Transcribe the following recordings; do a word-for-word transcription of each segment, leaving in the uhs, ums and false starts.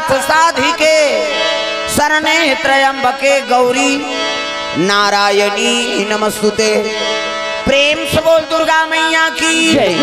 पुरुषार्थ साधिके शरणे त्र्यंबके गौरी नारायणी नमस्तुते। प्रेम से बोल दुर्गा मैया की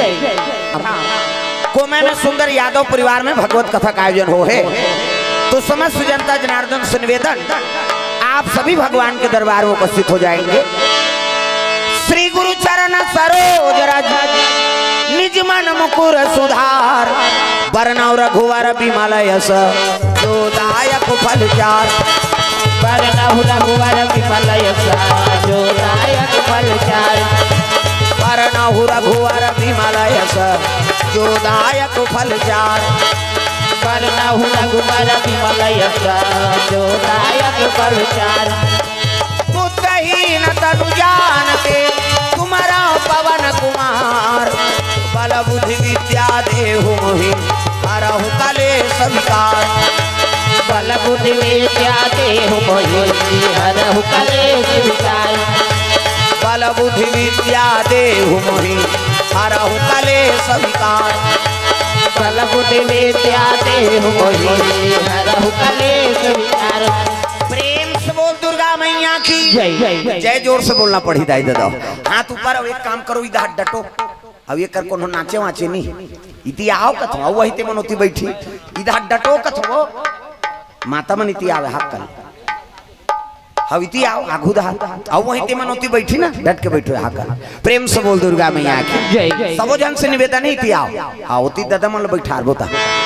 कुमे में सुंदर यादव परिवार में भगवत कथा का आयोजन हो है तो समस्त जनता जनार्दन से निवेदन आप सभी भगवान के दरबार में उपस्थित हो जाएंगे। श्री गुरु चरण सरोज रज निज मन मुकुर सुधार बरनौ रघुवर बिमल यश जो दायक फल चार बरनौ रघुवर बिमल यश जो दायक फल चार बरनौ रघुवर बिमल यश जो दायक फल चार बरनौ रघुवर बिमल यश जो दायक फल चार। बुद्धहीन तनु जानते तुम्हारा पवन कुमार बल बुद्धि विद्या देहु मोहि हरहु कलेश विकार बल बुद्धि विद्या देहु मोहि हरहु कलेश विकार बल बुद्धि विद्या देहु मोहि हरहु कलेश विकार बल बुद्धि विद्या देहु मोहि हरहु कलेश विकार। प्रेम से बोल दुर्गा मैया की जय जय जोर से बोलना पड़ी दाई दादा हाथ ऊपर। अब एक काम करो इधर डटो अब ये कर कोनो नाचे वाचे नहीं इति आओ कथो वही ते मनोती बैठी इधर डटो कथो माता मन इति आवे हाथ कर अब इति आओ आगू दा अब वही ते मनोती बैठी ना डट के बैठो हाथ कर। प्रेम से बोल दुर्गा मैया की जय सबो जन से निवेदन है इति आओ आओ ती दादा मन बैठार बोता।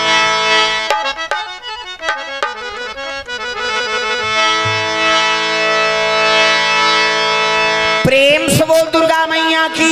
प्रेम से बोल दुर्गा मैया की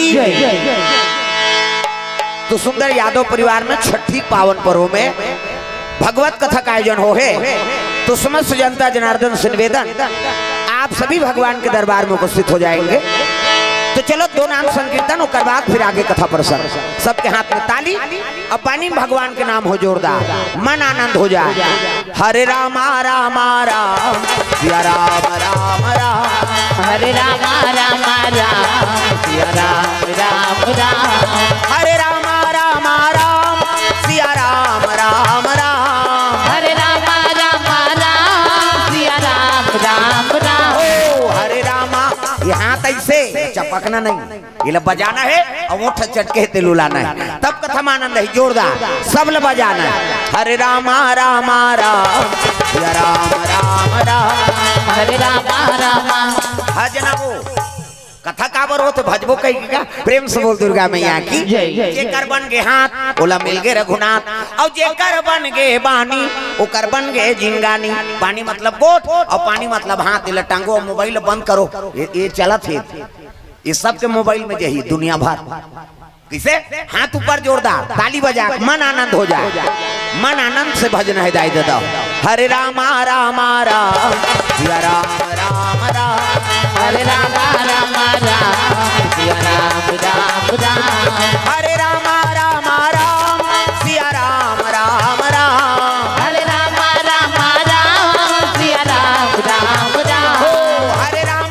तो सुंदर यादव परिवार में छठी पावन पर्व में भगवत कथा का आयोजन हो है तो समस्त जनता जनार्दन से निवेदन आप सभी भगवान के दरबार में उपस्थित हो जाएंगे। तो चलो दो नाम संकीर्तन और बाद फिर आगे कथा प्रसंग सबके हाथ में ताली और पानी भगवान के नाम हो जोरदार मन आनंद हो जाए। हरे राम राम राम सिया राम राम राम हरे राम राम राम सिया राम राम राम हरे राम राम राम सिया राम राम राम हरे राम राम राम सिया राम राम राम। ओ हरे रामा यहाँ तैसे चपकना नहीं ये बजाना है और वो चटके तिलुलाना है तब कथा में आनंद है जोरदार सब ल बजाना है। हरे रामा राम राम सिया राम राम राम हरे राम राम भजना वो कथा काबर हो तो भजबो कही का। प्रेम से बोल दुर्गा मैया की जेकर बन गे हाथ ओला मिल गे रघुनाथ और जेकर बन गे बानी ओकर बन गे जिंगानी। पानी मतलब गोट और पानी मतलब हाथ इला टांगो मोबाइल बंद करो ये, ये चलत है ये सब के मोबाइल में यही दुनिया भर किसे हाथ ऊपर जोरदार ताली बजा मन आनंद हो जाए मन आनंद से भजन है दाई दादा। हरे राम राम राम सिया राम राम राम हरे राम राम राम सिया राम राम राम हरे राम राम राम सिया राम राम राम हरे राम राम राम सिया राम राम राम हो हरे राम।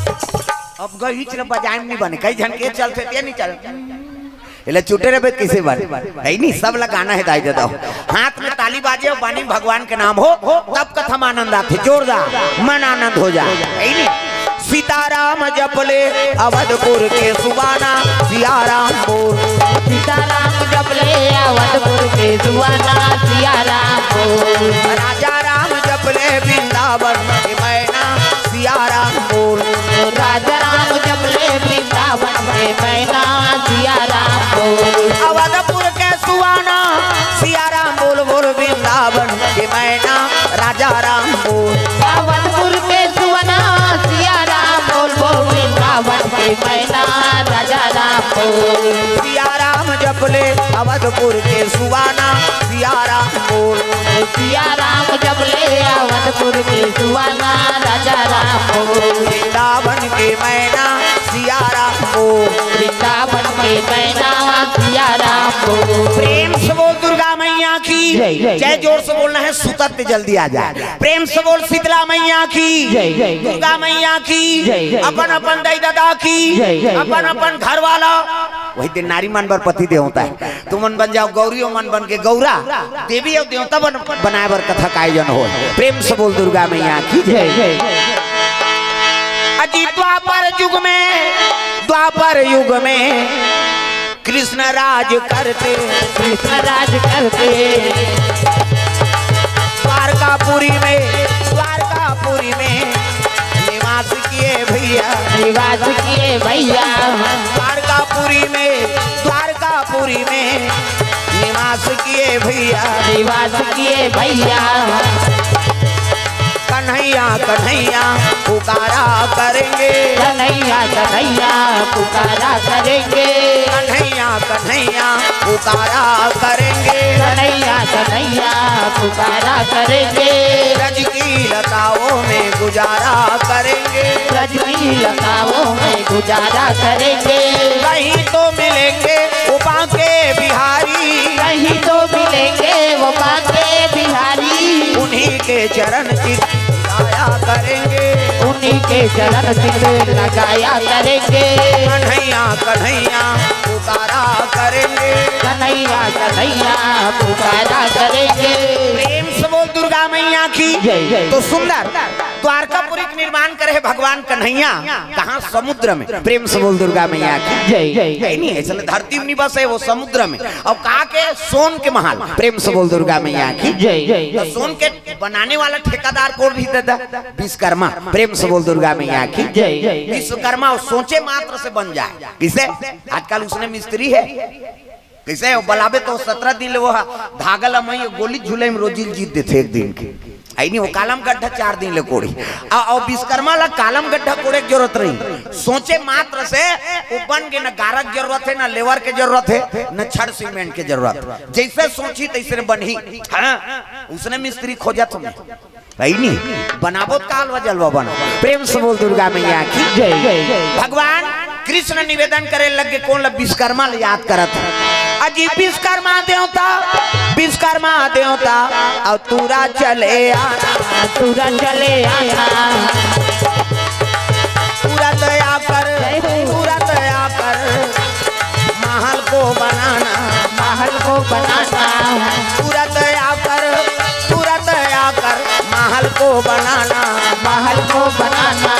अब गई चल बजाए नहीं बने कई झन के चलते ते नहीं चल इले छूटे रे बेत किसे बात है नहीं सब लगाना है दाई दादा हाथ में ताली बाजे और बानी भगवान के नाम हो तब कथा में आनंद आते जोरदार मन आनंद हो जाए है नहीं। सीताराम जपले अवधपुर के सुबाना सिया राम बोल सीताराम जपले अवधपुर के सुबाना सिया राम बोल राजा राम जपले वृंदावन के मैना सिया राम बोल राजा राम जपले वृंदावन के मैना सिया राम बोल अवधपुर के सुबाना सिया राम बोल बोल वृंदावन के मैना राजा राम बोल अवधपुर के सुबाना सिया राम बोल बोल वृंदावन के मैना राजा राम बोल सिया राम जपले अवधपुर के सुबाना सिया राम बोल सिया राम जपले अवधपुर के सुबाना राजा राम बोल वृंदावन के मैना सिया राम बोल वृंदावन के मैना सिया राम बोल। प्रेम से बोल दुर्गा मैया मैया की जय। जोर से बोलना है, सुतत जल्दी आ जाए। प्रेम से बोल शीतला मैया की, दुर्गा मैया की, अपन अपन दाई दादा की, अपन अपन घर वाला। वही दिन नारी मन बर पति दे होता है, तुम मन बन जाओ गौरी, मन बन के गौरा, देवी और देवता बन बनाए बर कथा का आयोजन हो। प्रेम से बोल दुर्गा मैया की जय। अजी द्वापर युग में, द्वापर युग में कृष्ण राज करते, कृष्ण राज करते, द्वारकापुरी में, द्वारकापुरी में निवास किए भैया, निवास किए भैया। द्वारकापुरी में, द्वारकापुरी में निवास किए भैया, निवास किए भैया। कन्हैया कन्हैया पुकारा करेंगे, कन्हैया कन्हैया पुकारा करेंगे, कन्हैया कन्हैया पुकारा करेंगे, कन्हैया कन्हैया पुकारा करेंगे। ब्रज की लताओं में गुजारा करेंगे, ब्रज की लताओं में गुजारा करेंगे। कहीं तो मिलेंगे वो बांके बिहारी, कहीं तो मिलेंगे वो बांके बिहारी। उन्हीं के चरण चित लगाया करेंगे, उन्हीं के चरण चित लगाया करेंगे। कन्हैया कन्हैया पुकारा करेंगे, कन्हैया कन्हैया पुकारा करेंगे। प्रेम से बोल दुर्गा मैया की जय जय। तो सुंदर द्वारकापुरी का निर्माण करे भगवान कन्हैया, कहाँ समुद्र में। प्रेम से बोल दुर्गा मैया की जय जय। है नहीं है, चले धरती में नहीं बस है, वो समुद्र में। और कहा के सोन के महल। प्रेम से बोल दुर्गा मैया की जय जय। तो सोन के बनाने वाला ठेकेदार कौन भी देता? विश्वकर्मा। प्रेम से बोल दुर्गा मैया की जय जय। विश्वकर्मा सोचे मात्र से बन जाए। किसे आजकल उसने मिस्त्री है, कैसे बलाबे तो सत्रह दिन ले वो धागा लमई गोली झूले में रोजी जीत देते एक दिन के। आई नहीं वो कालम गड्ढा चार दिन ले कोड़ी और विश्वकर्मा ला कालम गड्ढा कोड़े की जरूरत रही। सोचे मात्र से वो बन गए, न गारक जरूरत है, न लेवर के जरूरत है, न छड़ सीमेंट के जरूरत। जैसे सोची तैसे बनी। हाँ उसने मिस्त्री खोजा तुम्हें आई नहीं बनाबो काल जलवा बनो। प्रेम से बोल दुर्गा मैया की जय जय। भगवान कृष्ण निवेदन करे लगे कौन लग विश्वकर्मा याद करत अजी विश्वकर्मा देवता, विश्वकर्मा देवता और तूरा चले आना, तूरा चले आना। पूरा दया कर, पूरा दया कर महल को बनाना, महल को बनाना। पूरा दया कर, पूरा दया कर महल को बनाना, महल को बनाना।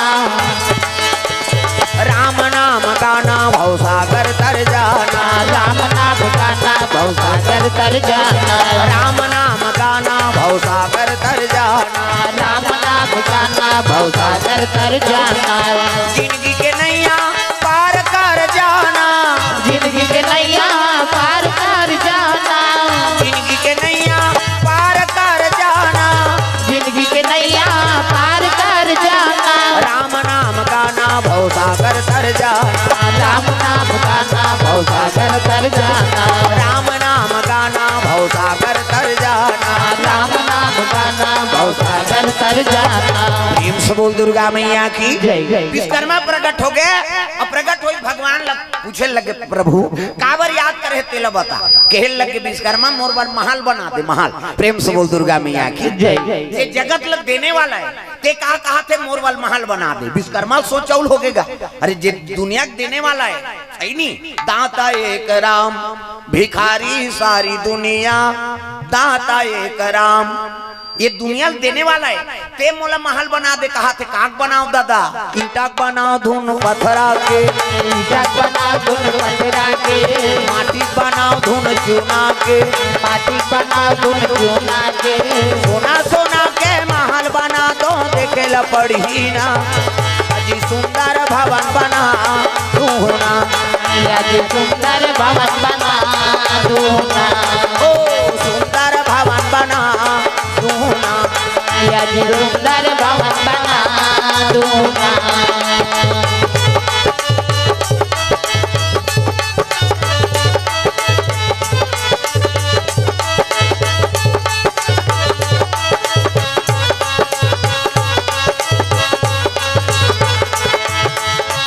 राम नाम गाना भवसागर तर जाना, राम नाम गाना भवसागर तर जाना, राम नाम गाना भवसागर तर जाना, राम नाम गाना भवसागर तर जाना। जिंदगी के नैया पार कर जाना, जिंदगी के नैया पार कर जाना, जिंदगी के नैया पार कर जाना, जिंदगी के नैया पार कर जाना। राम नाम गाना भवसागर तर जाना, राम नाम गाना भवसागर तर जाना, राम नाम गाना भवसागर तर जाना, राम नाम गाना भवसागर तर जाना। प्रेम से बोल दुर्गा मैया की जय जय। विश्वकर्मा प्रकट हो गए और प्रकट हुई भगवान लग पूछे लगे प्रभु काबर याद करे तेला बता। कहे लगे विश्वकर्मा मोर बार महल बना दे महल। प्रेम से बोल दुर्गा मैया की जय जय। ये जगत लग देने वाला है, ते कहा कहा थे मोर वाल महल बना दे। विश्वकर्मा सोचौल हो गएगा, अरे जे दुनिया देने वाला है सही नहीं। दाता एक राम भिखारी सारी दुनिया, दाता एक राम ये दुनिया देने वाला है। ते मोला महल बना दे कहा थे काक बनाओ दादा, ईटा बनाओ धुन पथरा के, ईटा बनाओ धुन पथरा के, माटी बनाओ धुन चूना के, माटी बनाओ धुन चूना के। सोना सोना के महल बना दो देखे ला पड़ी ना, अजी सुंदर भवन बना दूना, अजी सुंदर भवन बना दूना, ओ सुंदर भवन बना दूना, अजी सुंदर भवन बना दूना।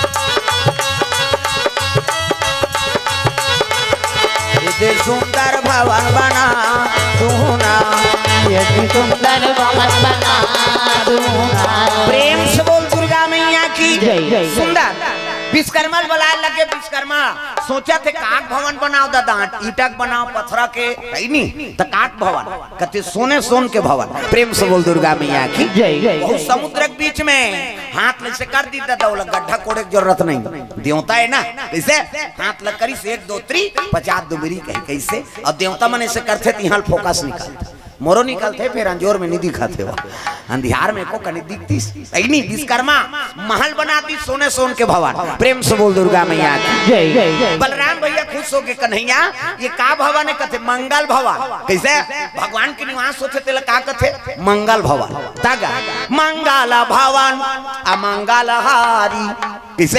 सुंदर भवन बना दूना, यदि सुंदर भवन बना दूंगा। प्रेम से बोल दुर्गा मैया की जय जय। सुंदर विश्वकर्मा बुलाए लगे, विश्वकर्मा सोचा थे काट भवन बनाओ दादा, ईटक बनाओ पत्थर के नहीं तो काट भवन कहते सोने सोन के भवन। प्रेम से बोल दुर्गा मैया की जय जय। बहुत समुद्र के बीच में हाथ लग से कर दी दादा, वो गड्ढा कोड़े की जरूरत नहीं, देवता है ना कैसे हाथ लग करी से एक दो त्री पचास दो बिरी कही कैसे, और देवता मने से करते थे यहाँ फोकस निकालते मोरो निकलते फिर अंजोर में नहीं दिखाते हो, अंधियार में को कनी दिखती नहीं। विश्वकर्मा महल बना दी सोने सोन के भवन। प्रेम से बोल दुर्गा मैया की जय जय। बलराम भैया खुश हो के कन्हैया ये का भवन है, कहते मंगल भवन। कैसे भगवान के निवास होते तेल का कहते मंगल भवन, तागा मंगल भवन अमंगल हारी। कैसे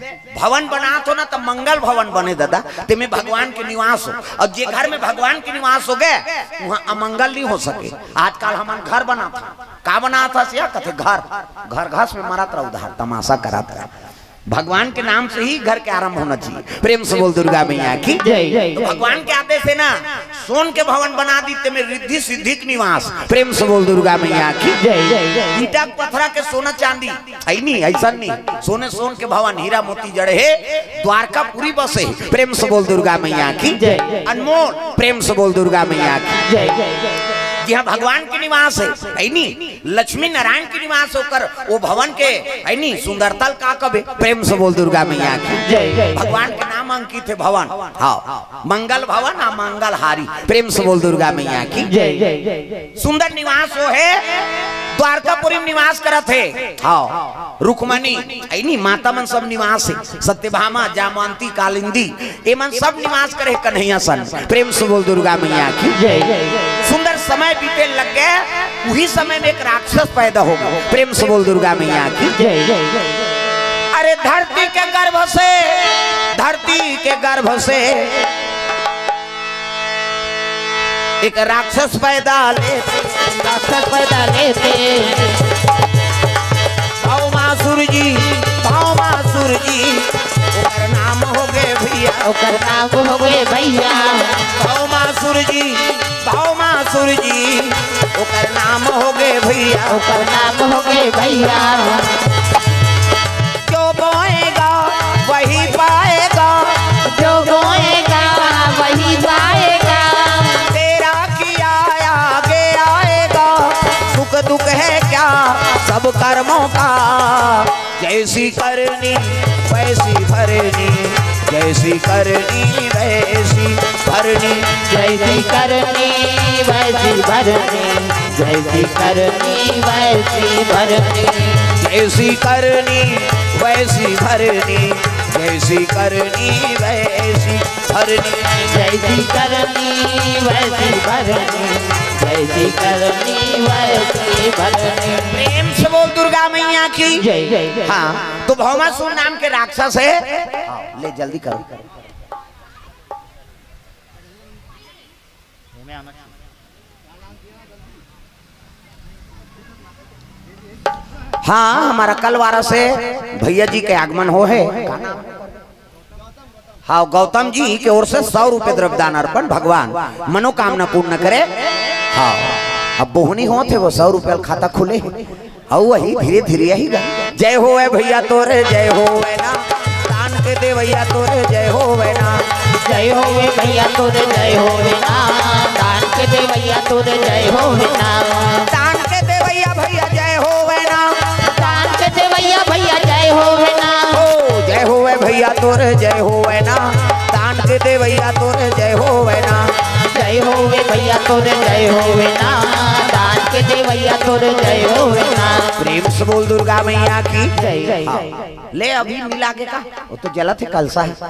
भवन बना तो ना तो मंगल भवन बने दादा, तुम्हें भगवान के निवास हो, और जे घर में भगवान के निवास हो गए वहाँ अमंगल नहीं हो सके। आजकल हमारा घर बना था, का बना था सिया कहते घर घर घास में मरा था, उधार तमाशा करा था। भगवान के नाम से ही घर के आरंभ होना चाहिए। प्रेम से बोल दुर्गा मैया की जय जय। तो भगवान के आदेश से ना सोन के भवन बना दी ते में रिद्धि सिद्धि के निवास। प्रेम से बोल दुर्गा मैया की जय जय। ईटा पत्थरा के सोना चांदी आई नहीं ऐसा नहीं, सोने सोन के भवन हीरा मोती जड़े है, द्वारका पूरी बसे। प्रेम से बोल दुर्गा मैया की जय। अनमोल प्रेम से बोल दुर्गा मैया की जय जय। जहाँ भगवान के निवास है ऐनी लक्ष्मी नारायण के निवास होकर वो भवन के ऐनी सुंदरता का कबे। प्रेम से बोल दुर्गा मैया की जय जय। भगवान के नाम अंकित है भवन, हाँ मंगल भवन आ मंगल हारी। प्रेम से बोल दुर्गा मैया की जय जय। सुंदर निवास हो है, द्वारकापुरी में निवास करत है, हाँ रुक्मणी ऐनी माता मन सब निवास है, सत्यभामा जामवंती कालिंदी ये मन सब निवास करे कन्हैया सन। प्रेम से बोल दुर्गा मैया की जय जय। सुंदर समय बीते लग गए, उही समय में एक राक्षस पैदा होगा। प्रेम से बोल दुर्गा मैया की जय जय। अरे धरती के गर्भ से धरती के गर्भ से एक राक्षस पैदा लेते, राक्षस पैदा लेते, भौमासुर जी भौमासुर जी ओकर नाम हो गए भैया, ओकर नाम हो गए भैया। भौमासुर जी भौमासुर जी ओकर नाम हो गए भैया, ओकर नाम हो गए भैया। जो बोएगा वही पाएगा, जो बोएगा वही पाएगा, तेरा किया आगे आएगा, सुख दुख है क्या सब कर्मों का, जैसी करनी वैसी भरनी, जैसी करनी वैसी भरनी, जैसी करनी वैसी भरनी, जैसी करनी वैसी भरनी, जैसी करनी वैसी भरनी, जैसी करनी वैसी भरनी, जैसी करनी वैसी भरनी, जैसी करनी वैसी भरनी। प्रेम से बोल दुर्गा मैया की जय जय। हाँ तो भौमासुर नाम के राक्षस है, ले जल्दी करो। हाँ हमारा कलवारा से भैया जी के आगमन हो है, हाँ गौतम जी की ओर से सौ रुपए द्रव्यदान अर्पण, भगवान मनोकामना पूर्ण करे। हाँ अब बोहनी हो थे वो सौ रुपये खाता खुले, और वही धीरे धीरे यही जय हो भैया तोरे जय हो ना, दान के दे भैया तोरे जय हो ना, जय हो भैया तोरे जय हो ना, दान के दे भैया तोरे जय हो ना, दान के दे भैया भैया जय हो ना, दान के दे भैया भैया जय हो ना, ओ जय हो भैया तोरे जय हो ना, दान के दे भैया तोरे जय हो ना, जय हो भैया तोरे जय हो ना, दान के दे भैया तोरे जय हो ना। प्रेम से बोल दुर्गा मैया की जय जय। हाँ। ले अभी मिला के का वो तो जला थे कलसा है,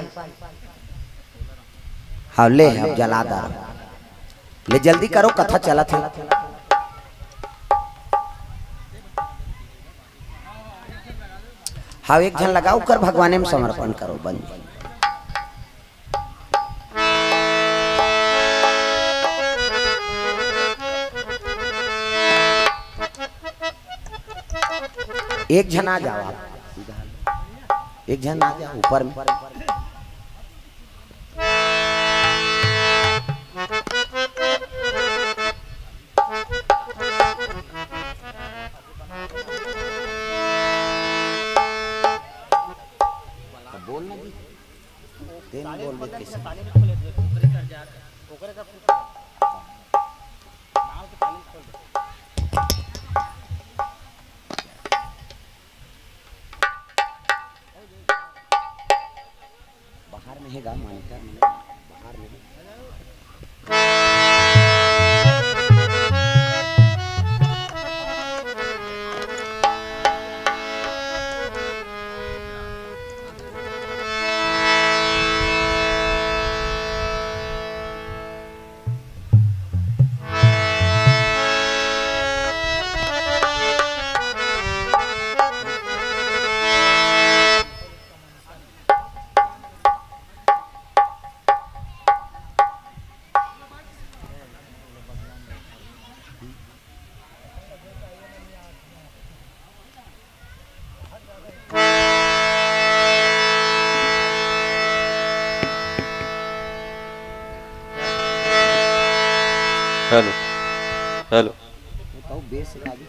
हाँ ले अब जला दा, ले जल्दी करो कथा चला थे। हाँ एक जन लगाओ कर भगवान में समर्पण करो बन। एक जन आ जाओ आप, एक जन आ जाओ ऊपर में। बोलना जी तेन बोल दे कैसे बाहर में है गा मॉनिटर में बाहर में हेलो हेलो कहूँ बेस लागी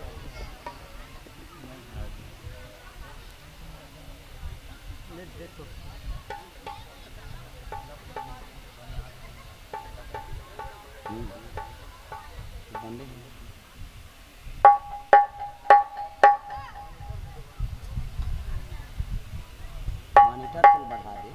मॉनिटर को बढ़ा दे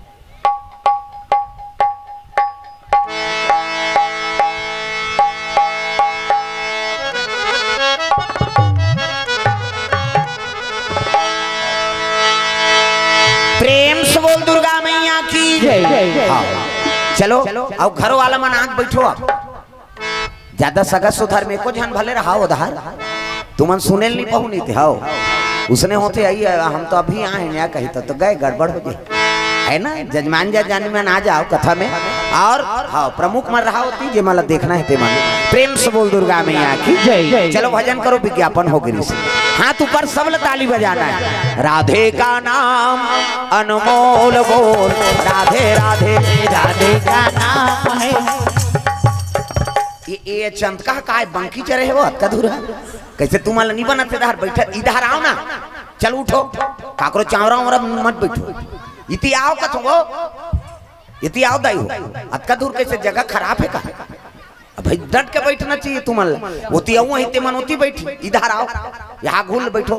प्रेम से बोल दुर्गा मैया की जय। हाँ चलो अब घरों वाला मन आग बैठो आप ज्यादा सगा सुधार में को ध्यान भले रहा उधार तुमन सुने नहीं पाऊ नहीं थे हाओ उसने होते आई हम तो अभी आए हैं कही तो, तो गए गड़बड़ हो गई है ना जजमान जा जाने में ना जाओ कथा में और हाँ प्रमुख मन रहा होती जे मला देखना है ते मन प्रेम से बोल दुर्गा मैया की जय। चलो भजन करो विज्ञापन हो गई हाथ ऊपर सबल ताली बजाना है राधे का नाम अनमोल बोल राधे राधे राधे का नाम है ये ये चंद का काय बंकी चरे हो अत धुरा कैसे तुम्हारा नहीं बना थे इधर बैठा इधर आओ ना चलो उठो काकरो चावरा उमरा मत बैठो इति आओ कथो वो इति आओ दाई हो अत दूर कैसे जगह खराब है का भाई डट के बैठना चाहिए तुम्हारा ओती आऊं हिते मन ओती बैठी इधर आओ यहाँ घुल बैठो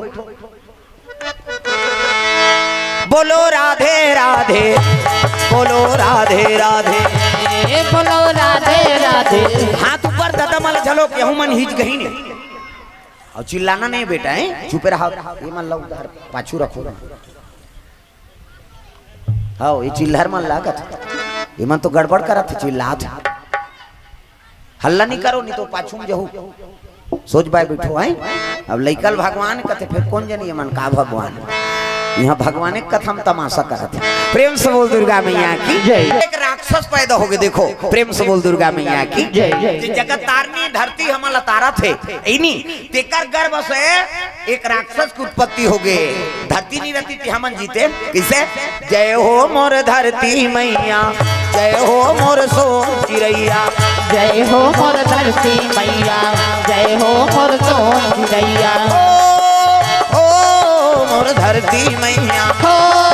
बोलो राधे राधे बोलो राधे राधे बोलो राधे राधे हाथ ऊपर दादा मला झलो के हूं मन हिच गही ने और चिल्लाना नहीं बेटा है चुप रहो ये मन लो उधर पाछू रखो हाँ ये चिल्लर मन लागत ये मन तो गड़बड़ करा था चिल्लात हल्ला नहीं करो नहीं तो पाछू में जहू सोच बाय बैठो है अब लइकल भगवान कथे फिर कौन जनी मन का भगवान यहाँ भगवान एक कथा में तमाशा करते प्रेम से बोल दुर्गा मैया की जय। एक राक्षस पैदा हो गए देखो प्रेम से बोल दुर्गा मैया की जय। जगत तारनी धरती हमला तारा थे इनी तेकर गर्भ से एक राक्षस की उत्पत्ति हो गए धरती नहीं रहती थी हमन जीते किसे जय हो मोर धरती मैया जय हो मोर सोन चिड़ैया जय हो मोर धरती मैया जय हो मोर सोन चिड़ैया मोर धरती मैया हो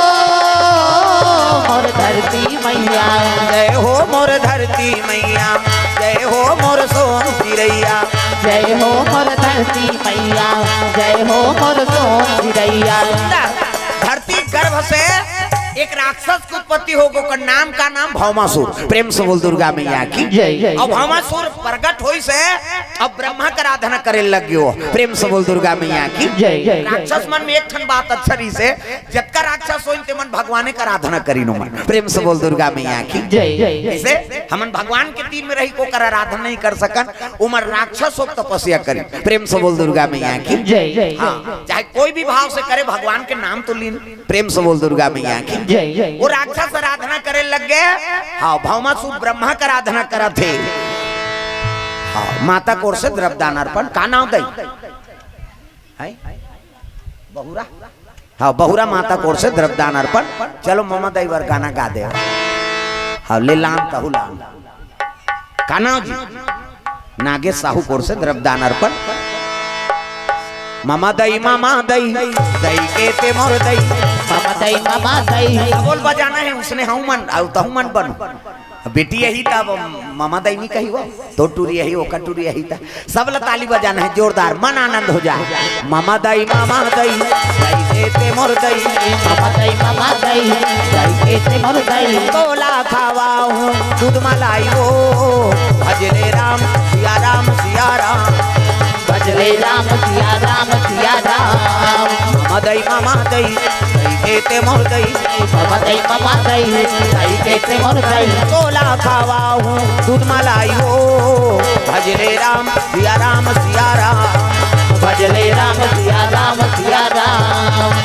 मोर धरती मैया जय हो मोर धरती मैया जय हो मोर सोन चिड़ैया जय हो मोर धरती मैया जय हो मोर सोन चिड़ैया धरती गर्भ से एक राक्षस की उत्पत्ति हो गो नाम का नाम भौमासुर प्रेम से बोल दुर्गा मैया की जय। अब भौमासुर प्रकट हुई से अब ब्रह्मा का आराधना करे लग गयो प्रेम से बोल दुर्गा मैया की जय। राक्षस मन में एक ठन बात अक्षरी से जतका राक्षस होई ते मन भगवान का आराधना करी नो मन प्रेम से बोल दुर्गा मैया की जय। इसे हमन भगवान के तीन में रही को कर आराधना नहीं कर सकन उमर राक्षस हो तपस्या करी प्रेम से बोल दुर्गा मैया की जय। चाहे कोई भी भाव से करे भगवान के नाम तो लीन प्रेम से बोल दुर्गा मैया की जय जय। वो राक्षस आराधना करे लग गए हाँ भौमासुर ब्रह्मा का आराधना करा थे हाँ माता कोर से द्रव्यदान अर्पण का नाम दई है बहुरा हाँ बहुरा माता कोर से द्रव्यदान अर्पण चलो ममा दई वर गाना गा दे हाँ ले लाम कहू लाम का नाम जी नागेश साहू कोर से द्रव्यदान अर्पण मामा दई मामा दई दई के ते मोर दई मामा दई मामा दई बोल बजाना है उसने हूँ मन और तहु मन बनो बेटी यही था मामा दई नहीं कही वो तो टूरी यही ओका टूरी यही था सब ताली बजाना है जोरदार मन आनंद हो जाए मामा दई मामा दई दई देते मोर दई मामा दई मामा दई दई देते मोर दई तोला खावा हूँ दूध मलाई हो भजले राम सिया राम सिया राम भजले राम सिया राम सिया राम मामा दई मामा दई दई देते मोर दई मामा दई मामा दई दई देते मोर दई तोला खावा हूँ दूध मलाई हो भजले राम सिया राम सिया राम भजले राम सिया राम सिया राम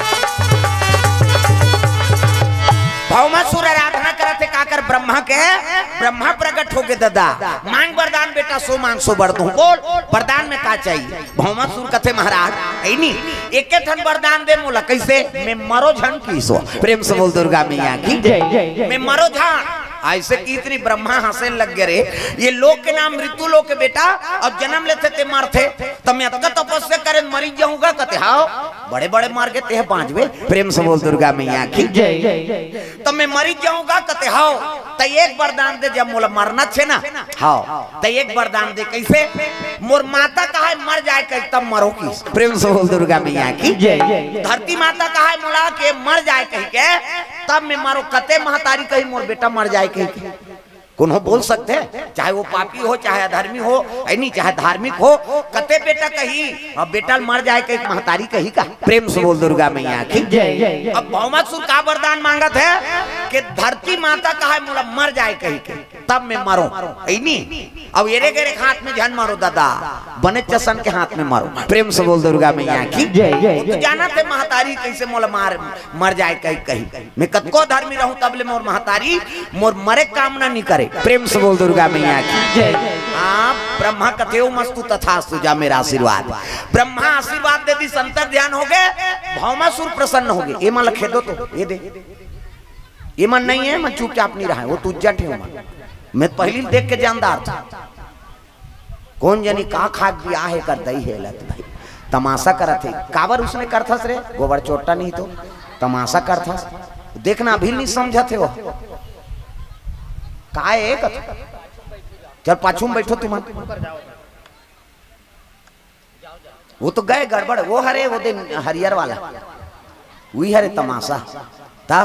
भौमासुर आराधना करते काकर ब्रह्मा के ब्रह्मा प्रकट हो के दादा मांग वरदान बेटा सो मांग सो बर दूं बोल वरदान में का चाहिए भौमासुर कथे महाराज है नी एक ठन वरदान दे मोला कैसे मैं मरो झन की सो प्रेम से बोल दुर्गा मैया की जय मैं मरो झन ऐसे की इतनी ब्रह्मा हंसे लग गए रे ये लोग के नाम ऋतु लोग के बेटा अब जन्म लेते ते मारते तब मैं अतका तपस्या करे मरी जाऊंगा कते हाओ बड़े बड़े मार के ते पांचवे प्रेम से बोल दुर्गा मैया की जय तब मैं मरी जाऊंगा कते हाओ त एक वरदान दे जब मोला मरना छे ना हाओ त एक वरदान दे कैसे मोर माता कहा मर जाए के तब मरो की प्रेम से बोल दुर्गा मैया की जय धरती माता कहा मोला के मर जाए कह के तब मैं मारो कते महतारी कही मोर बेटा मर जाए कही कौन हो बोल सकते हैं चाहे वो पापी हो चाहे अधर्मी हो नहीं चाहे धार्मिक हो कते बेटा कही अब बेटा मर जाए कही महतारी कही का प्रेम से बोल दुर्गा मैया की जय अब भौमासुर का वरदान मांगत है कि धरती माता कहा मोला मर जाए कही के तब मैं मारो नहीं अब येरे गेरे हाथ में ध्यान मारो दादा बने चसन के हाथ में मारो प्रेम से बोल दुर्गा मैया की जय तो जाना थे महतारी कैसे मोला मार मर जाए कही कही मैं कतको धर्मी रहूं तब ले मोर महतारी मोर मरे कामना नहीं करे प्रेम से बोल दुर्गा मैया की जय आप ब्रह्मा कथेओ मस्तु तथास्तु जा मेरा आशीर्वाद ब्रह्मा आशीर्वाद दे दी संतर ध्यान हो गए भौमासुर प्रसन्न हो गए ये मन लखे दो तो ये दे ये मन नहीं है मैं चुपचाप नहीं रहा है वो तू जट है मन मैं पहली देख के जानदार था कौन जानी का खा गया है कर दई है लत भाई तमाशा करत है काबर उसने करथस रे गोबर चोटा नहीं तो तमाशा करथस देखना भी नहीं समझते हो का है कथा चल पाछू में बैठो तुम वो तो गए गड़बड़ वो हरे वो दिन हरियर वाला वही हरे तमाशा था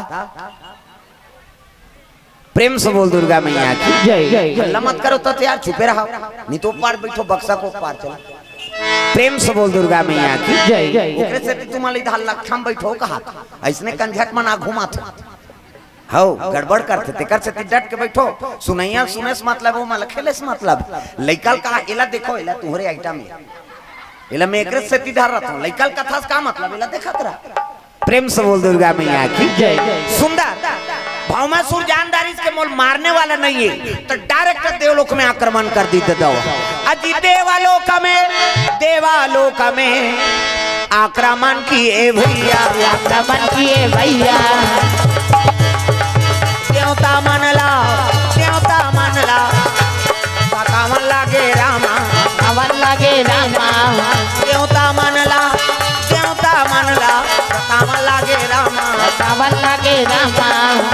प्रेम से बोल दुर्गा मैया की जय हल्ला मत करो तो यार चुपे रहो नहीं तो पार बैठो बक्सा को पार चला प्रेम से बोल दुर्गा मैया की जय ओकरे से तुम इधर लक्षम बैठो कहा ऐसने कंझक मना घुमा था हो गड़बड़ करते ते कर से डट के बैठो सुनैया सुने से मतलब वो मल खेले से मतलब लइकल का एला देखो एला तुम्हारे आइटम में एला मैं एकरे से इधर रहता हूं लइकल कथा का मतलब एला देखत रहा प्रेम से बोल दुर्गा मैया की जय सुंदर भौमासुर जानदारी के मोल मारने वाला नहीं है तो डायरेक्ट देवलोक में आक्रमण कर दी दो अजी देवालोक में देवालोक में आक्रमण किए भैया आक्रमण किए भैया देवता मनला देवता मनला कावन लागे रामा कावन लागे रामा देवता मनला देवता मनला कावन लागे रामा कावन लागे रामा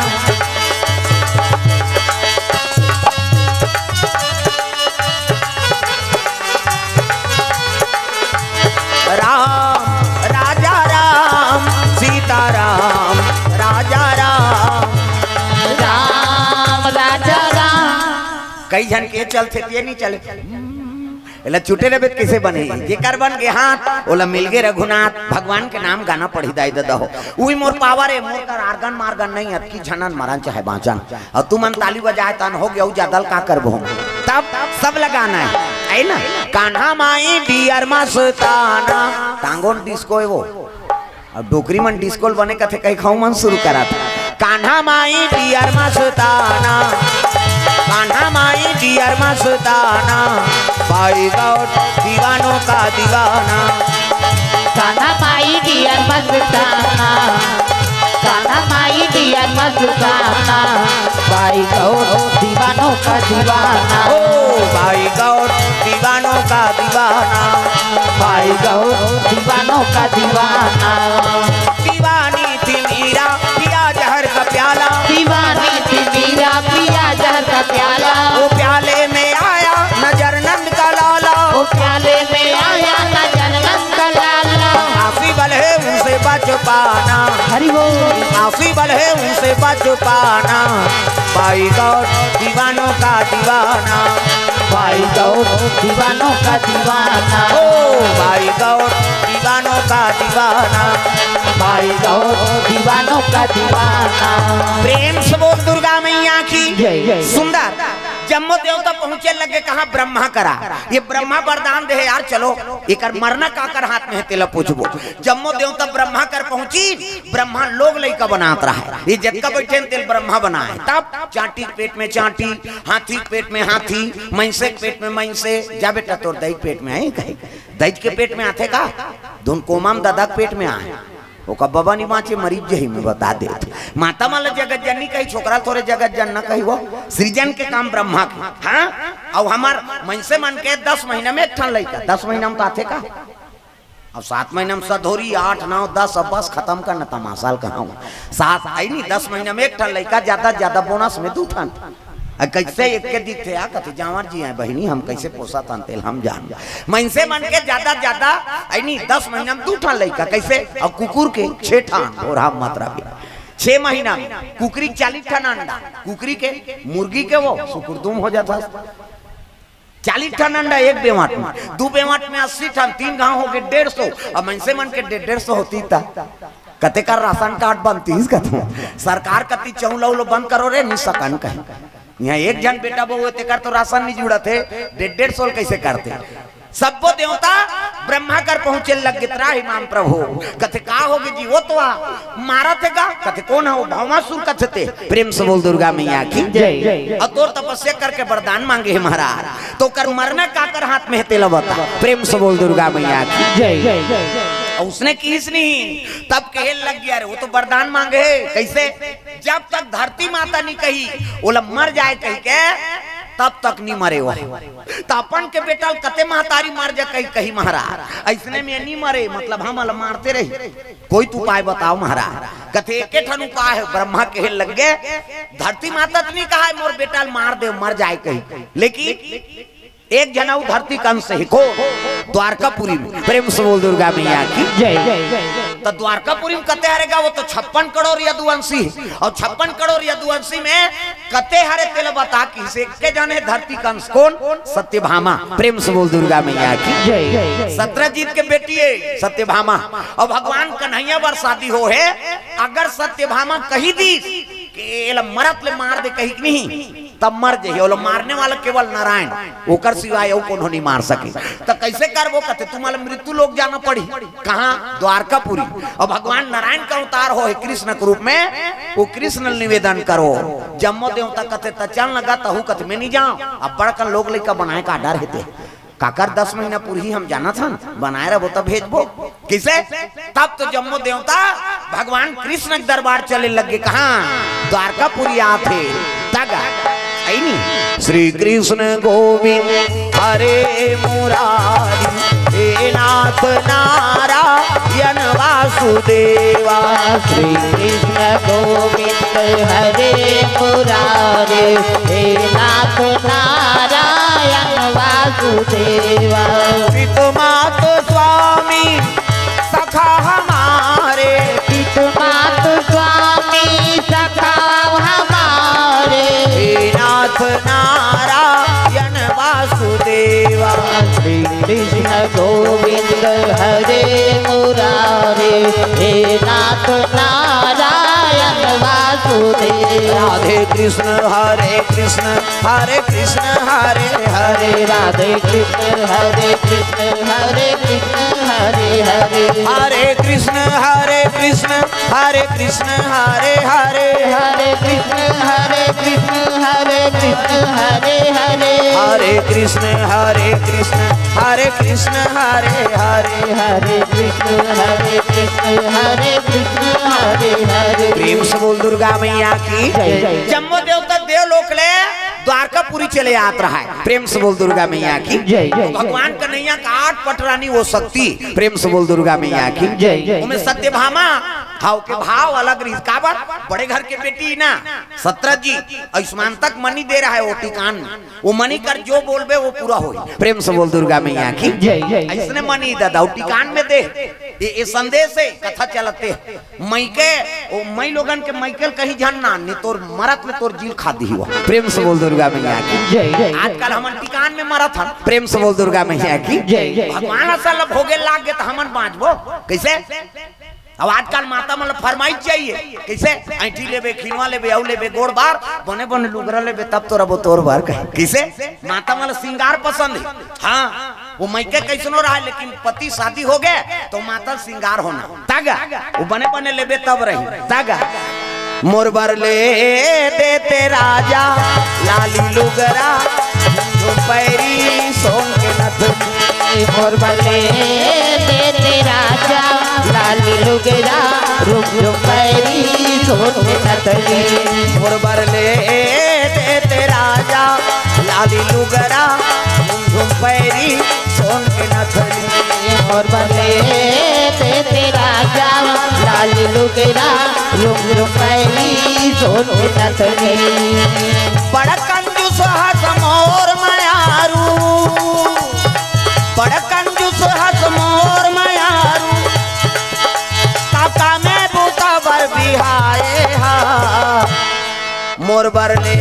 राम राजा राम सीता राम राजा राम राम राजा राम कई जन के चलते ये नहीं चले एला छूटे रहे कैसे बने जेकर बन के हाथ ओला मिल गए रघुनाथ भगवान के नाम गाना पढ़ी दाई ददा हो उही मोर पावर है मोर कर आर्गन मार्गन नहीं अत की झनन मारन चाहे बांचन और तू मन ताली बजाए तन हो गया ज्यादा का करबो तब सब लगाना है है ना कान्हा माई डियर मस्ताना टांगोन डिस्को है वो अब डोकरी मन डिस्को बने कथे कहीं खाऊ मन शुरू करा था कान्हा माई डियर मस्ताना कान्हा माई डियर मस्ताना भाई गौर दीवानों का दीवाना कान्हा माई डियर मस्ताना कान्हा माई डियर मस्ताना भाई गौर दीवानों का दीवाना ओ भाई गौर दीवानों का दीवाना भाई गौर दीवानों का दीवाना दीवानी थी मीरा पिया जहर का प्याला, दीवानी थी मीरा पिया जहर का प्याला, वो प्याले में आया नजर नंद का लाला, वो प्याले में आया नजर नंद का लाला। आफी बल है उनसे बच पाना, हरि बोल, आफी बल है उनसे बच पाना, भाई गौर दीवानों का दीवाना, भाई गौर दीवानों का दीवाना, ओ भाई गौर दीवानों का दीवाना, भाई गौर दीवानों का दीवाना। प्रेम से बोल दुर्गा मैया की जय जय। सुंदर जम्मू देवता पहुंचे लगे कहा ब्रह्मा करा, ये ब्रह्मा वरदान दे यार, चलो एक मरना काकर हाथ में तेला पूछबो। जम्मू देवता ब्रह्मा कर पहुंची, ब्रह्मा लोग लइका बनात रहा है, ये जतका बैठे तेल ब्रह्मा बनाए, तब चाटी पेट में चाटी, हाथी पेट में हाथी, मैंसे पेट में मैंसे, जा बेटा तोर दही पेट में आई, कहे दही के पेट में आते का धुन कोमाम दादा पेट में आए, ओका बाबा नी माचे मरीज जही में बता दे, माता माला जगत जननी कही, छोकरा थोड़े जगत जन न कही, वो सृजन के काम ब्रह्मा के। हाँ अब हमार मनसे मन के दस महीने में एक ठन लइका, दस महीना में तो आते का, अब सात महीना में सधोरी, आठ नौ दस, अब बस खत्म करना तमाशाल कहा सात आई नहीं, दस महीना में एक ठन लइका, ज्यादा ज्यादा बोनस में दू ठन, कैसे एक के दिखते आ कथे जावर जी है बहनी, हम कैसे पोसा तेल हम जान मनसे मन के ज्यादा ज्यादा आई नहीं, दस महीना में दू ठन लइका, कैसे अब कुकुर के छह ठान और हम मात्रा भी छह महीना में कुकरी चालीस ठन अंडा, कुकरी के मुर्गी के वो सुकुरदुम हो जाता, चालीस ठन अंडा एक बेवाट में, दो बेवाट में अस्सी ठन, तीन गाँव हो गए डेढ़ सौ, अब मनसे मन के डेढ़ सौ होती था, कते का राशन कार्ड बनती सरकार कति चौल बंद करो रे नहीं सकन कहीं, यहाँ एक जन बेटा बहु कर तो राशन नहीं जुड़ा थे, डेढ़ डेढ़ सौ कैसे करते, सबको देवता ब्रह्मा कर पहुंचे लग गितरा इमाम प्रभु, कथे का होगी जी वो तो मारा थे का, कथे कौन है वो भौमासुर कथे थे। प्रेम से बोल दुर्गा मैया की जय। और तोर तपस्या करके वरदान मांगे हमारा, तो कर मरना का कर हाथ में तेला बता, प्रेम से बोल दुर्गा मैया की जय। उसने किस नहीं, तब कहे लग गया रे वो तो वरदान मांगे, कैसे जब तक धरती माता नहीं कही बोला मर जाए कही के तब तक नहीं मरे वो, तो अपन के बेटा कते महतारी मर जा कही कही महाराज, ऐसने में नहीं मरे मतलब हम अल मारते रही, कोई तू उपाय बताओ महाराज, कथे एक ठन उपाय है, ब्रह्मा कहे लग गए धरती माता नहीं कहा है मोर बेटा मार दे मर जाए कही, लेकिन एक जना धरती कंस से को द्वारकापुरी में, प्रेम से बोल दुर्गा मैया की जय। तो द्वारकापुरी में कते हरेगा वो तो छप्पन करोड़ यदुवंशी, और छप्पन करोड़ यदुवंशी में कते हरे तेल बता की से के जाने धरती कंस कौन, सत्यभामा, प्रेम से बोल दुर्गा मैया की जय। सत्रजीत के बेटी है सत्यभामा, और भगवान कन्हैया बर शादी हो है, अगर सत्यभामा कही दी के मरत ले मार दे कही नहीं तब मर जाइए, वो मारने वाला केवल नारायण, ओकर सिवाय वो कौन नहीं मार सके, तो कैसे कर वो कहते तुम्हारे मृत्यु लोग जाना पड़ी, कहाँ द्वारकापुरी, और भगवान नारायण का अवतार हो कृष्ण के रूप में, वो कृष्ण निवेदन करो, जम्मो देवता कहते त चल लगा तहु कहते मैं नहीं जाऊं, अब बड़का लोग लेकर बनाए का डर हेते, काकर दस महीना पूरी हम जाना था बनाए रहो तब भेजबो किसे, तब तो जम्मू देवता भगवान कृष्ण के दरबार चले लगे, कहाँ द्वारकापुरी आते तगा श्री कृष्ण गोविंद हरे मुरारी, हे नाथ नारायण वासुदेवा, श्री कृष्ण गोविंद हरे मुरारी, हे नाथ नारायण वासुदेवा, पितुमात स्वामी सखा हमारे, पितुमात स्वामी सखा हमारे, नाथ नारायण वासुदेवा, श्री कृष्ण गोविंद हरे मुरारी, हे नाथ नारायण वासुदेवा, राधे कृष्ण हरे कृष्ण हरे कृष्ण हरे हरे, राधे कृष्ण हरे कृष्ण हरे कृष्ण हरे हरे, हरे कृष्ण हरे कृष्ण हरे कृष्ण हरे हरे, हरे कृष्ण हरे कृष्ण हरे कृष्ण हरे हरे, हरे कृष्ण हरे कृष्ण हरे कृष्ण हरे हरे, हरे कृष्ण हरे कृष्ण हरे कृष्ण हरे हरे। प्रेम से बोल दुर्गा मैया की जय। जम्मू देवता देवलोक ले द्वारकापुरी चले आत रहा है, प्रेम से बोल दुर्गा मैया की जय। भगवान कन्हैया का आठ पटरानी वो शक्ति, प्रेम से बोल दुर्गा मैया की जय। उनमें सत्यभामा हाँ के भाव अलग रही काबर बड़े घर के बेटी ना सत्रह जी आयुष्मान तक मनी दे रहा है वो टिकान में वो मनी कर जो बोलबे वो पूरा हो प्रेम से बोल दुर्गा मैया की इसने मनी दादा टिकान में दे ये संदेश है कथा चलते मई के वो मई लोगन के मैकेल कहीं जानना नहीं तोर मरत में तोर जील खा दी हुआ प्रेम से बोल दुर्गा मैया की आजकल हम टिकान में मरत हम प्रेम से बोल दुर्गा मैया की भगवान असल भोगे लाग गए तो हमन बाँचबो कैसे अब आजकल माता मतलब फरमाइश चाहिए कैसे ऐठी लेबे खिनवा लेबे औ लेबे गोड़ बार बने बने लुगरा लेबे तब तो रबो तोर बार कैसे माता मतलब श्रृंगार पसंद है हाँ वो मैके कैसनो रहा लेकिन पति शादी हो गए तो माता श्रृंगार होना तागा वो बने बने लेबे तब रही तागा मोर बर ले देते राजा लाली लुगरा पैरी सोन के नथ मोर बर ले देते राजा लाली लुगरा रुक रुक पैरी सोन के नथली मोर बर ले देते राजा लाली लुगरा झुम पैरी सोन के नथली मोर बर ले देते राजा लाली लुगरा रुक रुक पैरी सोन के नथली बड़ा कंजूस हस मोर मयारू बड़ा कंजूस हस मोर मयारू काका में बूता बर बिहाए हा मोर बर ले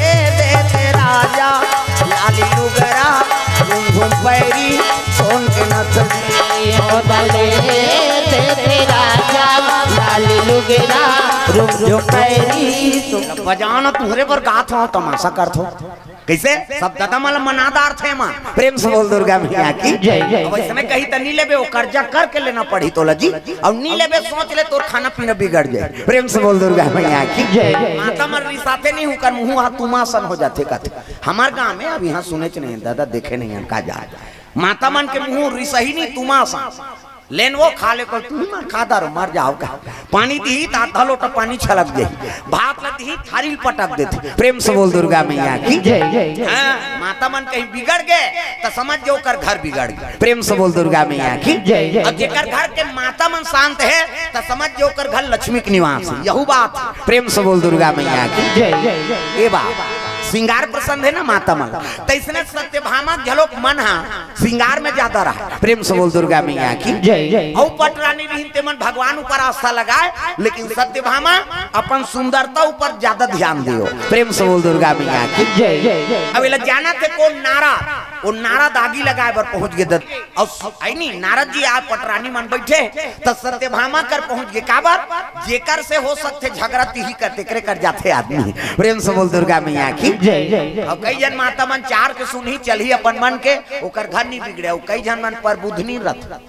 देते राजा लाली लुगरा घूम घूम पैरी सोन के नथली मोर बर ले देते राजा लाली लुगरा रुक रुक पैरी सोन बजाना तुम्हारे पर गात हो तमाशा करत हो कैसे सब दादा मतलब मनादार थे मां प्रेम से बोल दुर्गा मैया की अब इसमें कहीं तो नहीं लेबे वो कर्जा करके लेना पड़ी तो लजी और नहीं लेबे सोच ले तोर खाना पीना बिगड़ जाए प्रेम से बोल दुर्गा मैया की माता मर साथे नहीं हूं कर मुंह हाथ तुमासन हो जाते कहते हमारे गांव में अब यहाँ सुने च नहीं दादा देखे नहीं का जा माता मन के मुंह रिसही नहीं तुमासन लेन वो खा ले कर तू मर खाता रो मर जाओ का पानी दी ता लोटा पानी छलक दे भात लती ही थारी पटक देते प्रेम से बोल दुर्गा मैया की हां माता मन कहीं बिगड़ गए तो समझ जो कर घर बिगड़ गए प्रेम से बोल दुर्गा मैया की अब जेकर घर के माता मन शांत है तो समझ जो कर घर लक्ष्मी के निवास है यही बात प्रेम से बोल दुर्गा मैया की ये बात श्रृंगार प्रसन्न है ना माता मन तो इसने सत्यभामा झलोक मन हा श्रृंगार में ज्यादा रहा प्रेम से बोल दुर्गा मैया की और पटरानी रही मन भगवान ऊपर आस्था लगाए लेकिन सत्यभामा अपन सुंदरता ऊपर ज्यादा ध्यान दियो प्रेम से बोल दुर्गा मैया की अब जाना थे कौन नारा वो नारद आगी लगाए पर पहुंच गए और आई नहीं नारद जी आप पटरानी मन बैठे तो सत्यभामा कर पहुंच गए का बात जेकर से हो सकते झगड़ा तिही करते करे कर जाते आदमी प्रेम से बोल दुर्गा मैया की और कई जन माता मन चार के सुन ही चल ही अपन मन के ओकर घर नहीं बिगड़े और कई जन मन पर बुध नहीं रथ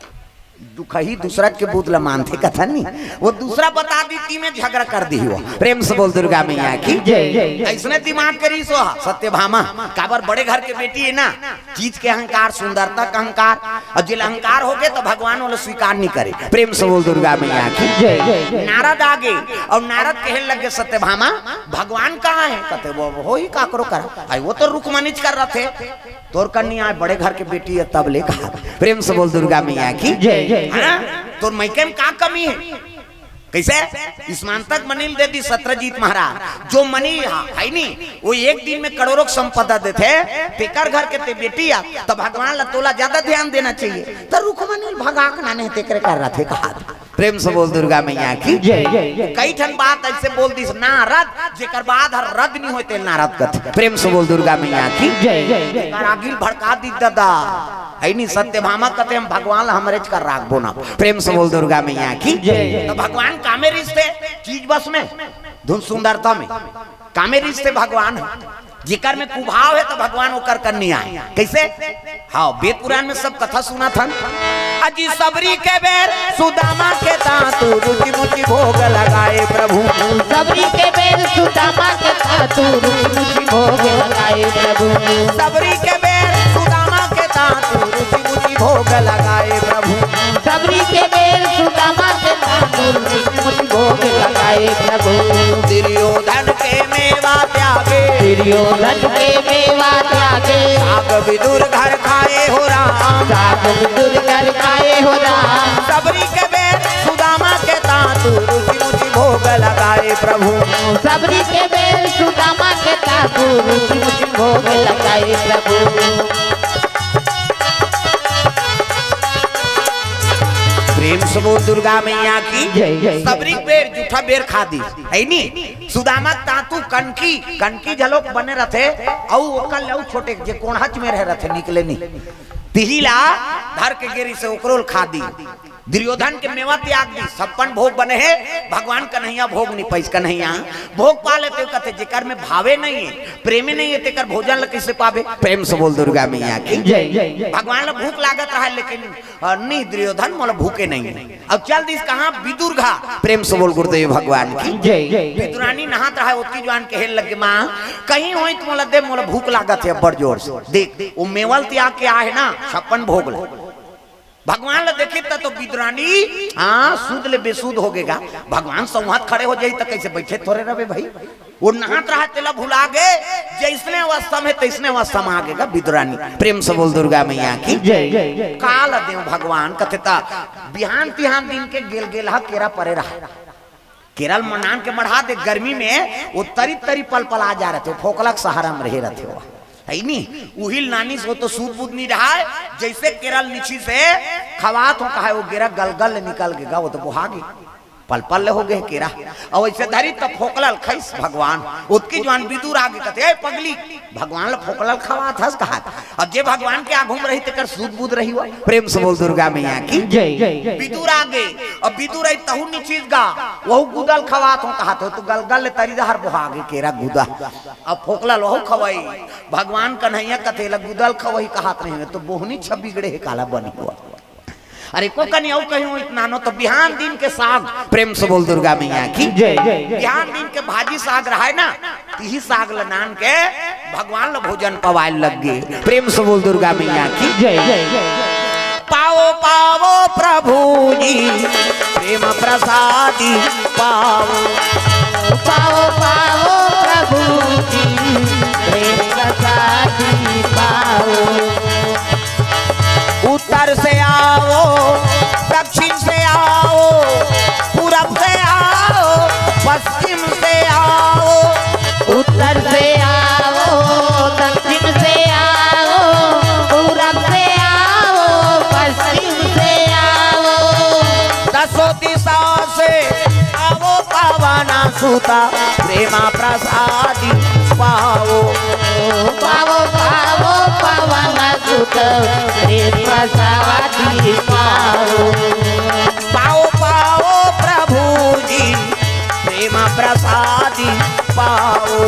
दुख ही दूसरा के बुदला मानते कथा नहीं वो दूसरा बता दी ती में झगड़ा कर दी हो प्रेम से बोल दुर्गा मैया की ऐसने दिमाग करी सो सत्यभामा काबर बड़े घर के बेटी है ना चीज के अहंकार सुंदरता का अहंकार और जिल अहंकार हो गए तो भगवान वाला स्वीकार नहीं करे प्रेम से बोल दुर्गा मैया की नारद आगे और नारद कहने लगे सत्यभामा भगवान कहाँ है कहते वो हो ही काकरो कर वो तो रुकमनीच कर रहे थे तोर कन्या बड़े घर के बेटी है तब ले कहा प्रेम से बोल दुर्गा मैया की तो मैके में का कमी है कैसे इस्मान तक मनील दे दी सत्रजीत महाराज जो मनी है नहीं वो एक दिन में करोड़ों संपदा देते तेकर घर के ते बेटी आ तो भगवान लतोला ज्यादा ध्यान देना चाहिए तो रुकमनील भगाक ना नहीं तेकर कर रहा थे कहा प्रेम से बोल दुर्गा मैया की कई ठन बात ऐसे बोल दी नारद जेकर बाद हर रद नहीं होते नारद कथ प्रेम से बोल दुर्गा मैया की आगिल भड़का दी दादा है नहीं सत्यभामा कहते हम भगवान हमरे कर राखबो ना प्रेम से बोल दुर्गा मैया की तो भगवान कामे रिश्ते चीज बस में धुन सुंदरता में कामे रिश्ते भगवान है जिकर में कुभाव है तो भगवान वो कर करनी आए कैसे हाँ वेद पुराण में सब कथा सुना था अजी सबरी के बेर सुदामा के तातु रुचि मुचि भोग लगाए प्रभु सबरी के बेर सुदामा के तातु रुचि मुचि भोग लगाए प्रभु सबरी के बेर सुदामा के तातु रुचि मुचि भोग लगाए प्रभु सबरी के बेर सुदामा के तातु रुचि मुचि भोग लगाए प्रभु दुर्योधन के मेवा त्यागे दुर्योधन के मेवा त्यागे साग विदुर घर खाए हो राम साग विदुर घर खाए हो राम सबरी के बेर सुदामा के तातु तातू रुचि मुचि भोग लगाए प्रभु। सबरी के बेर सुदामा के तातू रुचि मुचि भोग लगाए प्रभु। प्रेम से बोल दुर्गा मैया की जय जय। सबरी बेर जूठा बेर खा दी है नी। सुदामा तातू कनकी कनकी झलोक बने रथे औ ओकल लऊ छोटे जे कोणहच में रह रथे निकले नी तिहिला धर के गिरी से ओकरोल खा दी। दुर्योधन के मेवा त्याग दी छप्पन भोग बने हैं भगवान कन्हैया भोग नहीं पैस कन्हैया भोग पा लेते कहते जेकर में भावे नहीं है प्रेमी नहीं है तेकर भोजन ल कैसे पावे। प्रेम से बोल दुर्गा मैया की जय जय। भगवान ला भूख लागत रहा लेकिन नहीं दुर्योधन मोला भूखे नहीं है। अब चल दिस कहाँ विदुरघा। प्रेम से बोल गुरुदेव भगवान की जय जय। विदुरानी नहात रहा उसकी जवान के हेल लगे माँ कहीं हो तो मोला दे मोला भूख लागत है बड़ जोर से देख वो मेवल त्याग के आए ना छप्पन भोग ले भगवान ला देखे तो विदुरानी हाँ सूद ले बेसूद हो गएगा। भगवान संवाद खड़े हो जाई तो कैसे बैठे थोड़े रहे भाई वो नहात रहा तेला भुला गए जैसने अवस्था में तैसने अवस्था में आ गएगा विदुरानी। प्रेम से बोल दुर्गा मैया की जय जय। काल देव भगवान कथे बिहान तिहान दिन के गेल गेल केरा परे रहा केरल मनान के बढ़ा दे गर्मी में वो तरी तरी पल पल आ जा रहे थे फोकलक सहारा में रहे रहते हो है नी उहिल नानी से तो सूद बूद नहीं रहा है जैसे केरल नीची से खवात हो कहा वो गेरा गलगल निकल गएगा वो तो बुहागी पल पल हो गए केरा और वैसे धरी तब फोकलल खैस भगवान उसकी जवान विदुर आगे कहते ए पगली भगवान ला फोकलल खवा था कहा अब जे भगवान के आगू में रही तेकर सूद बूद रही हुआ। प्रेम से बोल दुर्गा मैया की जय जय। विदुर आगे और विदुर आई तहु नीचीज गा वहु गुदल खवात हो कहा तो गलगल तरी दहर बुहागे केरा गुदा अब फोकलल वहु खवाई भगवान कन्हैया कथे ला गुदल खवही कहत नहीं तो बोहनी छब्बी गड़े है काला बनी हुआ। अरे को कनी औ कहीं इतना नो तो बिहान दिन के साग। प्रेम से बोल दुर्गा मैया की जय जय। बिहान दिन के भाजी साग रहा है ना यही साग लनान के भगवान ला भोजन पवाए लग गए। प्रेम से बोल दुर्गा मैया की जय जय। पाओ पाओ प्रभु जी प्रेम प्रसादी पाओ पाओ पाओ प्रभु जी प्रेम प्रसादी पाओ। उत्तर से आओ दक्षिण से आओ पूरब से आओ पश्चिम से आओ उत्तर से आओ दक्षिण से आओ पूरब से आओ पश्चिम से आओ। दसों दिशा से आओ पावना सुता प्रेमा प्रसादी पाओ पाओ पाओ पावन सुत प्रेम प्रसादी पाओ। पाओ पाओ प्रभु जी प्रेम प्रसादी पाओ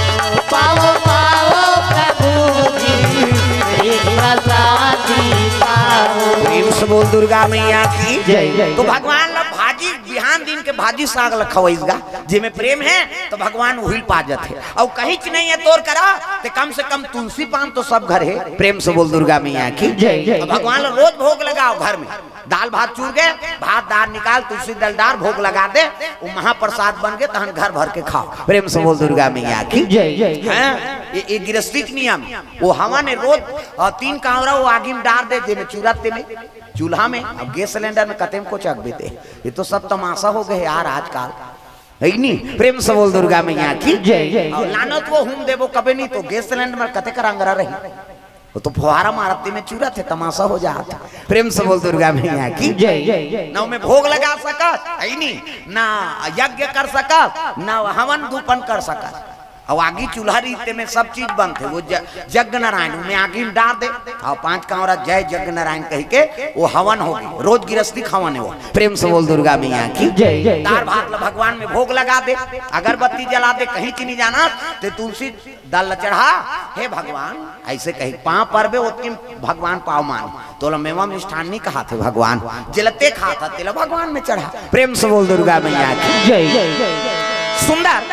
पाओ पाओ प्रभु जी प्रेम प्रसादी पाओ। प्रेम से बोल दुर्गा मैया की जय जय। तो भगवान ला भाजी बिहान दिन के भाजी साग ला खवैसगा जिमे प्रेम है तो भगवान उहिल पाजत है और कहीं च नहीं है तोर करा तो कम से कम तुलसी पान तो सब घर है। प्रेम से बोल दुर्गा मैया की जय जय। तो भगवान ला रोज भोग लगाओ घर में दाल भात चूर गए भात दाल निकाल तुलसी दलदार भोग लगा दे वो महाप्रसाद बन गए तहन घर भर के खाओ। प्रेम से बोल दुर्गा मैया की जय जय। है ये गृहस्थी नियम वो हवा ने रोज तीन कांवरा वो आगे में डाल दे जेमे चूरते में चूल्हा में अब गैस सिलेंडर में कतेम को चक देते ये तो सब तमाशा हो गए यार आजकल है नी। प्रेम से बोल दुर्गा मैया की जय जय। लानत वो हुम देवो कभी नहीं तो गैस सिलेंडर में कते कर अंगरा रही वो तो फुहारा मारते में चूरा थे तमाशा हो जाता। प्रेम से बोल दुर्गा मैया की जय जय। ना में भोग लगा सकत है नी ना यज्ञ कर सकत ना हवन धूपन कर सकत और आगी चूल्हा रीते में सब चीज बंद थे वो यज्ञ नारायण में आगी डाल दे और पांच कांवरा जय यज्ञ नारायण कह के वो हवन होगी रोज गृहस्थी हवन है वो। प्रेम से बोल दुर्गा मैया की जय जय। दार भात भगवान में भोग लगा दे अगरबत्ती जला दे कहीं की नहीं जाना तो तुलसी दल चढ़ा हे भगवान ऐसे कही पाँव परबे उतनी भगवान पाव मान तो मेवा मिष्ठान नहीं कहा थे भगवान जलते खा था तेला भगवान में चढ़ा। प्रेम से बोल दुर्गा मैया की जय जय। सुंदर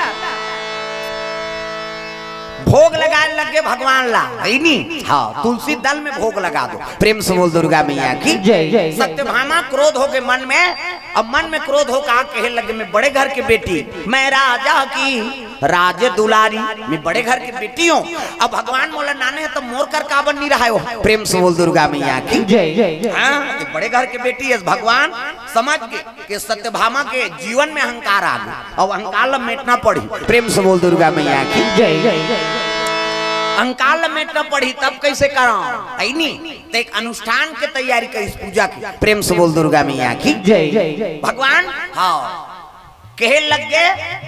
भोग लगाने लगे भगवान ला है नी हाँ तुलसी दल में भोग लगा दो। प्रेम से बोल दुर्गा मैया की जय जय। सत्यभामा क्रोध हो गए मन में अब मन में क्रोध हो कहा कहे लगे मैं बड़े घर के बेटी मैं राजा की राजे दुलारी मैं बड़े घर की बेटी हूँ। अब भगवान मोला नाने है तो मोर कर काबन नहीं रहा हो। प्रेम से बोल दुर्गा मैया की जय जय। हाँ, बड़े घर की बेटी है। भगवान समझ के कि सत्यभामा के जीवन में अहंकार आ गया और अहंकार लमेटना पड़ी। प्रेम से बोल दुर्गा मैया की जय जय। अहंकार लमेटना पड़ी तब कैसे कराऊं नहीं तो एक अनुष्ठान के तैयारी करी पूजा की। प्रेम से बोल दुर्गा मैया की जय जय। भगवान हाँ कहे लग गए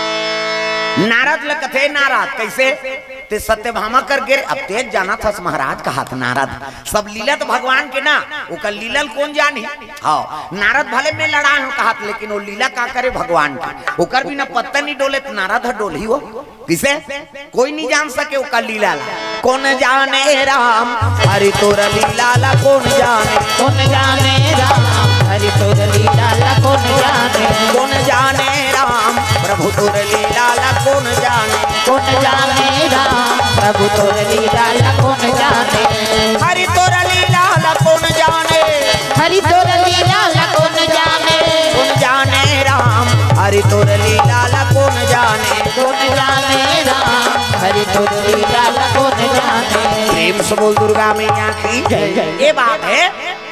नारद लकथे नारद कैसे ते सत्यभामा कर गिर। अब तेज जाना था महाराज का हाथ नारद सब लीला तो भगवान के ना वो कल लीलल कौन जानी। हाँ नारद भले में लड़ा हो कहा लेकिन वो लीला का करे भगवान का ओकर बिना पत्ता नहीं डोले तो नारद डोली हो किसे कोई नहीं जान सके वो कल लीला कौन जाने राम हरि तोर लीला ला कौन जाने कौन जाने राम हरि तोर लीला ला कौन जाने कौन जाने राम प्रभु तोर लीला ला कौन जाने कौन जाने राम प्रभु तोर लीला ला कौन जाने हरि तोर लीला ला कौन जाने हरि तोर लीला ला कौन जाने कौन जाने राम हरि तोर लीला ला कौन जाने कौन जाने राम हरि तोर लीला ला कौन जाने। प्रेम से बोल दुर्गा मैया की ये बात है।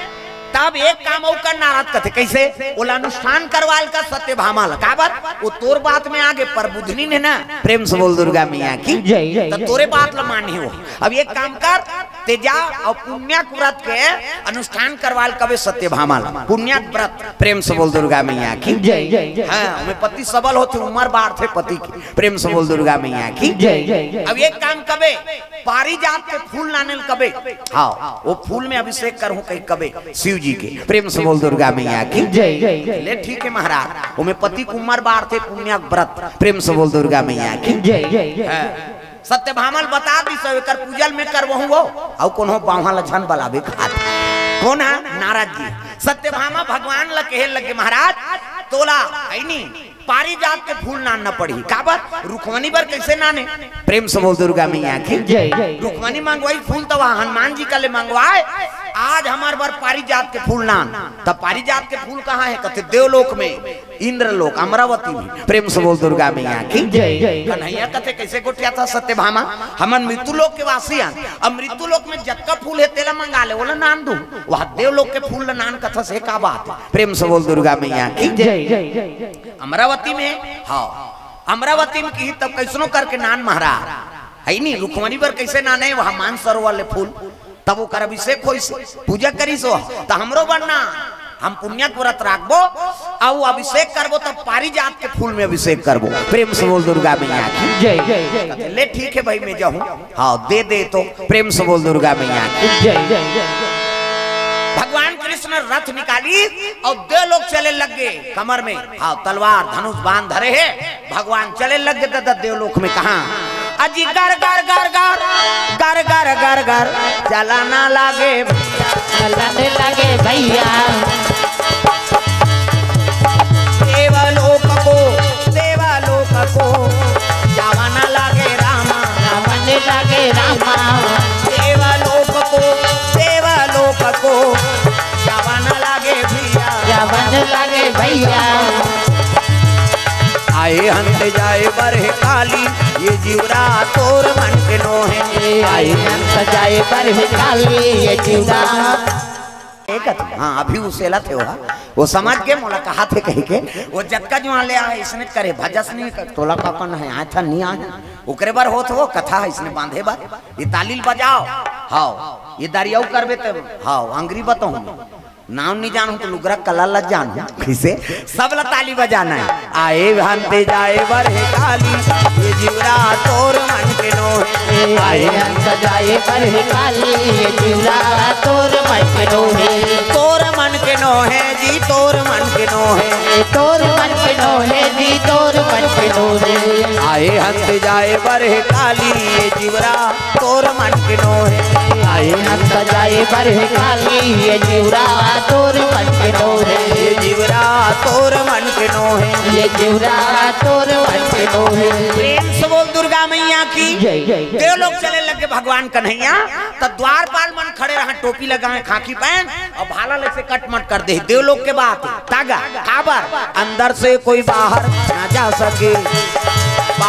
तब एक काम और कर नारद कथे कैसे ओला अनुष्ठान करवाल का सत्यभामा का बात वो तोर बात में आगे पर बुधनी ने ना। प्रेम से बोल दुर्गा मैया की जय जय। तो तोरे बात ला मानी हो। अब एक काम कर ते जा और पुण्यक व्रत के अनुष्ठान करवाल कबे सत्यभामा पुण्यक व्रत। प्रेम से बोल दुर्गा मैया की जय जय। हाँ मैं पति सबल होते उम्र बाढ़ थे पति की। प्रेम से बोल दुर्गा मैया की जय जय। अब एक काम कबे पारिजात के फूल लाने कबे हाँ वो फूल में अभिषेक करूं कहीं कबे शिव जी के। प्रेम से बोल दुर्गा मैया की जय जय। ले ठीक है महाराज वो में पति कुमार बार थे पुण्यक व्रत। प्रेम से बोल दुर्गा मैया की जय जय। सत्यभामा बता दी सब कर पूजल में कर वहु वो और कौन हो बावहा लछन बलाबे खात कौन है नारद जी। सत्यभामा भगवान ल कहे लगे महाराज तोला नहीं पारिजात के फूल नानना पड़ी का बात रुक्मणी पर कैसे नाने। प्रेम से बोल दुर्गा मैया की जय जय। रुक्मणी मंगवाई फूल तो वहाँ हनुमान जी का ले मंगवाए आज हमारे बार पारिजात के फूल नान तब पारिजात के फूल कहाँ है कहते देवलोक में इंद्रलोक अमरावती में। प्रेम से बोल दुर्गा मैया की जय जय। कन्हैया कहते कैसे गोटिया था सत्यभामा हमन मृत्यु लोक के वासी हैं अब मृत्यु लोक में जक्का फूल है तेला मंगा ले बोला नान दू वहाँ देवलोक के फूल नान कथा से का बात। प्रेम से बोल दुर्गा मैया की जय जय। अमरावती में हाँ अमरावती में की तब कैसनो करके नान महाराज है नहीं रुक्मणी पर कैसे नाने वहाँ मान सरोवर ले फूल तब वो कर अभिषेक हो पूजा करी सो तो हमरो बनना हम पुण्यक व्रत राखबो और अभिषेक करबो तब पारिजात के फूल में अभिषेक करबो। प्रेम से बोल दुर्गा मैया की जय जय। ले ठीक है भाई मैं जाऊँ हाँ दे दे तो। प्रेम से बोल दुर्गा मैया की जय जय। भगवान कृष्ण रथ निकाली और दो लोग चले लग गए कमर में हाँ तलवार धनुष बांध धरे है भगवान चले लग गए दादा देवलोक में कहा अजी गर गर गर गर गर गर गर गर चलाना लागे चलाने लगे भैया देवलोक को देवलोक को जावाना लागे रामा रावण लगे रामा देवलोक को देवलोक को जावाना लागे भैया रावण लगे भैया आए हंत जाए बरहे काली ये जीवरा तोर मन के नो है आए हंत जाए बरहे काली ये जीवरा। हाँ अभी उसे थे वो वो समझ के मोला कहा थे कही के वो जटका जो ले आए इसने करे भजस नहीं कर तोला काकन है आया था नहीं आया ओकरे बार होत हो कथा इसने बांधे बार ये तालील बजाओ हाँ ये दरियाऊ करबे तब हाँ अंग्री बताऊं नाम नहीं जानू तो लुगरा कला लग जानू किसे सब ला ताली बजाना है आए हंते जाए बरहे काली ये जीवरा तोर मन के नो है आए हंत जाए बरहे काली ये जीवरा तोर मन के नो है तोर मन के नो है जी तोर मन के नो है तोर मन के नो है जी तोर मन के नो है आए हंत जाए बरहे काली ये जीवरा तोर मन के नो है आए हंत जाए बरहे काली ये जीवरा तोर मन के नो है ये जीवरा तोर मन के नो है ये जीवरा तोर मन के नो है। प्रेम से बोल दुर्गा मैया की जय जय। देव लोग चले लगे भगवान कन्हैया तो द्वारपाल मन खड़े रहा टोपी लगाए खाकी पहन और भाला ले से कटमट कर दे देव लोग के बात तागा काबर अंदर से कोई बाहर ना जा सके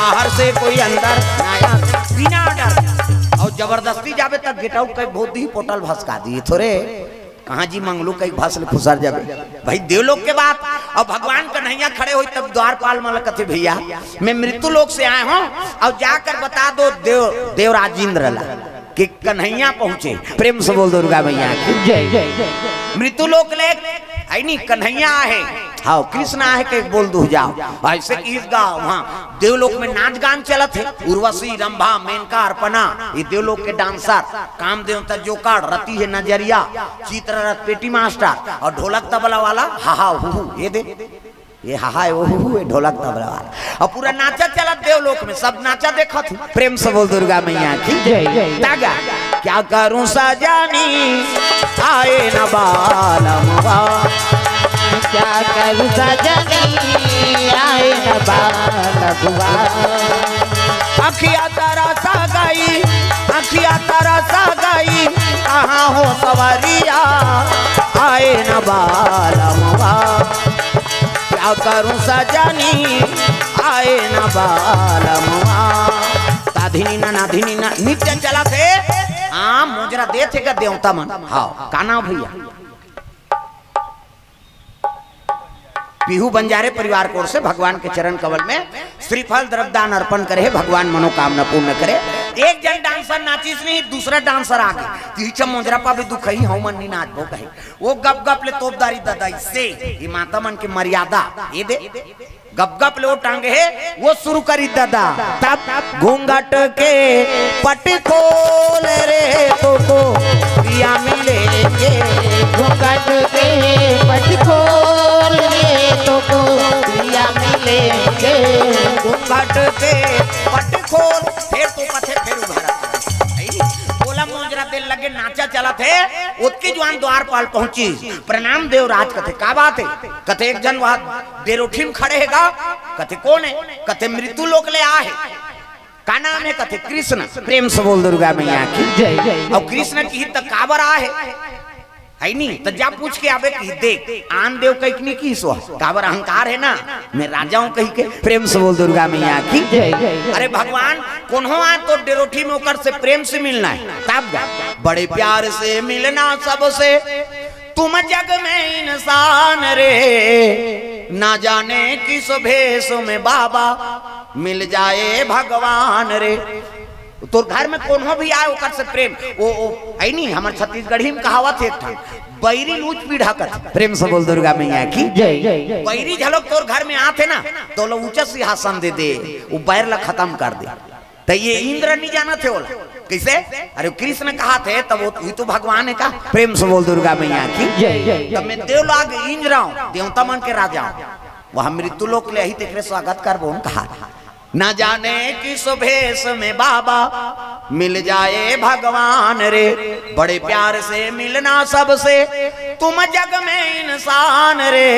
बाहर से कोई अंदर नया बिना डर और जबरदस्ती जावे तक गेट आउट कई बहुत ही पोटल भसका दिए थोड़े कहाँ जी मंगलू कई भाषण फुसर जावे भाई देवलोक के बाद और भगवान कन्हैया खड़े हुई तब द्वारपाल मल कथे भैया मैं मृत्यु लोक से आए हूँ और जाकर बता दो देव देवराजेंद्र ला कि कन्हैया पहुंचे। प्रेम से बोल दुर्गा मैया की जय जय। मृत्यु लोक ले आई नहीं कन्हैया है हाँ कृष्ण है के बोल दू जाओ ऐसे इस गाँव वहाँ देवलोक में नाच गान चलत है उर्वशी रंभा मेनका अर्पणा ये देवलोक के डांसर कामदेव तजोकार रति है नजरिया चित्ररथ पेटी मास्टर और ढोलक तबला वाला हा हा हु ये दे ये हा हा वो हु ये ढोलक तबला वाला और पूरा नाचा चलत देवलोक में सब नाचा देखा थी। प्रेम से बोल दुर्गा मैया की जय। तागा क्या करूं सजानी आए न बालमवा क्या करूं सजनी आए न बालकुआ अखिया तारा सा गई अखिया तारा सा गई कहाँ हो सवरिया आए न बालमवा क्या करूं सजनी आए न बालमवा ताधिनी ना नाधिनी ना नित्य चला थे हाँ मुजरा दे थे का देवता मन हाँ काना भैया पीहू बंजारे परिवार कोर से भगवान के चरण कमल में श्रीफल द्रव्यदान अर्पण करे भगवान मनोकामना पूर्ण करे। एक जन डांसर नाचिस नहीं दूसरा डांसर आगे तीचा मोजरा पा भी दुख ही हूं मन नहीं नाच भो कहे वो गप गप ले तोपदारी ददाई से ये माता मन की मर्यादा ये दे गप गप ले वो टांगे है वो शुरू करी दादा तब घूंघट के पट खोल रे तो को पिया मिलेंगे घूंघट के पट खोल रे तो को पिया मिलेंगे घूंघट के पट खोल फिर तो पथे फिर उभरा बोला मोजरा दिल लगे नाचा चला थे उसकी जवान द्वारपाल पहुंची प्रणाम देवराज कथे का बात है कथे एक जन वहां देरोठी में खड़े हैगा कथे कौन है कथे मृत्यु लोक ले आ है का नाम है कथे कृष्ण। प्रेम से बोल दुर्गा मैया की जय जय। और कृष्ण की तक काबर आ है है नहीं तो जा पूछ के आवे की देख आन देव कहीं की सो काबर अहंकार है ना मैं राजाओं कही के। प्रेम से बोल दुर्गा मैया की जय जय। अरे भगवान कौन हो आ तो डेरोठी में होकर से प्रेम से मिलना है तब बड़े प्यार से मिलना सबसे तुम जग में इंसान रे ना जाने किस भेष में बाबा मिल जाए भगवान रे तो घर में कौन हो भी आए ओकर से प्रेम वो आई नहीं हमारे छत्तीसगढ़ी में कहावत है था बैरी लूच पीढ़ा कर। प्रेम से बोल दुर्गा मैया की जय जय। बैरी झलक तोर घर में आते ना तो लोग ऊंचा सिंहासन दे दे वो बैर ला खत्म कर दे तो ये इंद्र नहीं जाना थे बोला कैसे अरे कृष्ण कहा थे तब वो तो भगवान है का। प्रेम से बोल दुर्गा मैया की जय जय। तब मैं देवलोक इंद्र हूँ देवता मन के राजा हूँ वहां मृत्यु लोक ले ही देख स्वागत कर वो कहा न जाने किस भेष में बाबा मिल जाए भगवान रे बड़े प्यार से मिलना सबसे तुम जग में इंसान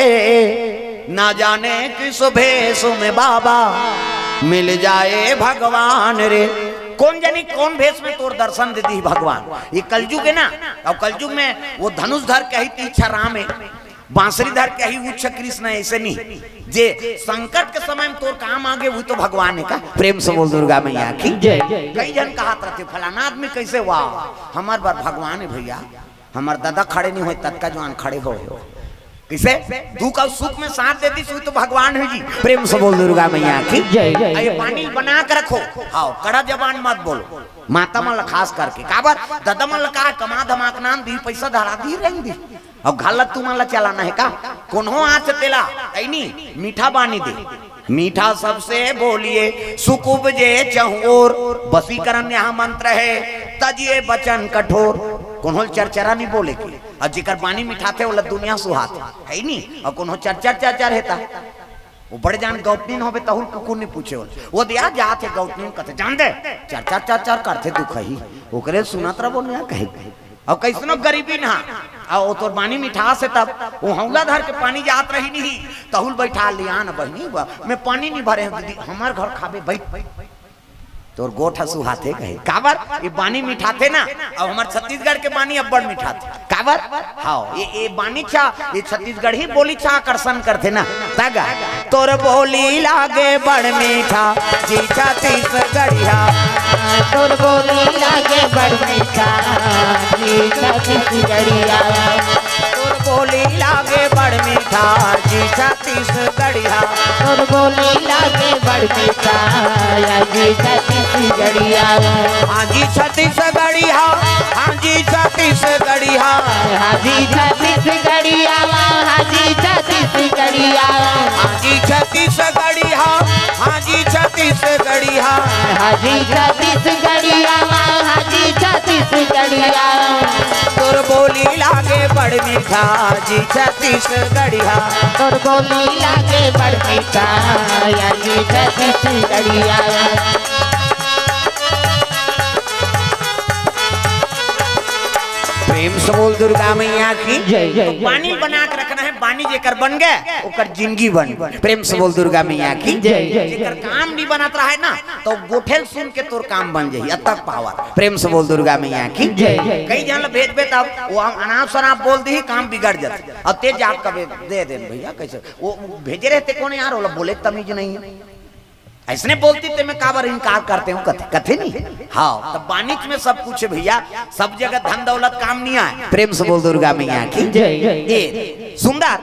रे न जाने किस भेष में बाबा मिल जाए भगवान रे कौन जानी कौन भेष में तोर दर्शन दे दी भगवान। ये कलयुग है ना और कलयुग में वो धनुष धर के ही तीछा राम है बांसुरी धर के ही उच्च कृष्ण ऐसे नहीं जे संकट के समय में तोर काम आगे वो तो भगवान है का। प्रेम से बोल दुर्गा मैया की जय जय। कई जन कहा रहते फलाना आदमी कैसे हुआ हमार बार भगवान है भैया हमार दादा खड़े नहीं हुए तत्का जवान खड़े हो किसे दुख और सुख में साथ देती सुई तो भगवान है जी। प्रेम से बोल दुर्गा मैया की जय जय। ये पानी बना कर रखो हाँ कड़ा जबान मत बोलो माता मन खास करके काबर दादा मन कहा कमा धमाक नाम दी पैसा धरा दी रही दी और गलत तुम्हारा चलाना है का कौन हो आज तेला ऐनी मीठा बानी दे मीठा सबसे बोलिए सुख उपजे चहुओर बसीकरण यहाँ मंत्र है तजिए बचन कठोर कौन हो चरचरा नहीं बोले की और जिकर पानी मिठाते वाला दुनिया सुहात है नहीं और कौन हो चरचर चरचर हेता वो बड़े जान गौतनी होबे तहुल कुकुर नहीं पूछे वो दिया जाते गौतनी कथे जान दे चरचर चरचर करते दुख ही ओकरे सुनत रहो ना कहे और कैसनो गरीबी ना और तो पानी मिठास है तब वो हौला धर के पानी जात रही नहीं तहुल बैठा लिया ना बहनी मैं पानी नहीं भरे दीदी हमार घर खाबे बैठ तोर गोठा सुहाते कहे काबर ये पानी मिठाते ना और हमारे छत्तीसगढ़ के पानी अब बड़ मिठाते काबर हाँ ये ये पानी छा ये छत्तीसगढ़ ही बोली छा आकर्षण करते ना तगा तोर बोली लागे बड़ मीठा जी छत्तीसगढ़िया तोर बोली लागे बड़ मीठा जी छत्तीसगढ़िया तोर बोली लागे बड़ मीठा जी छत्तीसगढ़िया तोर बोली लागे बड़ मीठा जी छत्तीसगढ़िया हाँ जी छत्तीसगढ़िया हाँ जी छत्तीसगढ़िया हाँ जी छत्तीसगढ़िया हाँ जी छत्तीसगढ़िया हाँ जी छत्तीसगढ़िया हाँ जी छत्तीसगढ़िया हाँ जी छत्तीसगढ़िया हाँ जी छत्तीसगढ़िया तोर बोली लागे बड़ मीठा जी छत्तीसगढ़िया तोर बोली लागे बड़ मीठा जी छत्तीसगढ़िया प्रेम से बोल दुर्गा मैया की जय जय बानी बना के रखना है बानी जेकर बन गए ओकर जिंदगी बन प्रेम से बोल दुर्गा मैया की जय जय जेकर काम नहीं बनत रहा है ना तो गोठेल सुन के तोर काम बन जाही अतक पावर प्रेम से बोल दुर्गा मैया की जय जय कई जन भेज बे तब वो हम अनाप शनाप बोल दी काम बिगड़ जाता और तेज आप कभी दे दे भैया कैसे वो भेजे रहते कौन यार वो बोले तमीज नहीं है ऐसने बोलती थे मैं काबर इनकार करते हूँ कथे कथे नहीं हाँ तब बानिक में सब कुछ है भैया सब जगह धन दौलत काम नहीं आए प्रेम से बोल दुर्गा मैया की जय जय ये सुंदर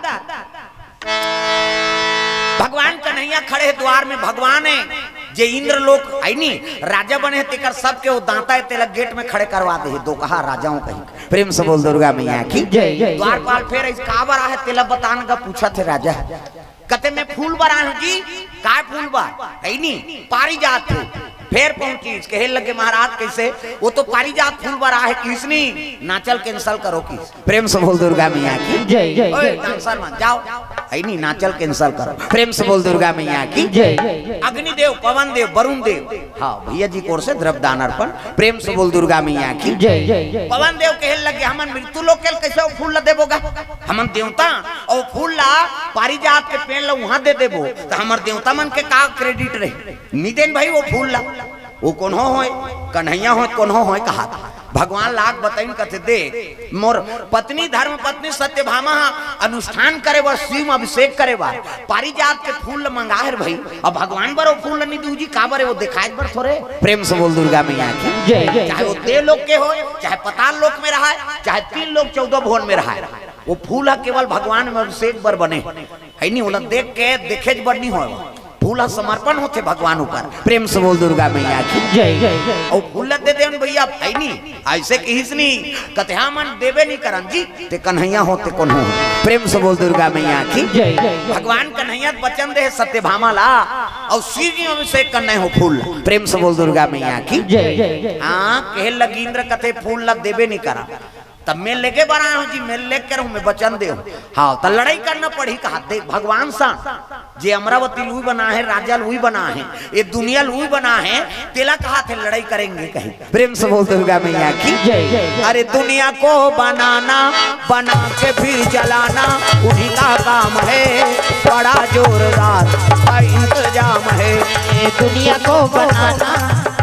भगवान कन्हैया खड़े है द्वार में भगवान है जे इंद्र लोक आई नी राजा बने तेकर सबके वो दांता है तेलक गेट में खड़े करवा दे दो कहा राजाओं कहीं प्रेम से बोल दुर्गा मैया की जय जय द्वार पाल फिर इस काबर आ है तेला बताने का पूछा थे राजा कते में फूल बरा हूँ जी काय फूल बार है नी पारिजात फूल फिर पहुंची कहे लगे महाराज कैसे वो तो पारिजात फूल बरा है किसनी नाचल कैंसल करो की प्रेम से बोल दुर्गा मैया की जय जय ओए डांसर मत जाओ है नी नाचल कैंसल करो प्रेम से बोल दुर्गा मैया की जय जय अग्निदेव पवन देव वरुण देव हाँ भैया जी कोर से द्रव दान अर्पण प्रेम से बोल दुर्गा मैया की जय जय पवन देव कहे लगे हमन मृत्यु लोक कैसे फूल ला देबोगा हमन देवता और फूल ला पारिजात के पेड़ ला वहां दे देबो तो हमर देवता मन के का क्रेडिट रही नितिन भाई वो फूल ला वो कौन हो होय कन्हैया हो कौन हो होय कहा भगवान लाख बताइन कथे दे मोर पत्नी धर्म पत्नी सत्यभामा अनुष्ठान करे व शिव अभिषेक करे व पारिजात के फूल मंगाहर भाई अब भगवान बर वो फूल नहीं दूजी का बरे वो दिखाए बर थोड़े प्रेम से बोल दुर्गा मैया की जय जय चाहे वो देव लोक के हो चाहे पताल लोक में रहा है चाहे तीन लोग चौदह भुवन में रहा है वो फूल केवल भगवान में अभिषेक बर बने है नहीं वो देख के देखे बर नहीं हो फूल समर्पण होते भगवान ऊपर प्रेम से बोल दुर्गा मैया की जय जय और फूल दे दे भैया है नहीं ऐसे किस नहीं कथया मन देवे नहीं करन जी ते कन्हैया होते कौन हो प्रेम से बोल दुर्गा मैया की जय जय भगवान कन्हैया वचन दे सत्यभामा ला और शिव जी अभिषेक करने हो फूल प्रेम से बोल दुर्गा मैया की जय जय हाँ कहे लगी इंद्र कथे फूल लग देवे नहीं करा तब मैं लेके बना हूँ जी मैं लेकर हूँ मैं वचन दे हाँ तो लड़ाई करना पड़ी कहा देख भगवान सा जे अमरावती लुई बना है राजा लुई बना है ये दुनिया लुई बना है तेला कहा थे लड़ाई करेंगे कहीं प्रेम से बोल दुर्गा मैया की जय जय अरे दुनिया को बनाना बना के फिर जलाना उन्हीं का काम है बड़ा जोरदार का इंतजाम है ये दुनिया को बनाना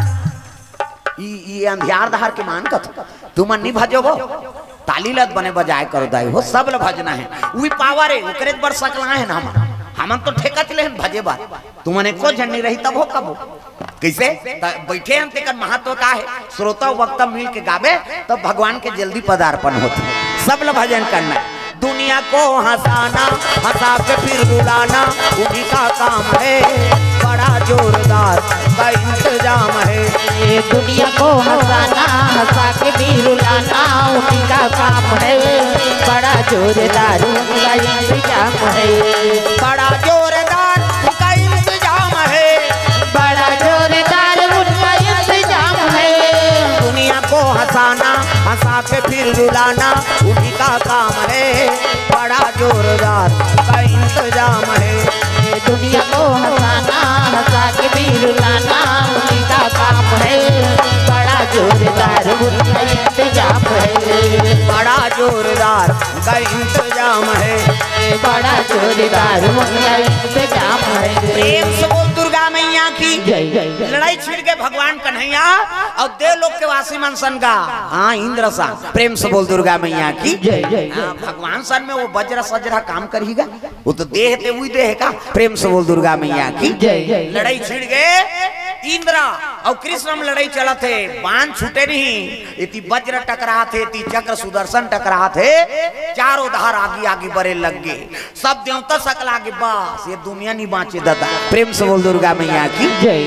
ये अंधियार दहार के मान कथ तुम नहीं भजोगो ताली लत बने बजाय करो दाई हो सब ल भजना है वही पावर है ओकरे बर सकला है ना हम हम तो ठेका चले हैं भजे बार तुमने को झंडी रही तब हो कब हो कैसे बैठे हम तेकर महत्व का है श्रोता वक्ता मिल के गावे तो भगवान के जल्दी पदार्पण होते सब ल भजन करना है दुनिया को हंसाना हंसा के फिर रुलाना उन्हीं का काम है बड़ा जोरदार का इंतजाम है ये दुनिया को हंसाना हंसा के भी रुलाना उन्हीं का काम है बड़ा जोरदार उनका इंतजाम है बड़ा जोरदार उनका इंतजाम है बड़ा जोरदार उनका इंतजाम है दुनिया को हंसाना हंसा के फिर रुलाना उन्हीं का काम है बड़ा जोरदार का इंतजाम है दुनिया को हंसाना हंसा के भी रुलाना उन्हीं का काम है बड़ा जोरदार उनका इंतजाम है बड़ा जोरदार का इंतजाम है बड़ा जोरदार उनका इंतजाम है प्रेम से बोल दुर्गा मैया मैया की लड़ाई छिड़ के भगवान कन्हैया और देवलोक के वासी मन सन का हाँ इंद्र सा प्रेम से बोल दुर्गा मैया की हाँ, भगवान सन में वो वज्र सजरा काम करेगा वो तो देह ते वही देह का प्रेम से बोल दुर्गा मैया की लड़ाई छिड़ गए इंद्रा और कृष्ण में लड़ाई चला थे बाण छूटे नहीं इति वज्र टकरा थे इति चक्र सुदर्शन टकरा थे चारों धार आगे आगे बड़े लग गए सब देवता सकल आगे बस ये दुनिया नहीं बाँचे दादा प्रेम से बोल दुर्गा मैया की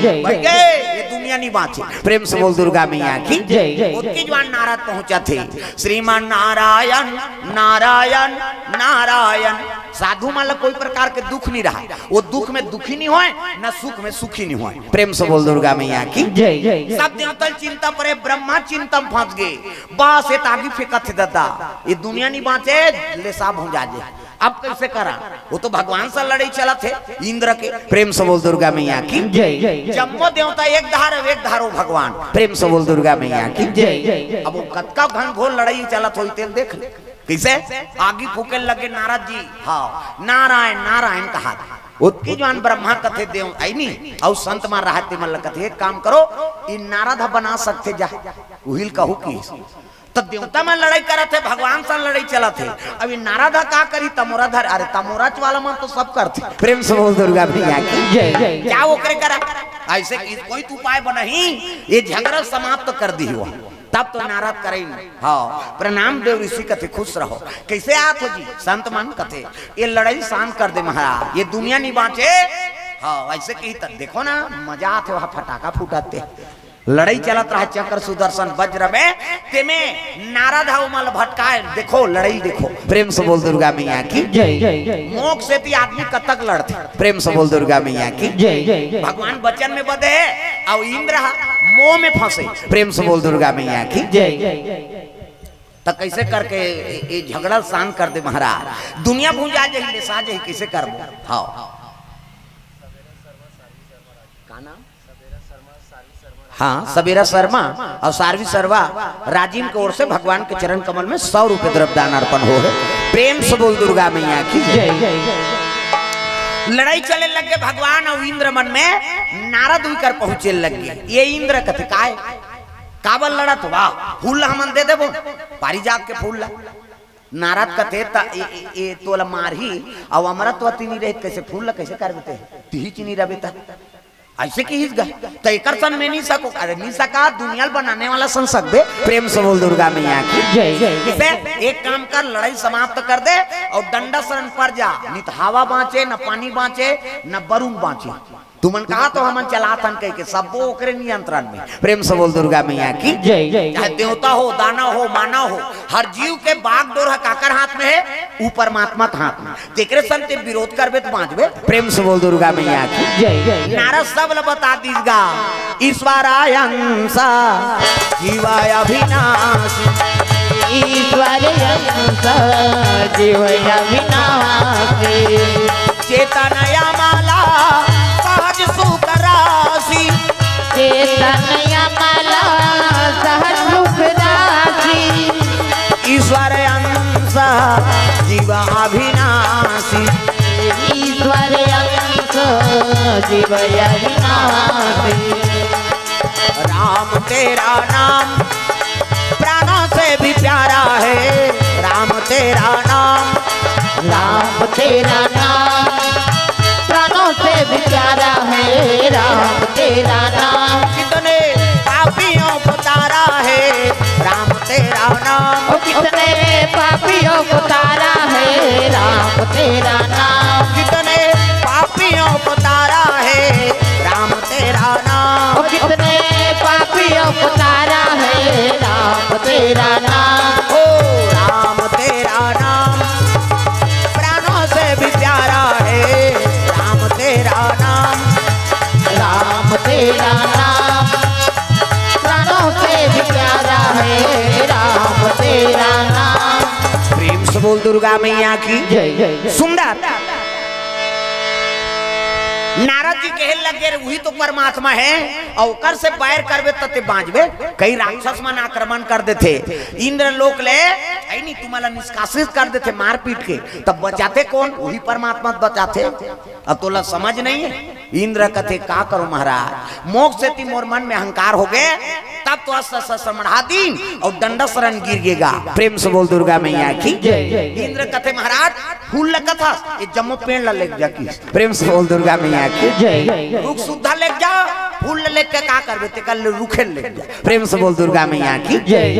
ये दुनिया नहीं बाँचे प्रेम से बोल दुर्गा मैया की उनकी जवान नारद पहुंचा थे श्रीमान नारायण नारायण नारायण साधु मतलब कोई प्रकार के दुख नहीं रहा वो दुख में दुखी नहीं हुए न सुख में सुखी नहीं हुए प्रेम से बोल दुर्गा मैया की सब देवता चिंता परे ब्रह्मा चिंता फंस गए बस ये तागी फेंकत थे दादा ये दुनिया नहीं बाँचे ले साब हो जाजे अब कैसे करा वो तो भगवान से लड़ाई चला थे इंद्र के प्रेम से बोल दुर्गा मैया की जम्मो देवता एक धार एक धारो भगवान प्रेम से बोल दुर्गा मैया की अब वो कतका घन घोर लड़ाई चला थोड़ी तेल देख ले कैसे आगे फूके लगे नारद जी हाँ नारायण नारायण कहा उसकी जवान ब्रह्मा कथे देव आई नहीं और संत मार रहा थे मतलब कथे एक काम करो इन नारद बना सकते जा उहिल कहू की तो देवता में लड़ाई करा थे भगवान से लड़ाई चला थे अभी नारद का करी तमोरा धर अरे तमोराच वाला मन तो सब करते प्रेम से बोल दुर्गा मैया की क्या वो करे करा ऐसे कोई तो उपाय बना ही ये झगड़ा समाप्त कर दी हुआ तब तो नारद करे हाँ प्रणाम देव ऋषि कथे खुश रहो कैसे आत हो जी संत मान कथे ये लड़ाई शांत कर दे महाराज ये दुनिया नहीं बाँचे हाँ ऐसे कही तक देखो ना मजा आते वहां फटाका फूटाते लड़ाई चलत रहा चक्र सुदर्शन वज्र में तेमे नारद मल भटकाए देखो लड़ाई देखो प्रेम से बोल दुर्गा मैया की मोक्ष से भी आदमी कतक लड़ते प्रेम से बोल दुर्गा मैया की भगवान वचन में बधे और इंद्र मोह में फंसे प्रेम से बोल दुर्गा मैया की तो कैसे करके ये झगड़ा शांत कर दे महाराज दुनिया भूजा जाए सा जाए कैसे कर हाँ हाँ सबेरा शर्मा और सारवी शर्मा राजीव की ओर से भगवान के चरण कमल में सौ रुपए द्रव्यदान अर्पण हो है प्रेम से बोल दुर्गा मैया की लड़ाई चले लगे भगवान और इंद्र मन में नारद हुई कर पहुंचे लगे ये इंद्र कथे काय काबल लड़ा तो वाह फूल हमन दे देबो पारिजात के फूल ला नारद कथे ये तोला मारही और अमरत्वती नहीं रहे कैसे फूल ला कैसे कर देते तिही चिनी रबेता ऐसे की हिज गए तो एक सन में नहीं सको अरे नहीं सका दुनिया बनाने वाला सन सकते प्रेम से बोल दुर्गा मैया की जय एक काम कर लड़ाई समाप्त कर दे और डंडा शरण पर जा नहीं तो हवा बाँचे न पानी बाँचे न बरुण बाँचे तुमन कहा तो हमन चलातन कह के सब ओकरे नियंत्रण में प्रेम से बोल दुर्गा मैया की चाहे देवता हो दाना हो मानव हो हर जीव के बाग डोर काकर हाथ में है ऊपर परमात्मा हाथ में तेरे संत विरोध करबे तो बाँचबे प्रेम से बोल दुर्गा मैया की नारद सब बता दीजगा ईश्वराय अंसा जीवाय अविनाशी ईश्वराय अंसा जीवाय अविनाशी चेतनया माला सहज सुख राशि चेतनया माला सहज सुख राशि ईश्वर अंश जीव अविनाशी ईश्वर अंश जीव अविनाशी राम तेरा नाम प्राणों से भी प्यारा है राम तेरा नाम राम तेरा नाम प्राणों से भी प्यारा है राम तेरा नाम कितने पापियों को तारा है राम तेरा नाम कितने पापियों को तारा है राम तेरा नाम कितने पापियों को तारा है राम तेरा नाम कितने पापियों को तारा है राम तेरा नाम ओ राम तेरा नाम प्राणों से भी प्यारा है राम तेरा नाम राम तेरा नाम प्राणों से भी प्यारा है राम तेरा नाम प्रेम से बोल दुर्गा मैया की जय जय सुंदर नारद जी कहे लगे वही तो परमात्मा है और ओकर से पैर करबे तते बांचबे। कई राक्षस मन आक्रमण कर देते, इंद्र लोक ले आई नहीं तुम्हारा निष्कासित कर देते मार पीट के, तब बचाते कौन? वही परमात्मा बचाते। अब तोला समझ नहीं है। इंद्र कथे का करो महाराज, मोक्ष से ती मोर मन में अहंकार हो गए, तब तो अस्त्र बढ़ा दी और दंड शरण गिर गेगा। प्रेम से बोल दुर्गा मैया की। इंद्र कथे महाराज फूल लगा था ये जम्मो पेड़ ले जाकी। प्रेम से बोल दुर्गा मैया की। रुख सुधा ले जा, फूल ले के का करबे ते कल रुखे ले जा। प्रेम से बोल दुर्गा मैया की।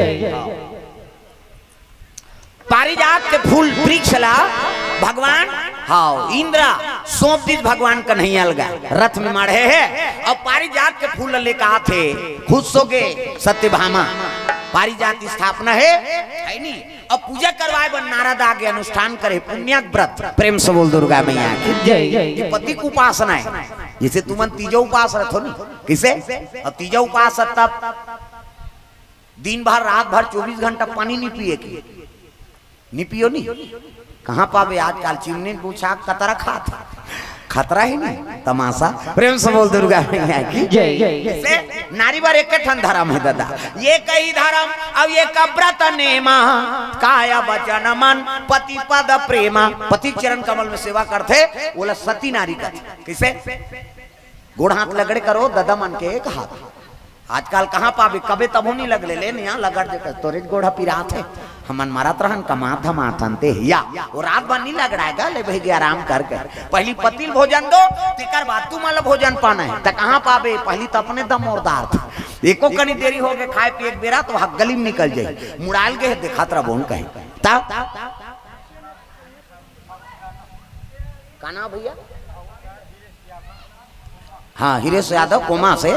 पारिजात के फूल वृक्ष ला भगवान हाँ इंद्र सौंप दी भगवान का नहीं अलगा रथ में मारे है और पारिजात के फूल लेकर आते खुश हो गए। सत्यभामा पारिजात स्थापना है है नहीं। अब पूजा करवाए बन नारद आगे अनुष्ठान करे पुण्यक व्रत। प्रेम से बोल दुर्गा मैया की जय। पति की उपासना है जैसे तुम तीजा उपास रखो नहीं किसे और तीजा उपास तब दिन भर रात भर चौबीस घंटा पानी नहीं पिए की नहीं पियो नहीं कहाँ पावे आजकल चिमनी पूछा कतरा खात खतरा ही नहीं तमाशा। प्रेम से बोल दुर्गा मैया की जय। नारी बार एक ठन धर्म है दादा ये कई धर्म अब ये कब्रत नेमा काया वचन मन पति पद प्रेमा। पति चरण कमल में सेवा करते बोला सती नारी का किसे गोड़ हाथ लगड़े करो दादा मन के एक हाथ। आजकल कहाँ पावे कबे तब नहीं लगले ले यहाँ लगड़ दे तोरे गोड़ा पिरात है हमन मारत रहन कमा धमाथन ते या वो रात भर नहीं लगड़ाएगा ले भाई आराम करके पहली पतिल भोजन दो तेकर बाद तू मतलब भोजन पाना है तो कहाँ पावे पहली तो अपने दम और दार था एको कनी देरी हो गए खाए पिए बेरा तो हक गली में निकल जाए मुड़ाल के देखा तरा बोन कहीं तब काना भैया हाँ हिरेश यादव कोमा से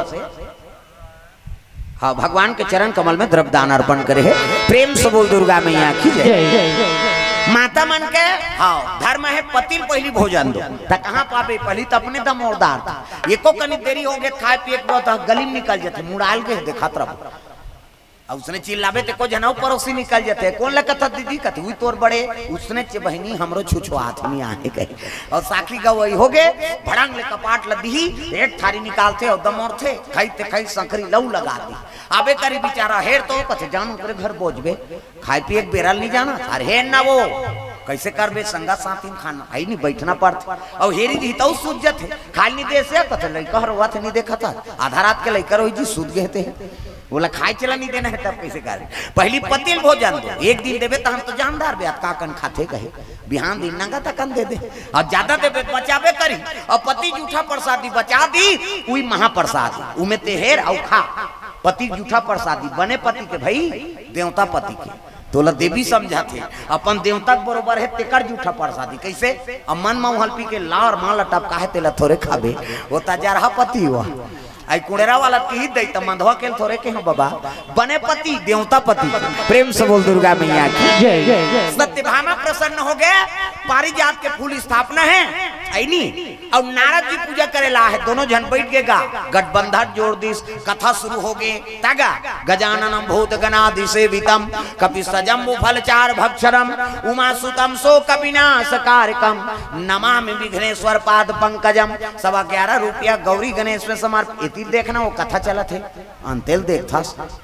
हाँ भगवान के चरण कमल में द्रव्यदान अर्पण करे है। प्रेम से बोल दुर्गा मैया की जय। माता मन के हाँ धर्म है पति पहली भोजन दो तो कहाँ पावे पहली तो अपने दम और दार था एको कनी देरी हो गए खाए पिए तो गली में निकल जाते मुड़ाल के देखा तरफ अब उसने चिल्लावे ते को जनाव पड़ोसी निकल जाते कौन लगता दीदी कत हुई तोर बड़े उसने चे बहनी हमरो छुछो हाथ नहीं आए गए और साखी का वही हो गए भड़ंग ले कपाट लदी एक थारी निकालते और दमोर थे खाई ते खाई संकरी लऊ लगा दी आबे करी बेचारा हेर तो कथे जानो करे घर बोझबे खाए पिए बेरल नहीं जाना अरे हेर ना वो कैसे करबे संगा साथी खाना आई नहीं बैठना पड़ता और हेरी दी तो सूझ जाते खाली नहीं दे से कथे लइका हरवा थे नहीं देखा था आधा रात के लइका रोई जी सूझ गए थे बोला खाए चला नहीं देना है तब कैसे करे पहली पतिल भोजन दो एक दिन देवे तो हम तो जानदार बे का कन खाते कहे बिहान दिन नंगा तक कन दे दे और ज्यादा देवे बचावे करी और पति जूठा प्रसादी बचा दी उई महाप्रसाद उमे ते हेर और खा पति जूठा प्रसादी बने पति के भाई देवता पति के तोला देवी समझाते अपन देवता बरोबर है तेकर जूठा प्रसादी कैसे अब मन में हल्पी के लार मां लटप काहे तेला थोड़े खाबे वो तजारहा पति हुआ आई कुड़ेरा वाला की दई त मंधवा के थोड़े के बाबा बने पति देवता पति। प्रेम से बोल दुर्गा मैया की जय। सत्यभामा प्रसन्न हो गए पारिजात के फूल स्थापना है ऐनी और नारद जी पूजा करेला है दोनों जन बैठ गएगा गठबंधन जोड़ दिस कथा शुरू हो गए तागा गजाननम भूत गणाधि सेवितम कपि सजम्बु फलचार भक्षरम उमा सुतम सो कविनाश कारकम नमामि विघ्नेश्वर पाद पंकजम सवा ग्यारह रुपया गौरी गणेश में समर्पित देखना वो कथा चला थे अंतेल देखता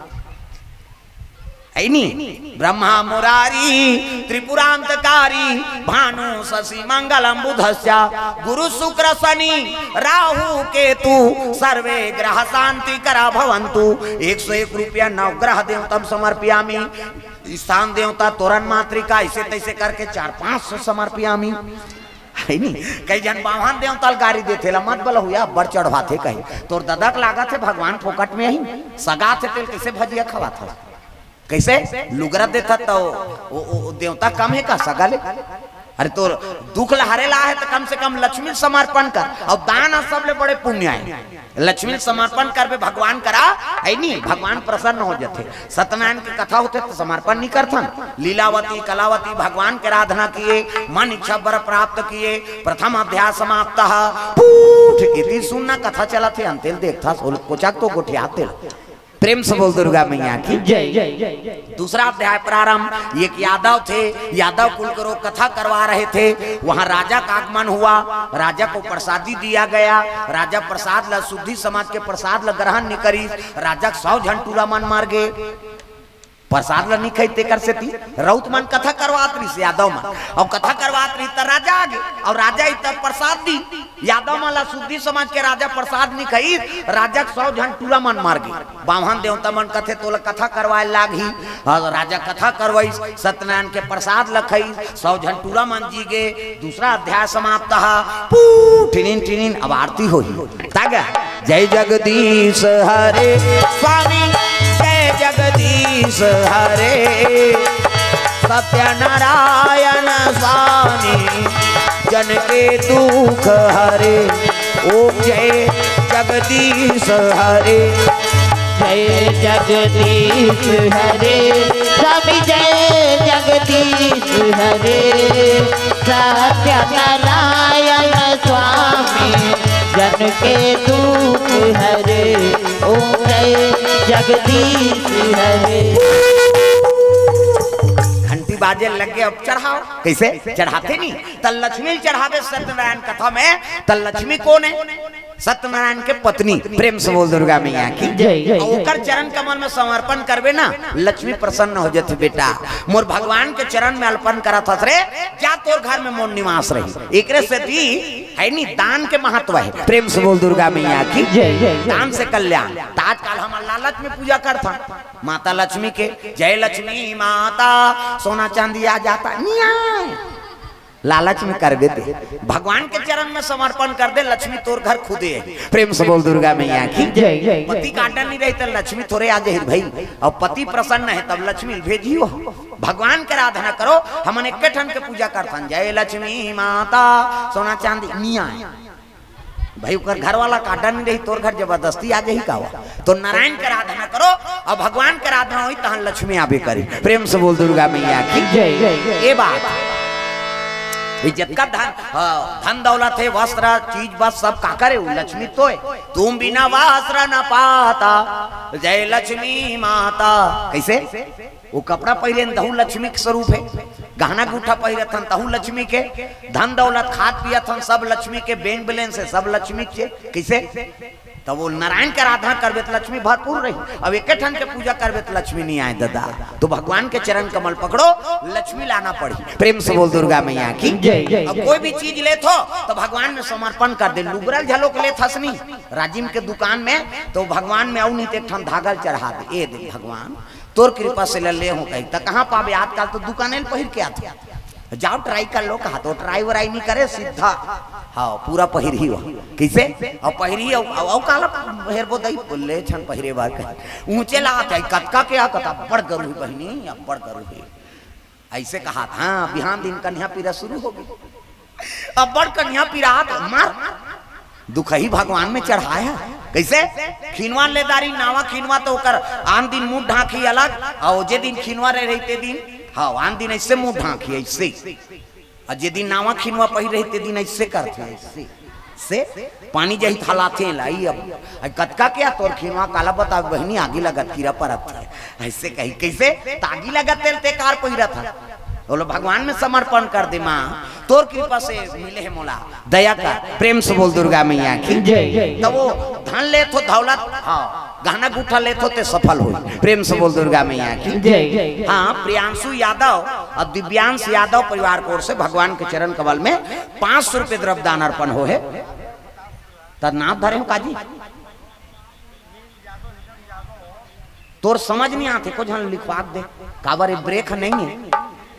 ऐनी ब्रह्मा मुरारी त्रिपुरांतकारी भानु शशि मंगलम बुधस्या गुरु शुक्र शनि राहु केतु सर्वे ग्रह शांति करा भवंतु एक सौ एक रुपया नवग्रह देवतम समर्पयामी स्थान देवता तोरण मातृका ऐसे तैसे करके चार पांच सौ समर्पयामी कई जन बावन देवताल गाड़ी देते मत बल हुआ बड़ चढ़वा थे कहीं तोर दादा के लागा थे भगवान फोकट में ही सगा थे तेल कैसे भजिया खवा था कैसे लुगरा देता तो ओ, ओ, देवता कम है का सगा ले अरे तो दुख लहरे ला है तो कम से कम लक्ष्मी समर्पण कर और दान सब ले बड़े पुण्य है लक्ष्मी समर्पण कर भगवान करा है नहीं भगवान प्रसन्न हो जाते सत्यनारायण की कथा होते तो समर्पण नहीं करथन लीलावती कलावती भगवान के आराधना किए मन इच्छा वर प्राप्त किए प्रथम अध्याय समाप्त इति सुनना कथा चला थे अंतेल देखता कोचाक तो गोठियाते प्रेम से बोल दुर्गा मैया की जय। दूसरा अध्याय प्रारंभ। एक यादव थे, यादव कुल करो कथा करवा रहे थे। वहां राजा का आगमन हुआ, राजा को प्रसादी दिया गया। राजा प्रसाद ला शुद्धि समाज के प्रसाद ला ग्रहण नहीं करी। राजा सौ झंटूरा मन मार गए, प्रसाद ला नहीं खाते कर से रउत मन कथा करवात रही से यादव मन, और कथा करवात रही तो राजा आगे, और राजा तब प्रसाद दी। यादव मन ला शुद्धि समाज के राजा प्रसाद नहीं खाई, राजा सौ झंटूरा मन मार गई। बामन देवता मन कथे तो कथा करवाए लागी, और राजा कथा करवाई, सत्यनारायण के प्रसाद लखई, सौ झंटूरा मन जी गे। दूसरा अध्याय समाप्त। टिनिन टिनिन अब आरती होई। तागा जय जगदीश हरे स्वामी, जय जगदीश हरे सत्यनारायण स्वामी, जन के दुख हरे। ओम जय जगदीश हरे, जय जगदीश हरे स्वामी, जय जगदीश हरे सत्यनारायण स्वामी, जन के दुख हरे। ओम जय जगदीश हरे। घंटी बाजे लगे, अब चढ़ाओ। कैसे चढ़ाते नहीं तल लक्ष्मी चढ़ावे सत्यनारायण कथा में। तल लक्ष्मी कौन है? सत्यनारायण के पत्नी। प्रेम से बोल दुर्गा मैया की जय। ओकर चरण कमल में समर्पण करबे ना, लक्ष्मी प्रसन्न हो जाती। बेटा मोर भगवान के चरण में अर्पण करत हस रे, जा तोर घर में मोर निवास रही। एकरे से दी है नी दान के महत्व है। प्रेम से बोल दुर्गा मैया की जय। दान से कल्याण। आजकल हम लालच में पूजा करता माता लक्ष्मी के। जय लक्ष्मी माता, सोना चांदी आ जाता न्याय, लालच में कर देते। भगवान के चरण में समर्पण कर दे, लक्ष्मी तोर घर खुदे है। प्रेम से बोल दुर्गा मैया की जय। पति काटन नहीं रही तो लक्ष्मी थोड़े आ जाए भाई, और पति प्रसन्न है तब लक्ष्मी भेजियो। भगवान के आराधना करो, हमन एक ठन के पूजा करता। जय लक्ष्मी माता, सोना चांदी न्याय भाई। ओकर घर वाला काटन नहीं रही, तोर घर जबरदस्ती आ जाही का। तो नारायण के आराधना करो, और भगवान के आराधना हुई तहन लक्ष्मी आबे करी। प्रेम से बोल दुर्गा मैया की जय। ये बात जितना धन धन दौलत है, वस्त्र चीज बस सब का करे लक्ष्मी तो है। तुम बिना वस्त्र न पाता, जय लक्ष्मी माता। कैसे वो कपड़ा पहले तहु लक्ष्मी के स्वरूप है, गहना गुठा पहले थन तहु लक्ष्मी के, धन दौलत खाद पिया थन सब लक्ष्मी के, बैंक बैलेंस है सब लक्ष्मी के। कैसे तो वो नारायण के आराधना करबे तो लक्ष्मी भरपूर रही। अब एक ठन के पूजा करबे तो लक्ष्मी नहीं आए दादा। तो भगवान के चरण कमल पकड़ो, लक्ष्मी लाना पड़ी। प्रेम से बोल दुर्गा मैया की जय। अब कोई भी चीज ले थो तो भगवान में समर्पण कर दे। लुगरल झलोक ले थसनी राजिम के दुकान में, तो भगवान में औनी एक ठन धागल चढ़ा दे। ए दे भगवान तोर कृपा से ले हो कहीं तो कहाँ पावे। आजकल तो दुकान पहिर के आते, जाओ ट्राई कर लो। कहा तो ट्राई वराई नहीं करे, सीधा हाँ पूरा पहिर ही हो। कैसे और पहिरी औ काला हेर बो दई बोले छन पहिरे बार कहीं ऊंचे लात है कतका के आ कता बड़ गरु ही बहिनी अब बड़ गरु ही ऐसे कहा था। बिहान दिन कन्या पीरा शुरू हो गई, अब बड़ कन्या पीरा मार दुख ही भगवान में चढ़ाया। कैसे खिनवा लेदारी नावा खिनवा तो कर आन दिन मुंह ढांकी अलग, और जे दिन खिनवा रह रहते दिन हाँ आन दिन ऐसे मुंह ढांकी ऐसे, और जे दिन नावा खिनवा पही रहते दिन ऐसे करते ऐसे से पानी जही थलाते लाई। अब कतका क्या तोर खिनवा काला बता बहनी आगे लगत कीड़ा परत है ऐसे कही। कैसे तागी लगत तेल ते कार पहिरा था। बोलो भगवान में समर्पण कर दे माँ, तोर कृपा से मिले है मोला दया का। प्रेम से बोल दुर्गा मैया की जय। तो वो धन ले तो दौलत हाँ गहना गुठा ले तो ते सफल हो। प्रेम से बोल दुर्गा मैया की जय। हाँ प्रियांशु यादव और दिव्यांश यादव परिवार को ओर से भगवान के चरण कमल में पांच सौ रुपए द्रव्य दान अर्पण हो है। तब नाम धरे हो काजी तोर समझ नहीं आते कुछ हम लिखवा दे काबर ब्रेक नहीं है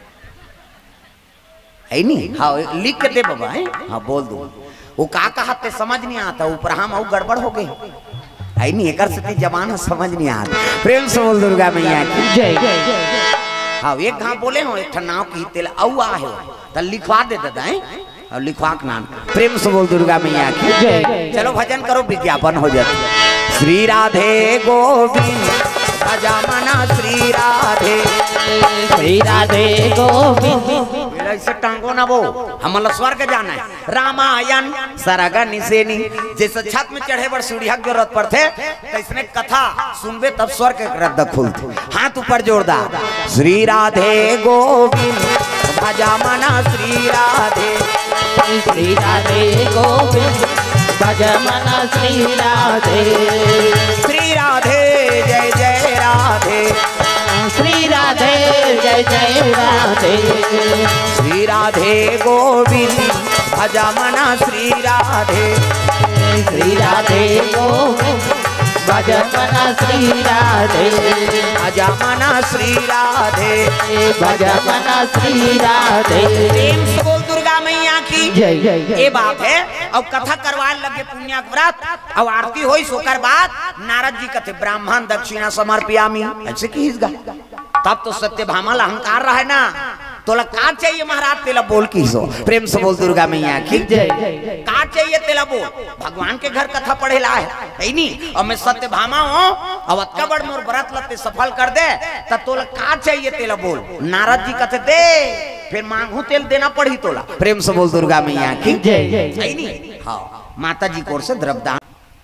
है नहीं। हाँ लिख के दे बाबा है। हाँ बोल दो वो का कहते समझ नहीं आता, ऊपर हम और गड़बड़ हो गए है नहीं। एक से जमाना समझ नहीं आता। प्रेम से बोल दुर्गा मैया की जय। हाँ एक घाव बोले हो एक नाव की तेल औआ है तो लिखवा दे दादा है और लिखवा के नाम। प्रेम से बोल दुर्गा मैया की जय। चलो भजन करो विज्ञापन हो जाती। श्री राधे गोविंद भजा मना श्री राधे श्री राधे गोविंद ऐसे टांगो ना वो हम स्वर्ग जाना है। रामायण सरगा निसेनी जैसे छत में चढ़े बड़ सीढ़िया की जरूरत पड़ते तो इसने कथा सुनबे तब स्वर्ग रद्द खुलते। हाथ ऊपर जोरदार श्री राधे गोविंद भजा मना श्री राधे श्री राधे गोविंद भजा मना श्री राधे श्री राधे जय जय राधे श्री राधे जय जय राधे श्री राधे गोविंद भजा मना श्री राधे श्री राधे गोविंद भजा मना श्री राधे भजा मना श्री राधे भजा मना श्री राधे। प्रेम से बोल दुर्गा मैया की जय जय ये बात है। अब कथा करवाए लगे पुण्य व्रत अब आरती होई सोकर बाद नारद जी कथे ब्राह्मण दक्षिणा समर्पयामि ऐसे की हिस्सा तब तो सत्यभामा अहंकार रहा है ना तोला का चाहिए महाराज तेला बोल की सो प्रेम से बोल दुर्गा मैया की जय का चाहिए तेला बोल भगवान के घर कथा पढ़ेला है है नहीं और मैं सत्यभामा हूँ अब अतका बड़ मोर व्रत लते सफल कर दे तब तोला का चाहिए तेला बोल नारद जी कहते दे फिर मांगू तेल देना पड़ी तोला प्रेम से बोल दुर्गा मैया की जय है नहीं हाँ माता जी को से द्रव्यदान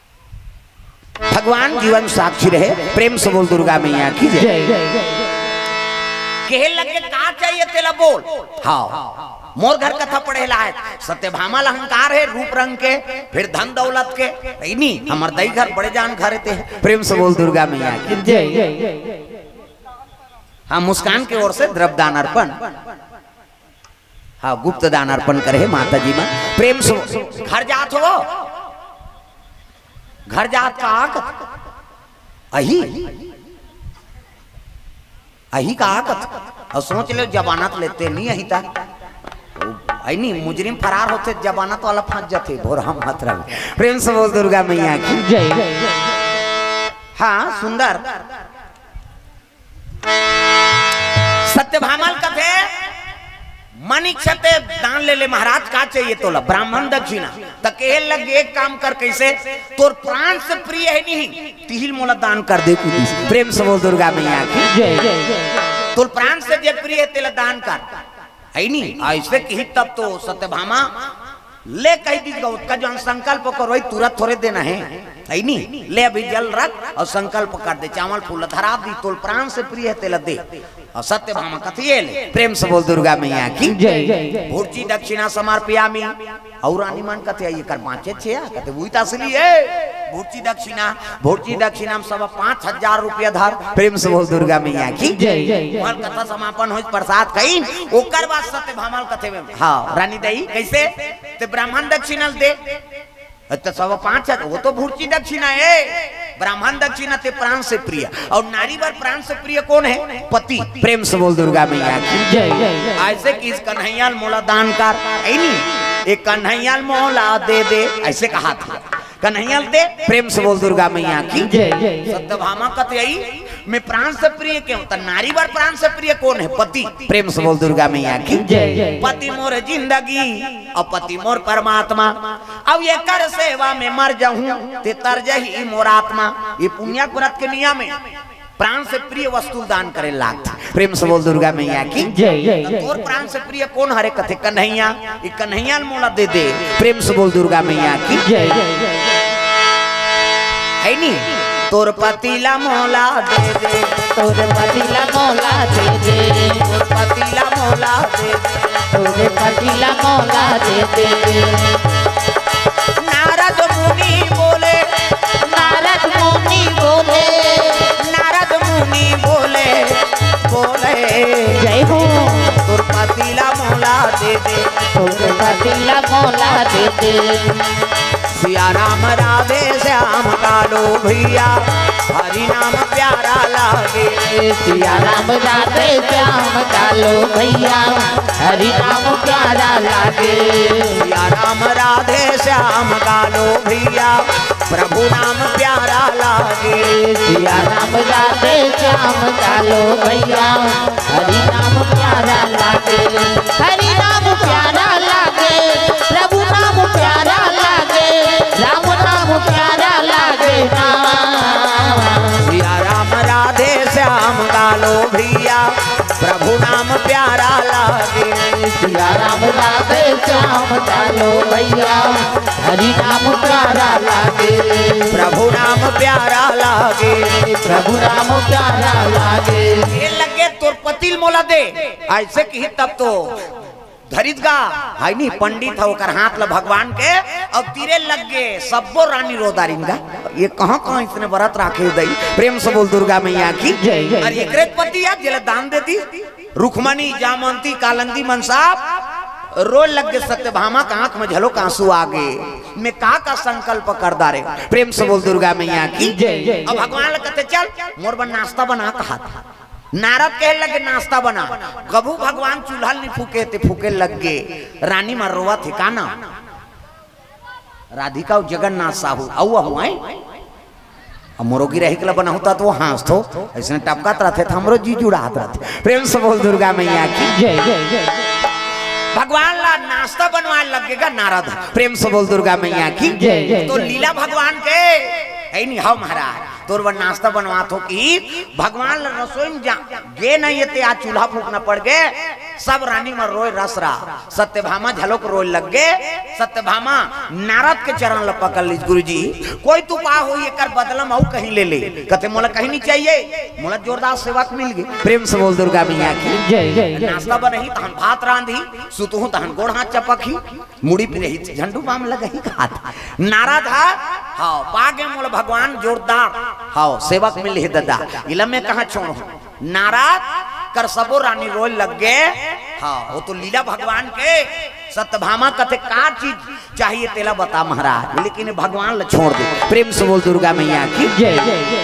भगवान जीवन साक्षी रहे प्रेम से बोल दुर्गा मैया की जय। कहे लगे का चाहिए तेला बोल हाँ मोर घर कथा पढ़ेला है सत्यभामा अहंकार है रूप रंग के फिर धन दौलत के नहीं हमार दई घर बड़े जान घर थे प्रेम से बोल दुर्गा मैया की जय। हाँ मुस्कान की ओर से द्रव्यदान अर्पण हाँ गुप्त दान अर्पण करे माता जी में प्रेम से घर जात हो घर जात का आकत अही अही का आकत और सोच ले जमानत लेते नहीं अही तक आई नहीं मुजरिम फरार होते जमानत वाला फंस जाते भोर हम मत रहे प्रेम से बोल दुर्गा मैया की जय। हाँ सुंदर सत्यभामा कथे मनी क्षते दान ले ले महाराज का चाहिए तोला ब्राह्मण दक्षिणा तो कहे लग एक काम कर कैसे तोर प्राण से प्रिय है नहीं तिहिल मोला दान कर दे प्रेम से बोल दुर्गा मैया की जय। तोर प्राण से जे प्रिय है तेला दान कर है नहीं ऐसे कही तब तो सत्यभामा ले कही दी का जो संकल्प करो वही तुरंत थोड़े देना है है नहीं ले अभी जल रख और संकल्प कर दे चावल फूल धरा दी तोल प्राण से प्रिय है तेला दे और सत्यभामा कथिए ले प्रेम से बोल दुर्गा मैया की जय। भूर्ची दक्षिणा समर्पयामि और रानी मान कथे ये कर पांचे छे कहते वही तो असली है भूर्ची दक्षिणा भूर्ची दक्षिणा में सब पांच हजार रुपया धर प्रेम से बोल दुर्गा मैया की जय। और कथा समापन हो प्रसाद कहीं ओकर बाद सत्यभामा कथे में हाँ रानी दई कैसे ते ब्राह्मण दक्षिणा दे तो सब पांच वो तो भूर्ची दक्षिणा है ब्राह्मण दक्षिणा ते प्राण से प्रिय और नारी वर प्राण से प्रिय कौन है पति प्रेम से बोल दुर्गा मैया की जय। ऐसे कि इस कन्हैयाल मोला दान कर एक कन्हैयाल मोला दे दे ऐसे कहा था कन्हैयाल दे प्रेम से बोल दुर्गा मैया की जय। सत्यभामा कथ यही मैं प्राण से प्रिय क्यों तो नारी वर प्राण से प्रिय कौन है पति प्रेम से बोल दुर्गा मैया की जय। पति मोर जिंदगी और पति मोर परमात्मा अब ये कर सेवा में मर जाऊं ते तर जही मोर आत्मा ये पुण्य व्रत के नियम है प्राण से प्रिय वस्तु दान करे लाग प्रेम से बोल दुर्गा मैया की जय। तोर प्राण से प्रिय कौन हरे कथे कन्हैया ये कन्हैया मोला दे दे प्रेम से बोल दुर्गा मैया की जय। है नी तोर पतिला मोला दे दे तोर पतिला मोला दे दे तोर पतिला मोला दे दे तोर पतिला मोला दे दे। नारद मुनि बोले नारद मुनि बोले नारद मुनि बोले बोले जय हो तोर पतिला मोला दे दे तोर पतिला मोला दे दे। सिया राम राधे श्याम कालो भैया हरि नाम प्यारा लागे सिया राम राधे श्याम कालो भैया हरि नाम प्यारा लागे सिया राम राधे श्याम कालो भैया प्रभु नाम प्यारा लागे सिया राम राधे श्याम कालो भैया हरि नाम प्यारा लागे हरि नाम प्यारा लागे प्रभु नाम प्यारा लागे राम नाम प्यारा लागे ना सिया राम राधे श्याम चालो भैया हरि नाम प्यारा लागे प्रभु नाम प्यारा लागे प्रभु नाम प्यारा लागे ये लगे तोर पतिल मोला दे ऐसे की तब तो धरित गा हाई नहीं पंडित हो कर हाथ ला भगवान के अब तीरे लग गए सबो रानी रोदारिंगा ये कहां कहां इतने व्रत राखे दई प्रेम से बोल दुर्गा मैया की जय। और एक पति यार जिला दान देती रुक्मणी जामंती कालंदी मनसा रो लग गए सत्यभामा का आंख में झलोक आंसू आ गए मैं का का संकल्प कर दारे प्रेम से बोल दुर्गा मैया की जय। अब भगवान कहते चल मोर बन नाश्ता बना कहा था नारद कह लगे नाश्ता बना कबू भगवान चूल्हा नहीं फूके थे फूके लग गए रानी मार रोवा थे काना राधिका जगन्नाथ साहू औ हुआ मोरोगी रही के बना होता तो वो हंस तो ऐसे टपकात रहते थे हमरो जी जुड़ात रहते प्रेम से बोल दुर्गा मैया की जय जय। भगवान ला नाश्ता बनवा लगेगा नारद प्रेम से बोल दुर्गा मैया की जय। तो लीला भगवान के है नहीं हाउ महाराज तोर वन नाश्ता बनवात हो कि भगवान ला रसोई में जा गे नहीं ते आज चूल्हा फूकना पड़ गए सब रानी में रोए रसरा सत्यभामा झलोक रोए लग गए सत्यभामा नारद के चरण ला पकड़ ली गुरुजी कोई तू पा हो ये कर बदलम आऊ कहीं ले ले कहते मोला कहीं नहीं चाहिए मोला जोरदार सेवक मिल गई प्रेम से बोल दुर्गा मैया की जय जय। नाश्ता बनही तहन भात रांधी सुतहु तहन गोड़ हाथ चपकी मुड़ी पे रही झंडू बाम लगही हाथ नारद हा हां पागे मोला भगवान जोरदार हां सेवक मिल ही दादा इला में कहां छोड़ नारद कर सबो रानी रोल लग गए हाँ वो तो लीला भगवान के सत्यभामा कथे का चीज चाहिए तेला बता महाराज लेकिन भगवान ला छोड़ दे प्रेम से बोल दुर्गा मैया की जय जय।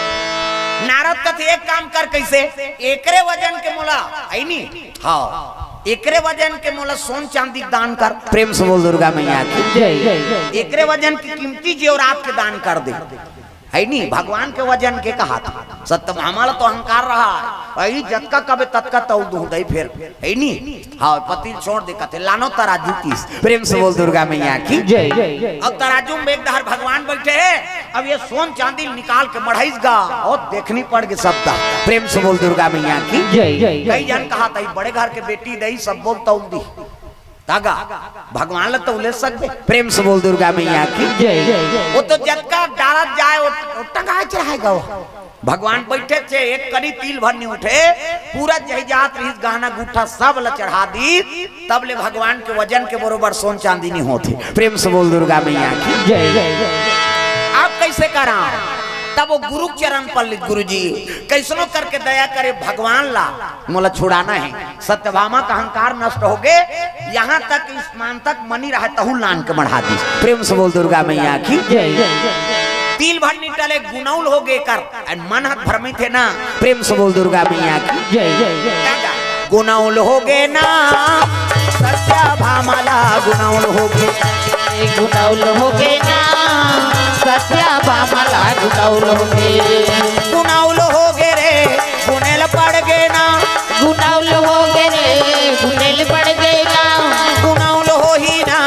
नारद कथे एक काम कर कैसे एकरे वजन के मोला आई नी हाँ एकरे वजन के मोला सोन चांदी दान कर प्रेम से बोल दुर्गा मैया की जय जय। एकरे वजन की कीमती जेवरात के दान कर दे है नहीं भगवान के वजन के कहा था सत्यभामा तो अहंकार रहा है जतका कबे तत्का तौ दूं दई फिर है नहीं हाँ पति छोड़ दे कहते लानो तराजू तीस प्रेम से बोल दुर्गा मैया की जय जय। अब तराजू में एक दहर भगवान बैठे हैं अब ये सोन चांदी निकाल के बढ़ाईस गा और देखनी पड़ गई सब प्रेम से बोल दुर्गा मैया की जय जय। कई जन कहा था बड़े घर के बेटी दई सब बोल तौल दी तागा भगवान ला तो ले सकते प्रेम से बोल दुर्गा मैया की जय जय। वो तो जतका डालत जाए वो टंगा चढ़ाएगा वो भगवान बैठे थे एक कड़ी तिल भर नहीं उठे पूरा जहिजात रही गहना गुट्ठा सब ला चढ़ा दी तब ले भगवान के वजन के बरोबर सोन चांदी नहीं होते प्रेम से बोल दुर्गा मैया की जय जय। आप कैसे करा तब वो गुरु चरण पर लिख गुरु जी कैसनो करके दया करे भगवान ला मोला छुड़ाना है सत्यभामा का अहंकार नष्ट हो गए यहाँ तक इस मान तक मनी रहा तहु लान के बढ़ा दी प्रेम से बोल दुर्गा मैया की जय जय। तिल भर निटले गुनौल हो गए कर मन हाथ भ्रमित थे ना प्रेम से बोल दुर्गा मैया की जय जय। गुनौल हो गए ना सत्यभामा ला गुनौल हो गए गुनौल हो गए ना सत्यभामा ला गुनौल हो गए गुनौल हो गए रे गुनेल पड़ गए ना गुनौल हो गए रे गुनेल पड़ गए ना गुनौल हो ही ना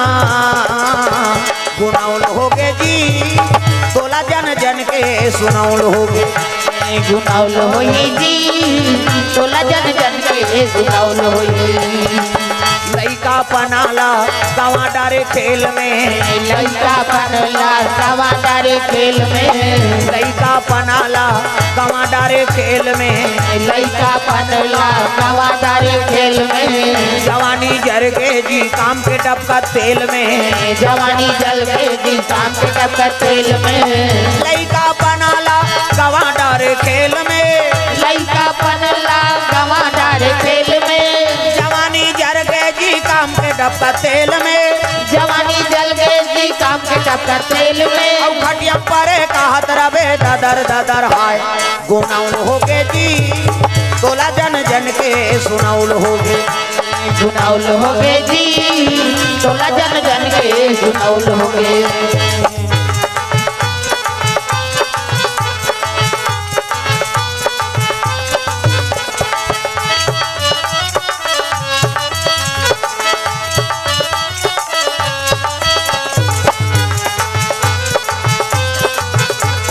गुनौल हो गए जी तोला जन जन के सुनौल हो गए गुनौल हो ही जी तोला जन जन के सुनौल हो ही लइका पनाला गवा डारे खेल में लइका पनाला गवा डारे खेल में लइका पनाला गवा डारे खेल में लइका पनाला गवा डारे खेल में जवानी जर के जी काम के डबका तेल में जवानी जल के जी काम के डबका तेल में लइका पनाला गवा डारे खेल में लइका पनाला गवा डारे खेल में जवानी जर के जी काम के डबका तेल में जवानी जल गए जी काम के डबका तेल में औ खटिया परे कहत रबे ददर ददर हाय गुनौल हो गए जी तोला जन जन के सुनौल हो गए गुनौल हो गए जी तोला जन जन के सुनौल हो गए।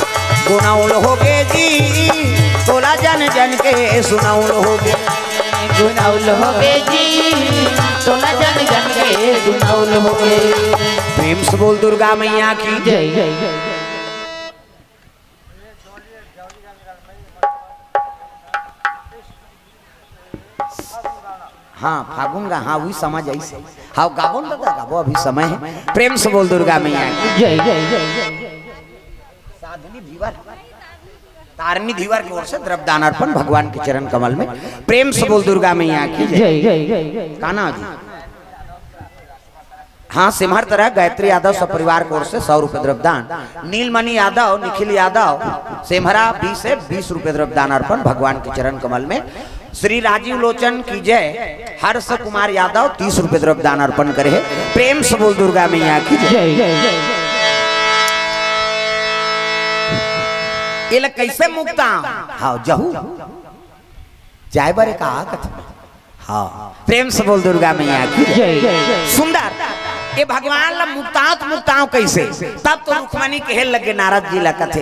गुनौल हो गए जी तोला जन जन के सुनौल हो गए गुनौल हो गे जी सोलह जन जन के गुनौल हो गे। प्रेम से बोल दुर्गा मैया की जय जय जय। हाँ फागुन का हाँ वही समझ आई से हाँ गावन दादा गावो अभी समय है। प्रेम से बोल दुर्गा मैया की जय जय जय जय। साधनी धीवर तारनी धीवर की ओर से द्रव्यदान अर्पण भगवान के चरण कमल में। प्रेम से बोल दुर्गा मैया की जय जय जय। काना जी हाँ सिमहर तरह गायत्री यादव सब परिवार की ओर से सौ रुपए द्रव्यदान। नीलमणि यादव निखिल यादव सिमहरा बीस से बीस रुपए द्रव्यदान अर्पण भगवान के चरण कमल में। श्री राजीव लोचन की जय हर्ष कुमार यादव तीस रुपए द्रव्यदान अर्पण करे। प्रेम से बोल दुर्गा मैया की जय जय जय। ये कैसे मुक्ता हाँ जहू चाय बरे का हाँ प्रेम से बोल दुर्गा मैया की जय जय जय। सुंदर ये भगवान ला मुक्ताओ तो मुक्ताओ कैसे तब तो रुक्मणी कहे लगे नारद जी ला कथे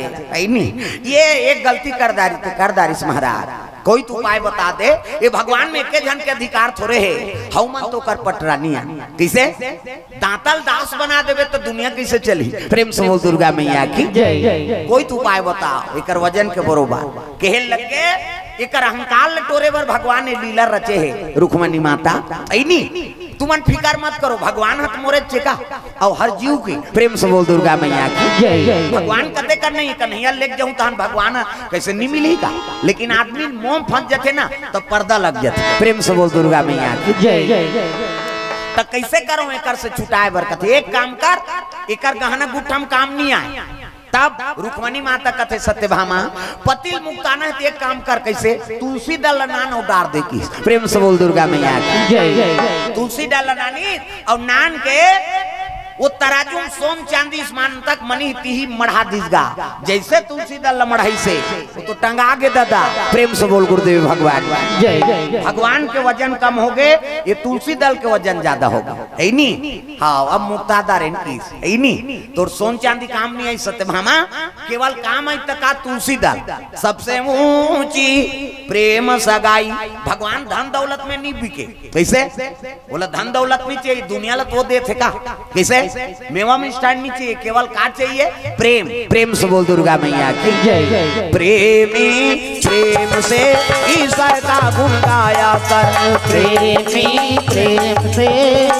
ये एक गलती कर दारी कर दारिस महाराज कोई तो उपाय बता दे। ये भगवान में एक जन के अधिकार थोड़े है हौमन तो कर पटरानिया कैसे दांतल दास बना देवे तो दुनिया कैसे चली। प्रेम से बोल दुर्गा मैया की जय जय जय। कोई तो उपाय बताओ एक वजन के बरोबर कहे लगे एक अहंकार लटोरे बर भगवान ने लीला रचे है रुक्मणी माता ऐनी तुमन फिकर मत करो भगवान हत मोरे चेका और हर जीव की। प्रेम से बोल दुर्गा मैया की जय जय। भगवान कते कर नहीं कन्हैया लेके जाऊं तहन भगवान कैसे नहीं मिलेगा लेकिन आदमी मोम फंस जाते ना तो पर्दा लग जाते। प्रेम से बोल दुर्गा मैया की जय जय जय। तो कैसे करो एकर से छुटाए बर कथे एक काम कर एकर गहना गुठम काम नहीं आए तब रुक्मणी माता कथे सत्यभामा पतिल मुक्ताना है एक काम कर कैसे तुलसी दल नान और डार दे की। प्रेम से बोल दुर्गा मैया की जय जय जय। तुलसी डाल नानी और नान के वो तराजू सोम चांदी स्मान तक मनी तीही मढ़ा दिसगा जैसे तुलसी दल मढ़ाई से वो तो टंगा गे दादा। प्रेम से बोल गुरुदेव भगवान जय जय जय। भगवान के वजन कम हो गए ये तुलसी दल के वजन ज्यादा होगा है नी हाँ अब मुक्तादार है नी तो सोन चांदी काम नहीं आई सत्यभामा केवल काम आई तक तुलसी दल सबसे ऊंची प्रेम सगाई। भगवान धन दौलत में नहीं बिके कैसे बोला धन दौलत नहीं चाहिए दुनिया ला तो दे थे का कैसे मेवा में स्टैंड नहीं चाहिए केवल का चाहिए प्रेम। प्रेम से बोल दुर्गा मैया की जय जय जय। प्रेमी प्रेम से ईश्वर का गुण गाया कर प्रेमी प्रेम से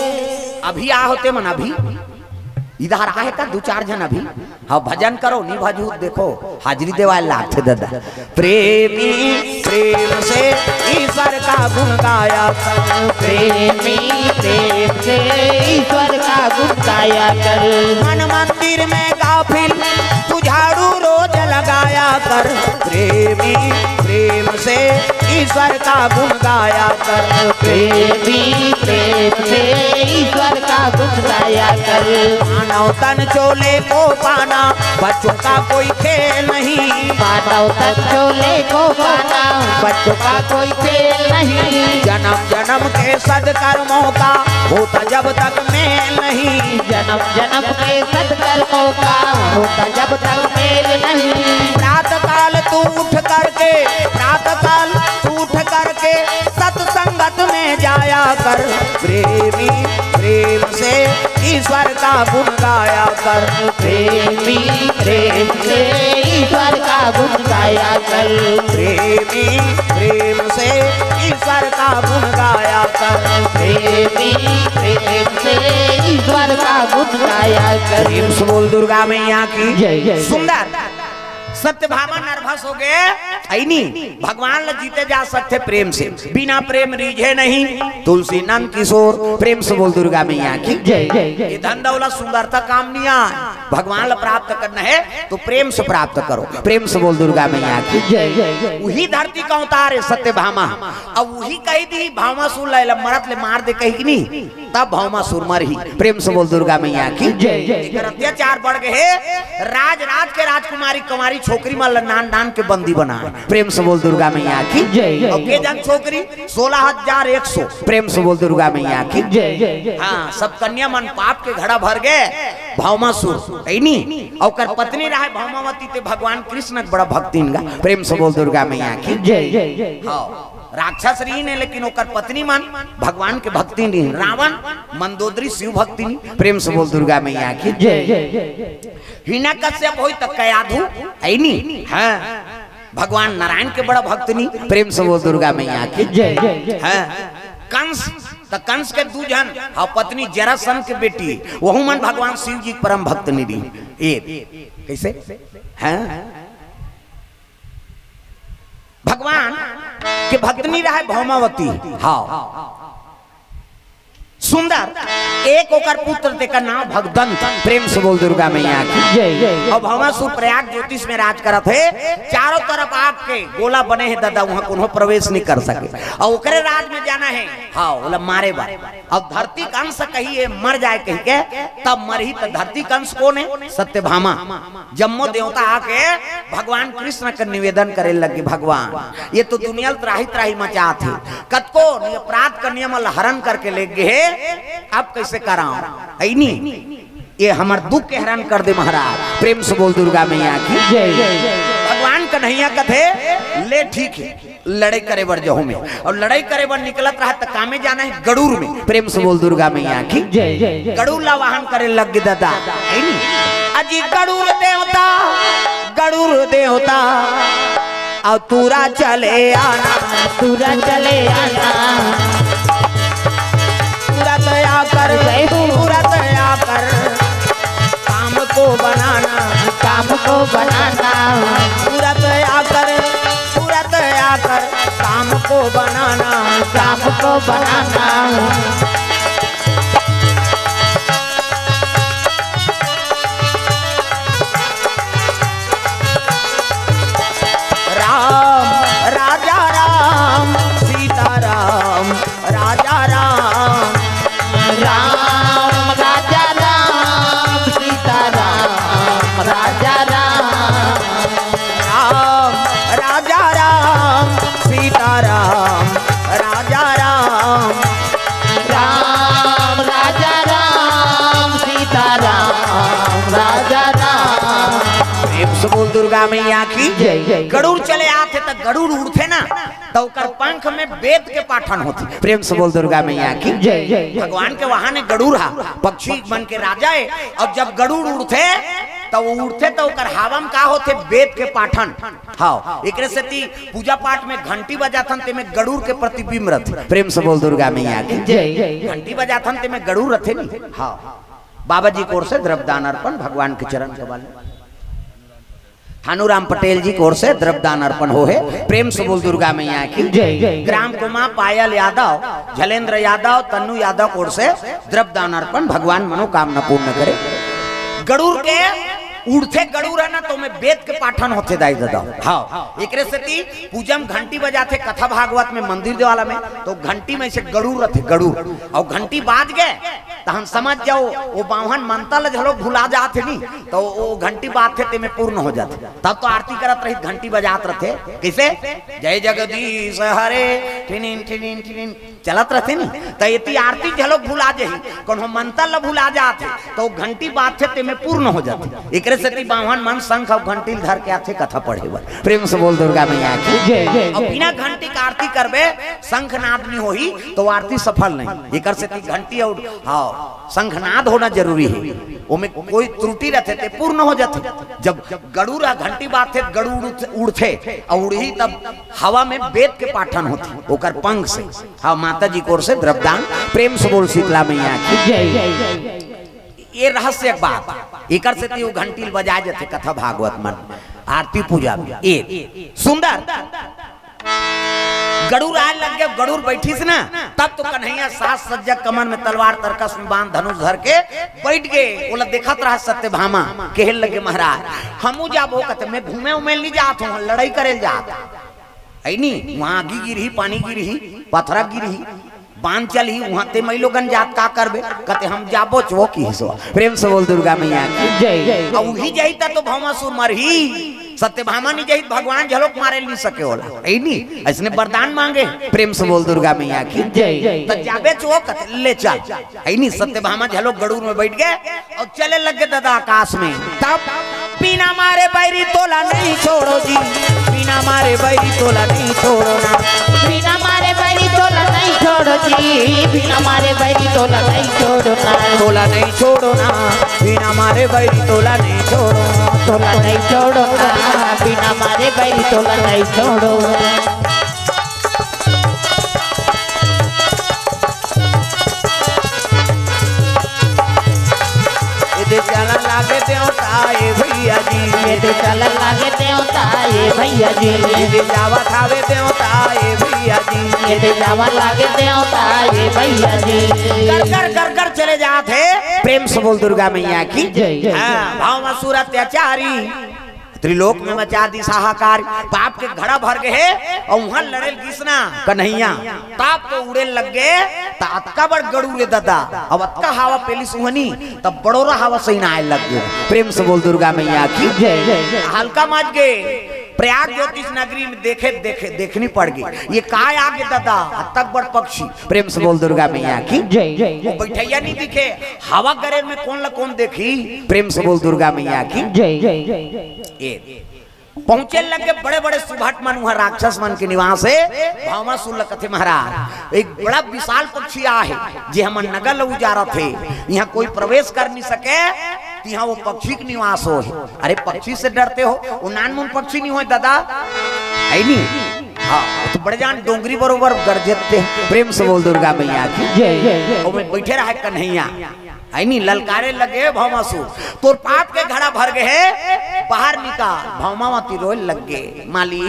अभी आ होते मन अभी इधर आए का दो चार जन अभी हाँ भजन करो नहीं भजू देखो हाजरी देवाल लाते दादा। प्रेमी प्रेम से ईश्वर का गुण गाया कर प्रेमी प्रेम से ईश्वर का गुण गाया कर मन मंदिर में गाफिल तू झाड़ू रोज लगाया कर। प्रेमी प्रेम से ईश्वर का गुण गाया कर प्रेमी प्रेम से ईश्वर का गुण गाया कर। मानव तन चोले को पाना बच्चों का कोई खेल नहीं मानव तन चोले को पाना बच्चों का कोई खेल नहीं। जन्म जन्म के सदकर्मों का होता जब तक मेल नहीं जन्म जन्म के सत्कर्मों का होता जब तक मेल नहीं। प्रातः काल तू उठ करके प्रातः काल तू उठ करके सत्संगत में जाया कर। प्रेमी प्रेम से ईश्वर का गुण गाया कर प्रेमी प्रेम से ईश्वर का गुण गाया कर प्रेमी प्रेम से ईश्वर का गुण गाया कर प्रेमी प्रेम से ईश्वर का गुण गाया कर। प्रेम से बोल दुर्गा मैया की जय जय। सुंदर सत्यभामा नर्वस हो गए ऐनी भगवान ल जीते जा सकते प्रेम से बिना प्रेम रीझे नहीं। तुलसी नंद किशोर प्रेम से बोल दुर्गा मैया की जय जय जय। ये धन दौलत सुंदरता काम नहीं आ भगवान ल प्राप्त करना है तो प्रेम से प्राप्त करो। प्रेम से बोल दुर्गा मैया की जय जय जय। वही धरती का अवतार है सत्यभामा अब वही कही दी भावमासुर ले मरत ले मार दे कही नहीं तब भावमासुर मर ही। प्रेम से बोल दुर्गा मैया की जय जय। अत्याचार बढ़ गए राज राज के राजकुमारी कुमारी छोकरी में नान नान के बंदी बना। प्रेम से बोल दुर्गा मैया की जय जय। और के जन छोकरी सोलह हजार एक सौ। प्रेम से बोल दुर्गा मैया की जय जय जय। हाँ सब कन्या मन पाप के घड़ा भर गए भावमासुर ऐनी और पत्नी रहे भावमावती ते भगवान कृष्ण बड़ा भक्ति इनका। प्रेम से बोल दुर्गा मैया की जय जय जय। हाँ राक्षस रही ने लेकिन ओकर पत्नी मन भगवान के भक्ति नहीं। रावण मंदोदरी शिव भक्ति नहीं। प्रेम से बोल दुर्गा मैया की जय। हिना कश्यप होई त कयाधु ऐनी हां भगवान नारायण के बड़ा भक्त नहीं। प्रेम से बोल दुर्गा मैया की जय। हां कंस त कंस के दू जन और पत्नी जरासंध के बेटी वहु मन भगवान शिव जी परम भक्त निधि। ए कैसे हैं भगवान के भक्तनी रहा भौमावती। हाँ सुंदर एक ओकर पुत्र तेकर नाम भगदंत। प्रेम से बोल दुर्गा मैया की जय। और भौमासुर प्रयाग ज्योतिष में राज करत है। चारों तरफ आग के गोला बने हैं दादा वहां कोनो प्रवेश नहीं कर सके और ओकरे राज में जाना है। हाँ बोला मारे बा और धरती कंस कहिए मर जाए कह के तब मरही तो धरती कंस कौन है सत्यभामा। जम्मो देवता आके भगवान कृष्ण का निवेदन करे लगे भगवान ये तो दुनिया त्राही त्राही मचा थे कतको अपराध का नियम हरण करके ले गए अब कैसे कराऊं ऐनी ये हमार दुख के हरण कर दे महाराज। प्रेम से बोल दुर्गा मैया की जय। भगवान कन्हैया कथे ले ठीक है लड़ाई करे बर जहो में और लड़ाई करे बर निकलत रहा तो कामे जाना है गरुड़ में। प्रेम से बोल दुर्गा मैया की जय। गरुड़ ला वाहन करे लग गए दादा ऐनी अजी गरुड़ देवता गरुड़ देवता और तूरा चले आना तूरा चले आना पूरा तया कर पूरा तया कर काम को बनाना काम को बनाना पूरा तया कर पूरा तया कर काम को बनाना काम को बनाना राम राजा राम सीता राम राजा राम राम राजा राम सीता राम राजा राम राम राजा राम सीता राम राजा राम राम राजा राम सीता राम राजा राम। प्रेम से बोल दुर्गा मैया की जय। गरुड़ चले आते तो गरुड़ उड़ते ना तो कर पंख में वेद के पाठन होती। प्रेम से बोल दुर्गा मैया की जय। भगवान के वहां ने गरुड़ हा पक्षी बन के राजा है और जब गरुड़ उड़ते तो वो उड़ते तो कर हवा में का होते वेद के पाठन। हाँ एक से ती पूजा पाठ में घंटी बजाथन ते में गरुड़ के प्रतिबिंब रहते। प्रेम से बोल दुर्गा मैया की जय। घंटी बजाथन ते में गरुड़ रहते नहीं। हाँ बाबा जी की ओर से द्रव्यदान अर्पण भगवान के चरण के वाले थानूराम पटेल जी की ओर से द्रव्यदान अर्पण हो है। प्रेम से बोल दुर्गा मैया की जय। ग्राम कुमा पायल यादव झलेंद्र यादव तन्नू यादव की ओर से द्रव्यदान अर्पण भगवान मनोकामना पूर्ण करे। गरुड़ के उड़ते गरुड़ है ना तो में वेद के पाठन होते दाई दादा। हाँ एक से ती पूजा में घंटी बजाते कथा भागवत में मंदिर देवाला में तो घंटी में से गरुड़ रहते गरुड़ और घंटी बाज गए तो हम समझ जाओ वो बावन मनता ल झलो भुला जाते नहीं तो वो घंटी बाजते ते में पूर्ण हो जाते तब तो आरती करत रही घंटी बजात रहते कैसे जय जगदीश हरे ठिनिन ठिनिन ठिनिन चलत रहते नहीं तो ये आरती झलो भुला जाही कौन मनता ल भुला जाते तो घंटी बाजते ते में पूर्ण हो जाते। एक से बावन मन शंख और घंटी धर के आते कथा पढ़े बर। प्रेम से बोल दुर्गा मैया की जय। और बिना घंटी का आरती करबे शंखनाद नहीं होही तो आरती सफल नहीं। एक से घंटी और हाँ शंखनाद होना जरूरी है उनमें कोई त्रुटि रहते थे पूर्ण हो जाते। जब गरुड़ घंटी बाजते गरुड़ उड़ते और उड़ी तब हवा में वेद के पाठन होते ओकर पंख से। हाँ माता जी की ओर से द्रव्यदान। प्रेम से बोल शीतला मैया की जय। ये रहस्य बात एक से ती घंटी बजाए जाते कथा भागवत मन आरती पूजा में। एक सुंदर गरुड़ आए लग गए गरुड़ बैठी से ना तब तो कन्हैया सास सज्जा कमर में तलवार तरकस में बांध धनुष धर के बैठ गए। बोला देखत रहा सत्यभामा कहल लगे महाराज हमू जाबो कहते मैं घूमे उमे नहीं जात हूँ लड़ाई करे जात ऐनी वहां आगी गिरही पानी गिरही पथरा गिरही बांध चली वहां ते मई लोगन जात का करबे कहते हम जाबो चो की हिस्सा। प्रेम से बोल दुर्गा मैया की जय। और वही जाइता तो भौमासुर मरही सत्यभामा नहीं जाई भगवान झलोक मारे नहीं सके होला ऐनी ऐसने वरदान मांगे। प्रेम से बोल दुर्गा मैया की जय। तो जाबे चो कहते ले चल ऐनी सत्यभामा झलोक गरुड़ में बैठ गए और चले लग गए दादा आकाश में। तब बिना मारे बैरी तोला नहीं छोड़ो जी बिना मारे मारे बैरी तोला नहीं छोड़ना, बिना मारे बैरी तोला नहीं छोड़ो जी, बिना मारे बैरी तोला नहीं छोड़ना, तोला नहीं छोड़ना, बिना मारे बैरी तोला नहीं छोड़ना, तोला नहीं छोड़ना, बिना मारे बैरी तोला नहीं छोड़ो। चला लागे देवता ये भैया जी, ये चला लागे देवता ये भैया जी, ये जावा खावे देवता ये भैया जी, ये जावा लागे देवता ये भैया जी। कर कर कर कर चले जाते प्रेम से बोल दुर्गा मैया की जय। हाँ, भाव मसूर अत्याचारी त्रिलोक में मचा दी साहाकार, पाप के घड़ा भर गए और वहां लड़े कृष्णा कन्हैया, ताप तो उड़े लग गए, अतका बड़ गड़ू ले दादा, अब अतका हवा पेली सुहनी तब बड़ोरा हवा सही ना आए लग गए। प्रेम से बोल दुर्गा मैया की जय। हल्का मच गए प्रयाग ज्योतिष नगरी में देखे देखे देखनी पड़ गई, ये काय आगे दादा तक बड़ पक्षी। प्रेम से बोल दुर्गा मैया की जय। वो बैठैया नहीं दिखे, हवा करे में कौन ला कौन देखी। प्रेम से बोल दुर्गा मैया की जय। पहुंचे लगे बड़े बड़े सुभाट मन वहां राक्षस मन के निवास है। भावमा सुन कथे महाराज एक बड़ा विशाल पक्षी आ है जे हम नगर लऊ जा रहे थे, यहाँ कोई प्रवेश कर नहीं सके, यहाँ वो पक्षी के निवास हो है। अरे पक्षी से डरते हो, वो नानमुन पक्षी नहीं हो दादा है नहीं, हाँ तो बड़े जान डोंगरी बरोबर गरजते। प्रेम से बोल दुर्गा मैया की जय। वो में बैठे रहे कन्हैया है नहीं, ललकारे लगे भौमासुर तोर पाप के घड़ा भर गए, बाहर निकाल। भौमावती रोए लग गए, माली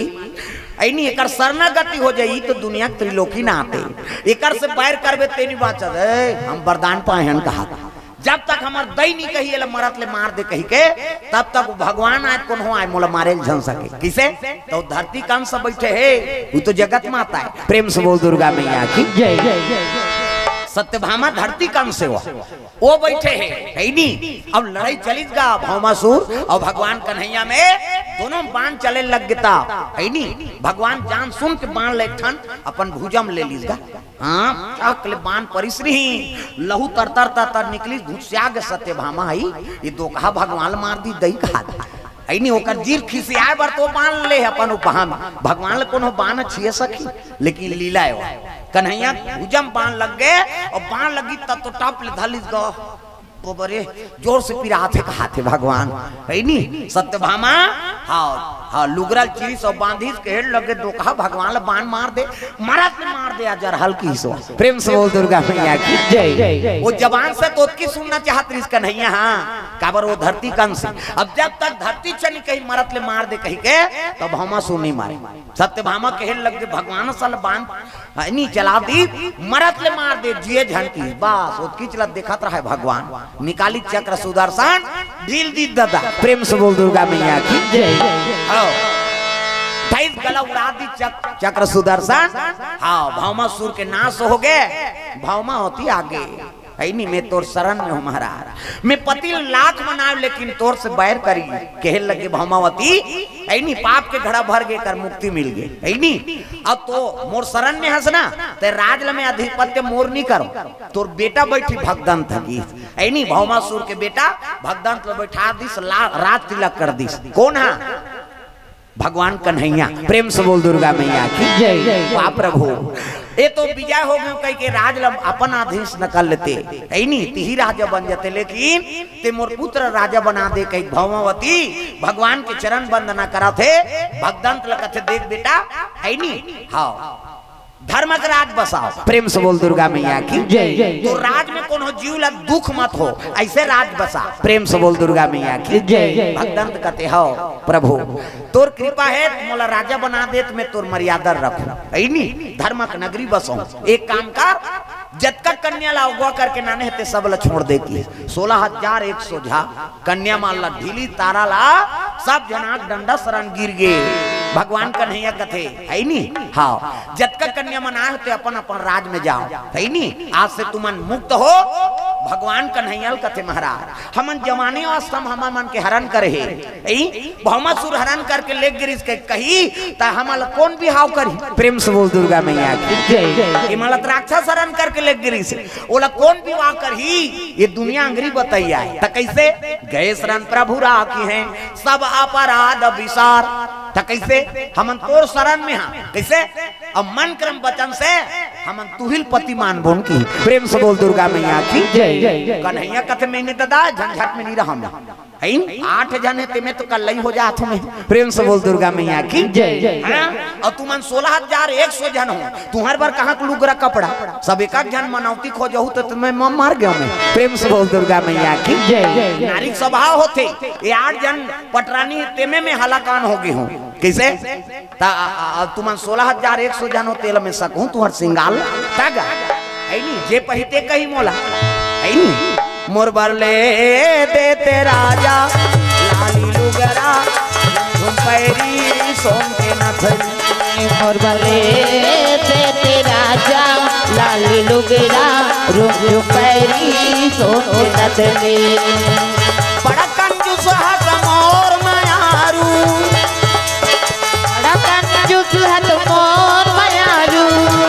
ऐनी एकर शरणागति हो जाई तो दुनिया त्रिलोकी ना आते, एकर से बैर करबे तेनी बाचत है। हम वरदान पाए हन कहा, जब तक हमार दई नहीं कही ले मरत ले मार दे कही के, तब तक भगवान आए कौन हो आए मोला मारे झन सके। किसे तो धरती कान से बैठे है, वो तो जगत माता है। प्रेम से बोल दुर्गा मैया की जय। सत्यभामा धरती कान से हुआ, वो बैठे है है नहीं। अब लड़ाई चली गा भौमासुर और भगवान कन्हैया में दोनों बाण चले लग गता है नहीं। भगवान जान सुन के बाण ले ठन अपन भुजम ले लीजगा, हाँ चाकले बाण परिश्री लहू तर तर तर तर निकली घुसिया गे सत्यभामा आई। ये दो कहा भगवान मार दी दई कहा है नहीं, ओकर जीर खिसियाए बर तो बाण ले अपन उपहार में। भगवान ले कोनो बाण छिए सकी, लेकिन लीला है कन्हैया भुजम बाण लग गए और बाण लगी तब तो टाप ले धलिस गो तो बरे जोर से पिराते कहाते भगवान है नहीं। सत्यभामा हाँ हाँ लुगरल चीज और बांधी के हेड लगे दो कहा भगवान बाण मार दे, मारत में मार दे अजर हल्की सो। प्रेम से बोल दुर्गा मैया की जय। वो जवान से तो की सुनना चाहत रिस कन्हैया, हाँ काबर वो धरती कन से। अब जब तक धरती चली कहीं मरत ले मार दे कहीं के तो भामा सुनी मारे। सत्यभामा के हेड लग गए भगवान सल बाण नहीं चला दी, मरत ले मार दे जिए झंटी बस उसकी चला देखत रहा है भगवान। निकाली चक्र सुदर्शन ढील दी दादा। प्रेम से बोल दुर्गा मैया की जय। गला उड़ा दी चक, चक्र सुदर्शन, हाँ भौमासुर के नाश हो गए। भौमा होती आगे है नहीं, मैं तोर शरण में हूँ महाराज, मैं पति लाख मनाव लेकिन तोर से बैर करी कहे लगे भौमावती है नहीं। पाप के घड़ा भर गए कर मुक्ति मिल गई है नहीं। अब तो मोर शरण में हंसना ते राज में अधिपत्य मोर नहीं करो, तोर बेटा बैठी भगदंत थकी है नहीं। भौमासुर के बेटा भगदंत बैठा दिस राज तिलक कर दिस। कौन है भगवान कन्हैया। प्रेम से बोल दुर्गा मैया की जय। वाह प्रभु ये तो विजय हो गए कह के राज अपन आदेश नकल लेते है नहीं, तिही राजा बन जाते, लेकिन ते मोर पुत्र राजा बना दे कही भौमावती भगवान के चरण वंदना करा थे। भगदंत लगते देख बेटा है नहीं, हाँ धर्म का राज बसाओ। प्रेम से बोल दुर्गा मैया की जय। तो राज में कौन हो जीव लग दुख मत हो, ऐसे राज बसा। प्रेम से बोल दुर्गा मैया की जय। भगदंत कहते हो प्रभु तोर कृपा है मोला राजा बना दे तो मैं तोर मर्यादा रखू है नहीं, धर्म का नगरी बसो। एक काम का जतका कन्या ला अगवा करके नाने हते सब ला छोड़ दे की सोलह हजार एक सौ झा कन्या मान ला ढीली तारा ला सब जना डंडा शरण गिर गए। भगवान कन्हैया कथे है नहीं, हाँ जतका कन्या मना होते अपन अपन राज में जाओ है नहीं। आज से तुमन मुक्त हो। भगवान कन्हैया कथे महाराज हमन जमाने अस्तम हम मन के हरण करे है, भौमासुर हरण करके ले गिरिस के कही ता हमल कौन बिहाव करी। प्रेम से बोल दुर्गा मैया की जय। हिमालय राक्षस हरण करके ले गिरिस ओला कौन विवाह करही, ये दुनिया अंग्री बताइया है। त कैसे गए शरण प्रभु राखी हैं सब अपराध विसार, तो कैसे हमन तोर शरण में हाँ कैसे अब मन क्रम वचन से हमन तुहिल पति मान बोन की प्रेम से बोल दुर्गा मैया की जय। कन्हैया कथे मैंने दादा झंझट में नहीं रहा हम आठ जने ते में तो कल ही हो जात में प्रेम से बोल दुर्गा मैया की जय। और तुमन सोलह हजार एक सौ जन हो तुम्हार बार कहाँ को लुगरा कपड़ा सब एक जन मनौती खोजहू तो तुम्हें मैं मार गया मैं प्रेम से बोल दुर्गा मैया की जय। नारी स्वभाव होते ये आठ जन पटरानी तेमे में हलाकान हो गई हूँ कैसे तुम सोलह हजार एक सौ जन हो तेल में सकूं तुम्हार सिंगाल तागा है नी जे पहिते कहीं मोला है नी मोर बरले देते राजा लाली लुगरा पैरी सोम के नथरी मोर बरले देते राजा लाली लुगरा रुम पैरी सोम के नथरी बड़ा कंजूस हाथ मोर मायारू बड़ा कंजूस हाथ मोर मायारू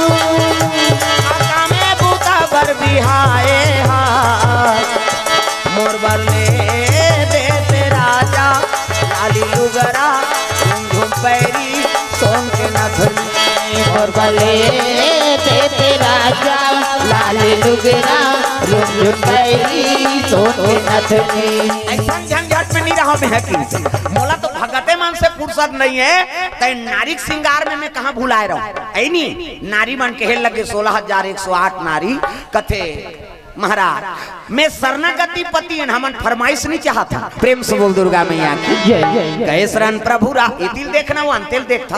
आका में बूता बर बिहाए मोर बरले देते राजा लाली लुगरा झुम पैरी सोम के नथरी मोर बरले देते राजा लाली लुगरा झुम पैरी सोम के नथरी। ऐसा झंझट में नहीं रहा मैं की मोला तो भगते मन से फुर्सत नहीं है तय नारी श्रृंगार में मैं कहाँ भुलाए रहा ऐ नी नारी मन के लगे सोलह हजार एक सौ आठ नारी कथे महाराज मैं शरणागति पति हमन फरमाइश नहीं चाहता प्रेम से बोल दुर्गा मैया की जय। शरण प्रभु रा इतिल देखना वो अंतिल देखता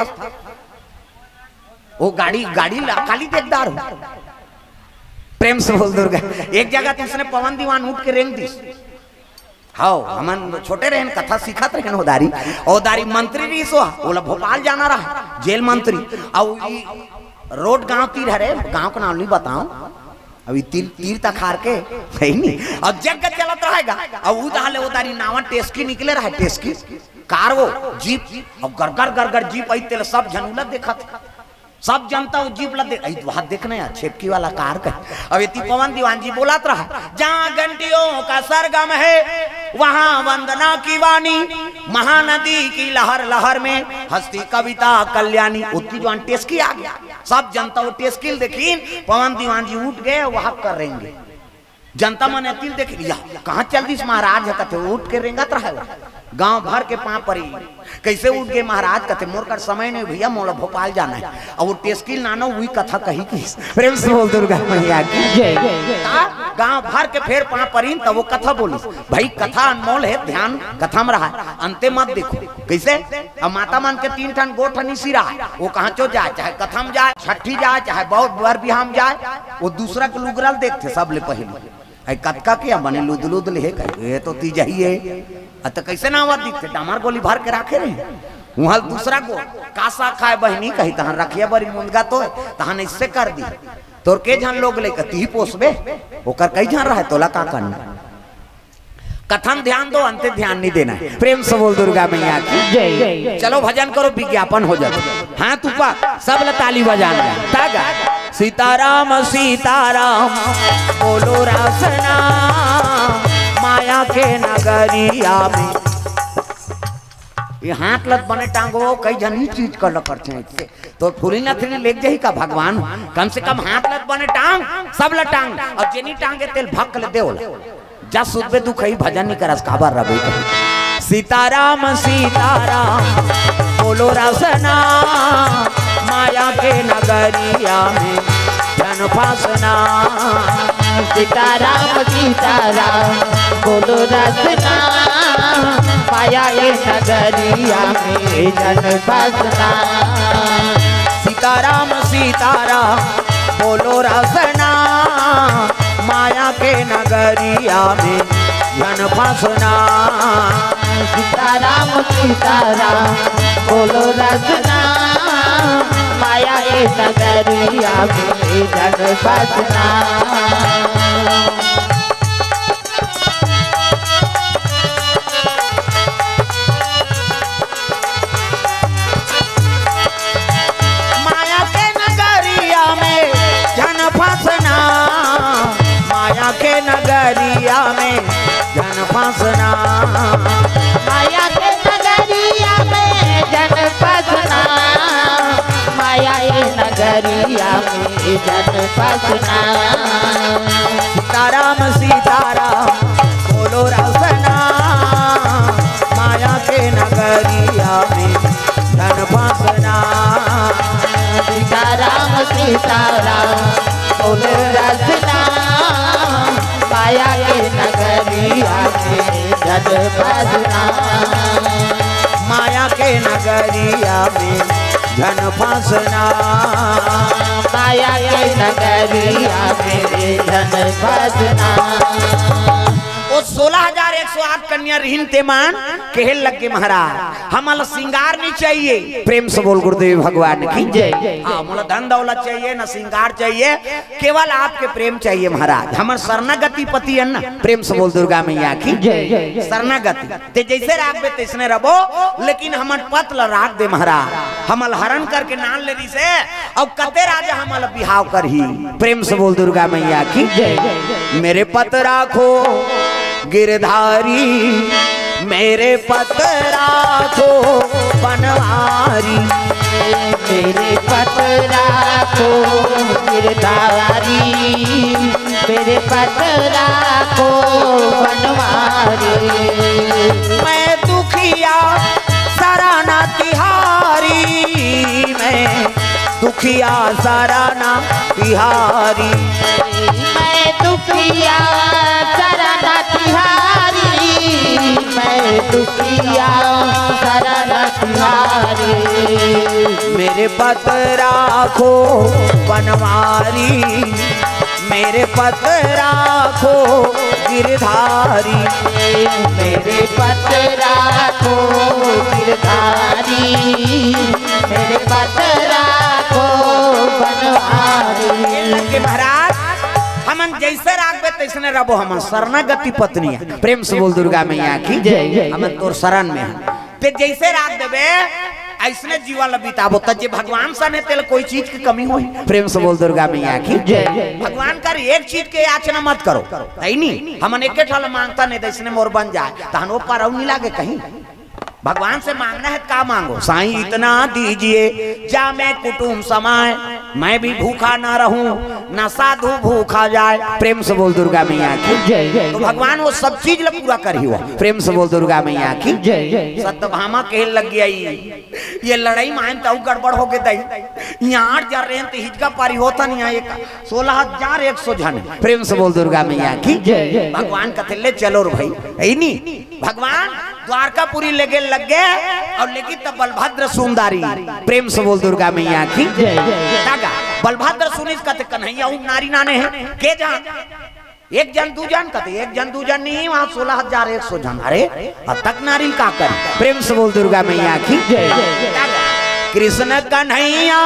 वो गाड़ी गाड़ी काली देखदार हो प्रेम से बोल दुर्गा एक जगह तुमने पवन दीवान उठ के रेंग दी हाँ हमन छोटे रहन कथा सीखत रहन ओदारी ओदारी मंत्री रही सो बोला भोपाल जाना रहा जेल मंत्री और रोड गांव तीर हरे गांव का नाम नहीं बताऊं अभी तीर तीर तक हार के नहीं और जग चलत रहेगा और उदाहले उदारी नावा टेस्की निकले रहा टेस्की कार वो जीप और गरगर गरगर जीप आई तेल सब झनुला देखा सब जनता वो जीप ला देख वहां देखना यार छेपकी वाला कार का अब इतनी पवन दीवान जी बोलात रहा जहाँ घंटियों का सरगम है वहाँ वंदना की वाणी महानदी की लहर लहर में हस्ती कविता कल्याणी उतनी जवान टेस्की आ गया सब जनता वो टेस्किल देखी पवन दीवान जी उठ गए वहां कर रहेंगे जनता मन अतिल देख लिया कहाँ चल दी महाराज है कथे उठ के रेंगत रहा गांव भर के पाँव पड़ी कैसे उठ गए महाराज कथे मोर कर समय नहीं भैया मोला भोपाल जाना है और वो टेस्किल नानो वही कथा कही की प्रेम से बोल दुर्गा मैया की जय। गांव भर के फेर पाँव पड़ी तब वो कथा बोली भाई कथा अनमोल है ध्यान कथा में रहा अंते मत देखो कैसे अब माता मन के तीन ठन गोठ निसी रहा वो कहाँ चो जाए चाहे कथा में जाए छठी जाए चाहे बहुत बर बिहाम जाए वो दूसरा के लुगरल देखते सब ले पहले कतका क्या बने लुद लुद ले ये तो तीजा ही है तो कैसे ना आवाज दिखते डामर गोली भर के रखे रहे वहां दूसरा को कासा खाए बहनी कही तहन रखिए बड़ी मुंदगा तो तहन इससे कर दी तोर के जहां लोग ले ती पोसबे ओकर कई जहां रहे तोला का करना कथम ध्यान दो अंत ध्यान नहीं देना प्रेम से बोल दुर्गा मैया की जय। चलो भजन करो विज्ञापन हो जाए हाँ तू पा सब ताली बजाना तागा सीताराम सीताराम बोलो रासना माया के नगरिया में ये हाथ लत बने टांगो कई जन चीज कर करते हैं तो फूली न थी ले जाही का भगवान कम से कम हाथ लत बने टांग सब ल टांग और जेनी टांगे तेल भक ले देओ जा सुबह दुख ही भजन नहीं करस काबर रबे सीताराम सीताराम बोलो रसना माया के नगरिया में जन फासना सीताराम सीताराम बोलो रसना माया के नगरिया में जन फासना सीताराम सीताराम बोलो रसना माया के नगरिया में जन फासना सीताराम सीताराम बोलो रसना माया के नगरिया में जन फासना के नगरिया में जन फासना माया के नगरिया में जन जन बसना। सीताराम सीताराम बोलो रसना, माया के नगरिया में धन फसना। सीताराम सीताराम बोलो रसना, माया के नगरिया में धन फसना। माया के नगरिया में धन फसना। माया के नगरिया में धन फसना। वो सोलह हजार एक सौ आठ कन्या रिहिन तेमान कहल लग के महाराज हमल श्रृंगार नहीं चाहिए। प्रेम से बोल गुरुदेव भगवान की जय। हाँ मोला धन दौलत चाहिए न श्रृंगार चाहिए, केवल आपके प्रेम चाहिए महाराज। हमर शरणागति पति है ना, प्रेम से बोल दुर्गा मैया की जय। शरणागति ते जैसे राखबे तैसने रबो, लेकिन हमर पत ल राख दे महाराज। हमल हरण करके नान ले दी से अब कते राजा हमल बिहाव करही। प्रेम से बोल दुर्गा मैया की जय। मेरे पत राखो गिरधारी, मेरे पत राखो बनवारी। मेरे पत राखो गिरधारी, मेरे पत राखो बनवारी। मैं दुखिया सराना तिहारी, मैं दुखिया सराना तिहारी। मैं दुखिया सराना तिहारी, मैं दुखिया सराना तिहारी। मेरे पत राखो बनवारी, मेरे पत राखो गिरधारी। मेरे पत राखो गिरधारी, मेरे पत राखो बनवारी। महाराज हमन जैसे राखबे तैसने रबो। हमन शरणागति पत्नी प्रेम से बोल दुर्गा मैया की जय। हमन तोर शरण में ते जैसे राख देबे ऐसने जीवन बिताबो। तजे भगवान सने तेल कोई चीज की कमी होई। प्रेम से बोल दुर्गा मैया की जय। भगवान कर एक चीज के याचना मत करो, नहीं हमन एक ठाल मांगता नहीं दैसने मोर बन जाए तहनो पर नहीं लागे कहीं। भगवान से मांगना है का मांगो। साईं इतना दीजिए जा मैं कुटुंब समाए, मैं भी भूखा ना रहूं ना साधु भूखा जाए। प्रेम से बोल दुर्गा मैया की जय। तो भगवान वो सब चीज ला पूरा करी हुआ। प्रेम से बोल दुर्गा मैया की जय। सत्यभामा कहल लग गया ये लड़ाई मायन तो गड़बड़ हो गई। यहाँ आठ जा रहे हैं तो हिजका पारी होता नहीं है एक सोलह हजार एक सौ जन। प्रेम से बोल दुर्गा मैया की जय। भगवान कथे ले चलो भाई ऐनी भगवान द्वारकापुरी लेके लग गए और लेकिन तब बलभद्र सुंदरी। प्रेम से बोल दुर्गा मैया की जय। बलभद्र सुनिस कहते कन्हैया नारी नाने हैं के जहाँ एक जन दू जन कहते एक जन दू जन नहीं वहाँ सोलह हजार एक सौ जन। अरे अब तक नारी का कर। प्रेम से बोल दुर्गा मैया की जय। कृष्ण कन्हैया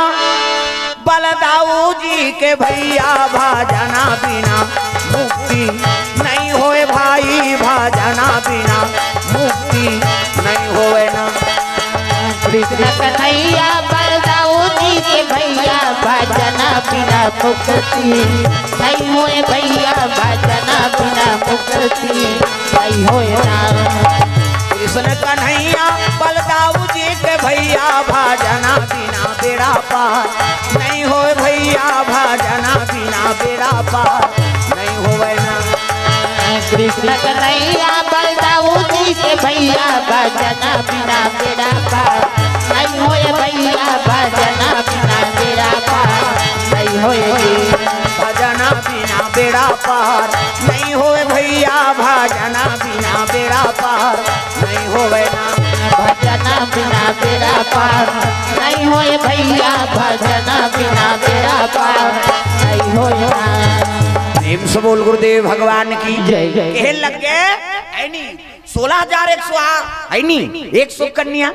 बलदाऊ जी के भैया भाजना बिना मुक्ति नहीं होए भाई, भाजना बिना मुक्ति नहीं होए ना। कृष्ण कन्हैया बलदाऊ जी के भैया भाजना बिना मुक्ति नहीं होए भैया, भाजना बिना मुक्ति नहीं होए ना। कृष्ण कन्हैया बलदाऊ जी के भैया भाजना बिना बेड़ा पार नहीं होए भैया, भाजना बिना बेड़ा पार नहीं होए ना। कृष्ण कन्हैया बलदाऊ जी के भैया भाजना बिना बेड़ा पार नहीं होए भैया, भाजना बिना बेड़ा पार नहीं होए। भाजना बिना बेड़ा पार नहीं होए भैया, भाजना बिना बेड़ा पार नहीं होए ना। भजना बिना बेड़ा पार नहीं होए भैया, भजना बिना बेड़ा पार नहीं होए ना। प्रेम से बोल गुरुदेव भगवान की जय। कहे लग गए ऐनी सोलह हजार एक सौ ऐनी एक सौ कन्या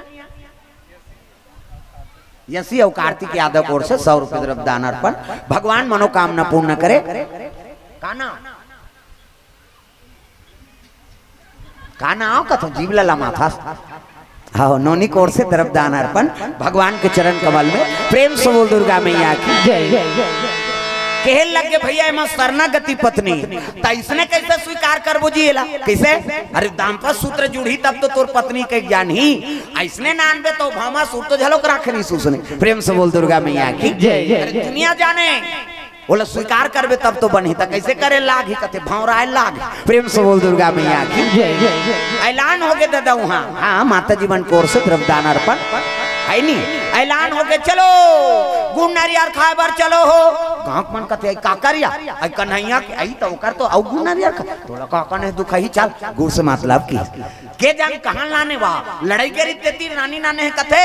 यसी और कार्तिक यादव ओर से सौ रुपए द्रव्य दान अर्पण। भगवान मनोकामना पूर्ण करे। काना काना आओ कथो जीवला लमा था। हाँ नोनी कोर से द्रव्य दान अर्पण भगवान के चरण कमल में। प्रेम से बोल दुर्गा मैया की जय। कहे लगे भैया एम शरणागति पत्नी ता इसने कैसे स्वीकार कर बुझिएला कैसे अरे दाम्पत्य सूत्र जुड़ी तब तो तोर पत्नी के ज्ञान ही ऐसने नानबे तो भामा सूत्र तो झलक राखनी सुसने। प्रेम से बोल दुर्गा मैया की जय। दुनिया जाने बोला स्वीकार करबे तब तो बनी था कैसे करे लाग ही कते भौराए लाग। प्रेम से बोल दुर्गा मैया की जय। ऐलान हो गए दादा वहाँ हाँ माता जीवन कोर से द्रव्यदान अर्पण है नी ऐलान हो गए चलो गुड़ नारियल खाए बार चलो हो गांव मन कते का करिया आई कन्हैया के आई तो कर तो औ गुड़ नारियल खा तोला का कने दुख ही चल गुड़ से मतलब की के जान कहां लाने वा लड़ाई करी तेती रानी नाने है कथे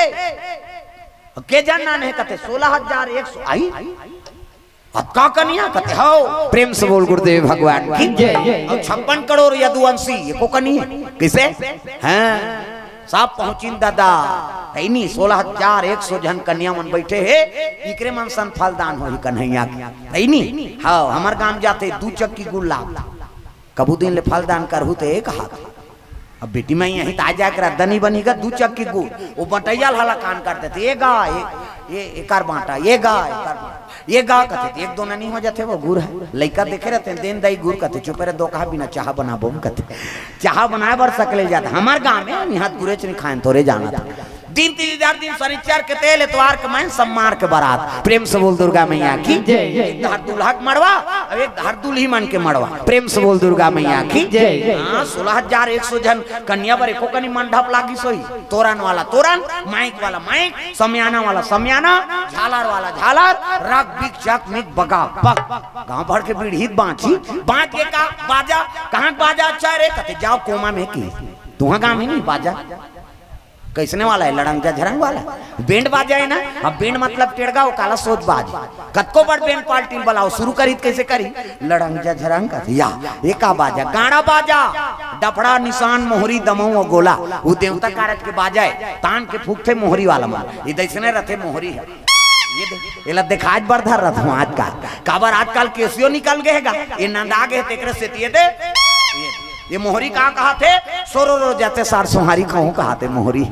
के जान नाने है कथे सोलह हजार एक सौ आई अब का कनिया कहते हो। प्रेम से बोल गुरुदेव भगवान की जय। और छप्पन करोड़ यदुवंशी ये को कनिया किसे हैं सब पहुंचिन दादा नहीं सोलह हजार एक सौ जन कन्या मन बैठे है इकरे मन सन फलदान हो कन्हैया नहीं हाँ हमार गांव जाते दू चक्की गुड़ लाभ कबू दिन ले फलदान करहु तो एक हाथ अब बेटी मैं यही ताजा करा दनी बनी का दू चक्की गुड़ वो बटैया हला कान करते थे ये गा ये एकार बांटा ये गा ये गा कहते एक दो नहीं हो जाते वो गुड़ है लड़का देखे रहते देन दाई गुड़ कहते चुपे दो कहा बिना चाह बना बोम कहते चाह बनाए बर सकले जाता हमारे गाँव में यहाँ गुरे नहीं खाए थोड़े जाना था दिन तीन चार दिन शनिचर के तेल एतवार के मैं सम्मार के बारात। प्रेम से बोल दुर्गा मैया की जय। एक धार दूल्हा के मड़वा और एक धार दूल्ही मन के मड़वा। प्रेम से बोल दुर्गा मैया की जय। हाँ सोलह हजार एक सौ जन कन्या पर एको कनी मंडप लागी सोई तोरन वाला तोरन माइक वाला माइक समियाना वाला समियाना झालर वाला झालर रग बिक चक मिक बगा बग गांव भर के बीड़ी बांची बांच के का बाजा कहाँ बाजा अच्छा रे कहते जाओ कोमा में की तुहा गाँव में नहीं बाजा कैसने वाला है लड़ंगा झरंग वाला बेंड बाजा है ना अब बेंड मतलब टेड़गा काला सोच बाज कतको बड़ बेंड पार्टी बुलाओ शुरू करी कैसे करी लड़ंगा झरंग का या एका बाजा गाड़ा बाजा डफड़ा निशान मोहरी दमऊ और गोला वो देवता कारक के बाजा है तान के फूकते मोहरी वाला मार ये दैसने रहते मोहरी है ये देख एला दिखाज बरधर रथ हूं आज का काबर आजकल केसियो निकल गएगा ये नंदा गए तेकरे से दिए दे ये मोहरी कहाँ कहा थे सोरो रो जाते सार सोहारी कहूँ कहा थे मोहरी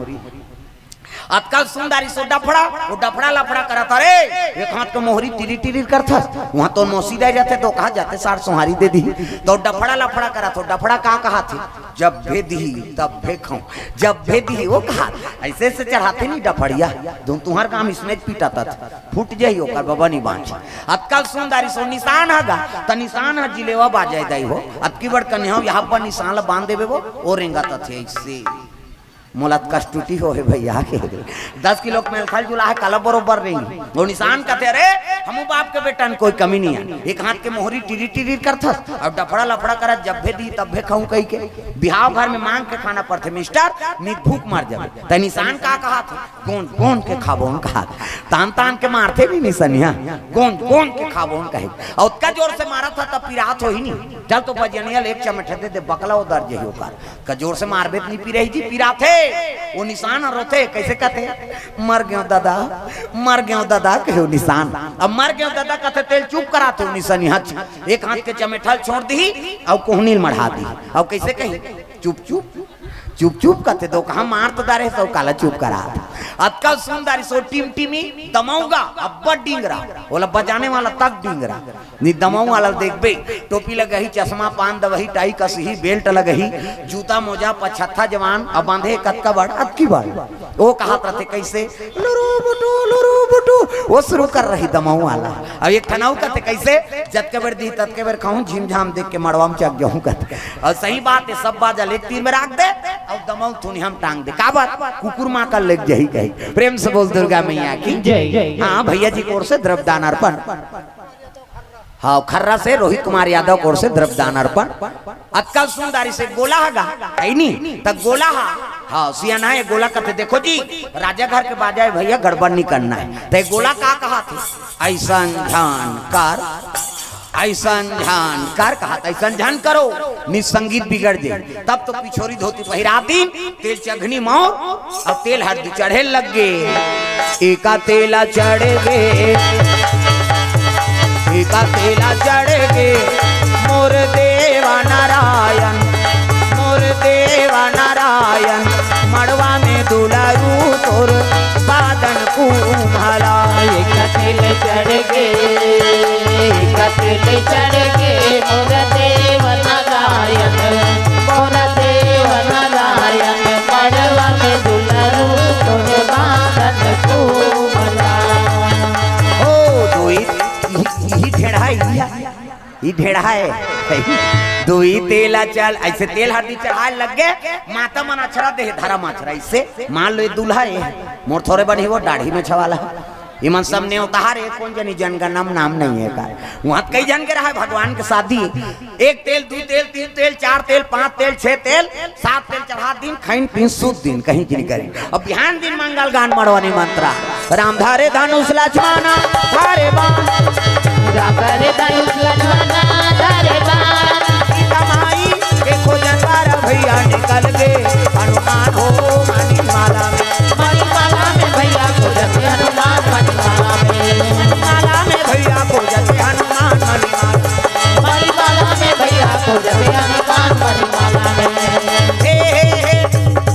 आजकल सुंदरी सो डफड़ा वो डफड़ा लफड़ा करता रे एक हाथ को मोहरी टिरी टिरी करता वहां तो मौसी रह जाते तो कहा जाते सार सोहारी दे दी तो डफड़ा लफड़ा करा तो डफड़ा कहाँ कहा थे जब भे दी तब भे खाऊं जब भे दी वो कहा ऐसे से चढ़ाते नहीं डफड़िया तुम तुम्हार काम इसमें पीटाता था फूट जाई होकर बाबा नहीं बांच आजकल सुंदरी सो निशान हगा तो निशान है जिलेवा बाजाए दाई हो अबकी बड़ कन्या यहाँ पर निशान बांध देवे वो और रेंगा थे इससे मोलत कष्टुटी हो है भैया के दस किलो मेल खल जुला है कल बरोबर रही वो निशान कहते रे हम बाप के बेटा ने कोई कमी नहीं है एक हाथ के मोहरी टिरी टिरी करता और डफड़ा लफड़ा कर जब भे दी तब भे खाऊं कही के बिहाव घर में मांग के खाना पड़ते मिस्टर नी भूख मार जावे त निशान का कहा थे कौन कौन के खाबोन कहा तान तान के मारते नहीं निशानिया कौन कौन के खाबोन कहे और उसका जोर से मारा था तब पिरात हो ही नहीं चल तो बजनिया एक चमट दे दे बकला उधर जे होकर का जोर से मारबे नहीं पी रही जी पिरात है वो निशान रोते कैसे कहते मर गयो दादा मर गयो दादा कहो निशान अब मर गयो दादा कहते तेल चुप कराते निशानी हाथ एक हाथ के चमेठल छोड़ दी और कोहनील मढ़ा दी और कैसे कही चुप चुप चुप चुप कहते दो कहा मार तो दारे तो काला चुप करा अतकल सुंदरी सो टीम टीमी दमाऊंगा अब्बा डिंगरा बोला बजाने वाला तक डिंगरा नी दमाऊ वाला देख बे टोपी लगही चश्मा पान दवही टाई कसही बेल्ट लगही जूता मोजा पछत्था जवान अब बांधे कतका बड़ अबकी बड़ वो कहा रहते कैसे लुरु बुटू लुरु बुटू वो शुरू कर रही दमाऊ वाला अब एक ठनाऊ कहते कैसे जत के बेर दी तत के बेर खाऊं झिमझाम देख के मड़वा में चक जाऊं कहते और सही बात है सब बाजा एक तीर में रख दे और दमाऊ थुनी हम टांग दे का बात कुकुर मां का लेग जही कही। प्रेम से बोल दुर्गा मैया की जय। हाँ भैया जी की ओर से द्रव्यदान अर्पण हाँ खर्रा से रोहित कुमार यादव की ओर से द्रव्यदान अर्पण अक्कल सुंदरी से गोला हगा नहीं तक गोला हा हाँ सियाना है गोला कहते देखो जी राजा घर के बाजाए भैया गड़बड़ नहीं करना है तो गोला का कहा थे ऐसा ध्यान कर ऐसा ध्यान कर कहा ऐसा ध्यान करो निसंगीत बिगड़ जाए तब तो पिछोरी धोती पहिरा दिन तेल चघनी मोर और तेल हर चढ़े लग गए एका तेला चढ़ गए एका तेला चढ़ गए मोर देवा नारायण मोर देवा नारायण मड़वा में दुलारू तोर बादन कुम्हाला एका तेल चढ़ गए ले चढ़ के मोर देव नारायण मोर देव नारायण मड़वा में दुलरू तोर बांधन को मला। ओ तो ई ढेढ़ा ई ढेढ़ा है दुई तेला चल ऐसे तेल हल्दी चढ़ाए लग गए माता मन अछरा दे धरा माछरा इससे मान लो दूल्हा है मोर थोड़े बनी वो दाढ़ी में छवाला इमन सब ने उतार है कौन जनी जन का नाम नाम नहीं है का वहाँ कई जन के रहा है भगवान के शादी एक तेल दो तेल तीन तेल चार तेल पांच तेल छह तेल सात तेल चढ़ा दिन खाइन पीन सूत दिन कहीं जिन करें अब बिहान दिन मंगल गान मड़वानी मंत्रा राम धारे धनुष लक्ष्मणा धारे बाण राम धारे धनुष लक्ष्मणा धारे बाण सीता माई के खोजन वाला भैया निकल गए हनुमान हो मणि माला में मणि माला में भैया खोजन हनुमान मणि माला में माला में भैया खोजन हनुमान मणि माला मणि माला में भैया खोजन हनुमान मणि माला में। हे हे हे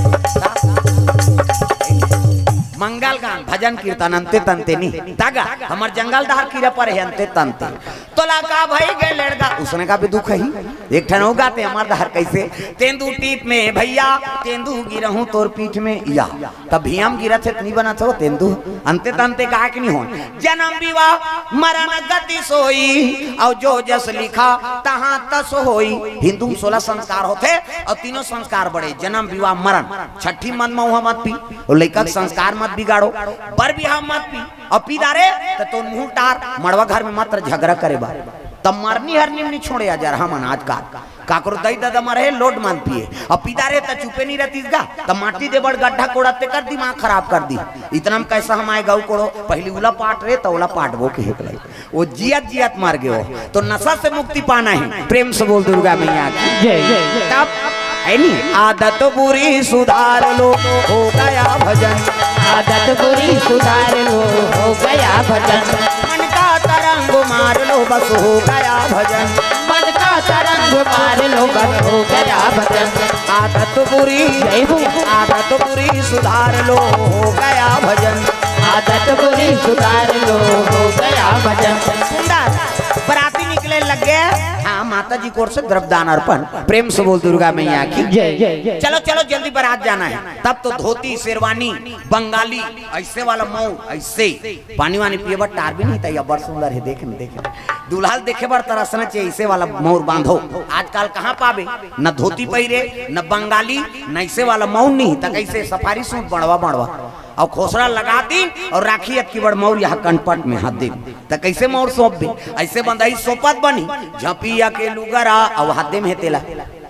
मंगल गान भजन कीर्तन अंते तंते नहीं तागा हमार जंगल दहार कीरा पर है अंते तंते तोला का भाई गए लड़का उसने का भी दुख है एक ठनो गाते हमार दहार कैसे तेंदू टीप में भैया तेंदू गिरहूं तोर पीठ में या तब भी हम गिरा थे नहीं बना तो तेंदू अंते तंते कहा कि नहीं हो जन्म विवाह मरण गति सोई और जो जस लिखा तहां तस होई हिंदू सोलह संस्कार होते और तीनों संस्कार बड़े जन्म विवाह मरण छठी मन मऊहा मत पी और लइका संस्कार मत बिगाड़ो पर भी हम मत पी और पी दारे तो तो मुंह टार मड़वा घर में मात्र झगड़ा करे बा तब मरनी हरनी नहीं छोड़े आज हम आज का काकरो दई दादा मरे लोड मान पिए और पिदारे त चुपे नहीं रहती गा तब माटी दे बड़ गड्ढा कोड़ाते कर दिमाग खराब कर दी इतना में कैसा हम आए गाँव कोड़ो पहली उला पाट रहे तो उला पाट वो के हेक लाई वो जियत जियत मार गए हो तो नशा से मुक्ति पाना है प्रेम से बोल दुर्गा मैया की जय जय तब है नहीं आदत बुरी सुधार लो हो गया भजन आदत बुरी सुधार लो हो गया भजन मन का तरंग मार लो बस हो गया भजन मन का तरंग मार लो बस हो गया भजन आदत बुरी जय हो आदत बुरी सुधार लो हो गया भजन आदत बुरी सुधार लो हो गया भजन। सुंदर बराती निकले लग गए हाँ माता जी को ओर से द्रव्यदान अर्पण प्रेम से बोल दुर्गा मैया की जय जय जय। चलो चलो जल्दी बारात जाना है तब तो धोती शेरवानी बंगाली ऐसे वाला मऊ ऐसे पानी वानी पिए बर टार भी नहीं था बड़ सुंदर है देखे देखे दूल्हा देखे बर तरसना चाहिए ऐसे वाला मऊर बांधो आजकल कहाँ पावे न धोती पहिरे न बंगाली न ऐसे वाला मऊ नहीं तक ऐसे सफारी सूट बढ़वा बढ़वा और खोसरा लगा दी और राखी की बड़ मौर यहाँ कनपट में हाथ दी तो कैसे मौर सौंप भी ऐसे बंदाई सोपत बनी झपिया के लुगरा और हाथे में तेला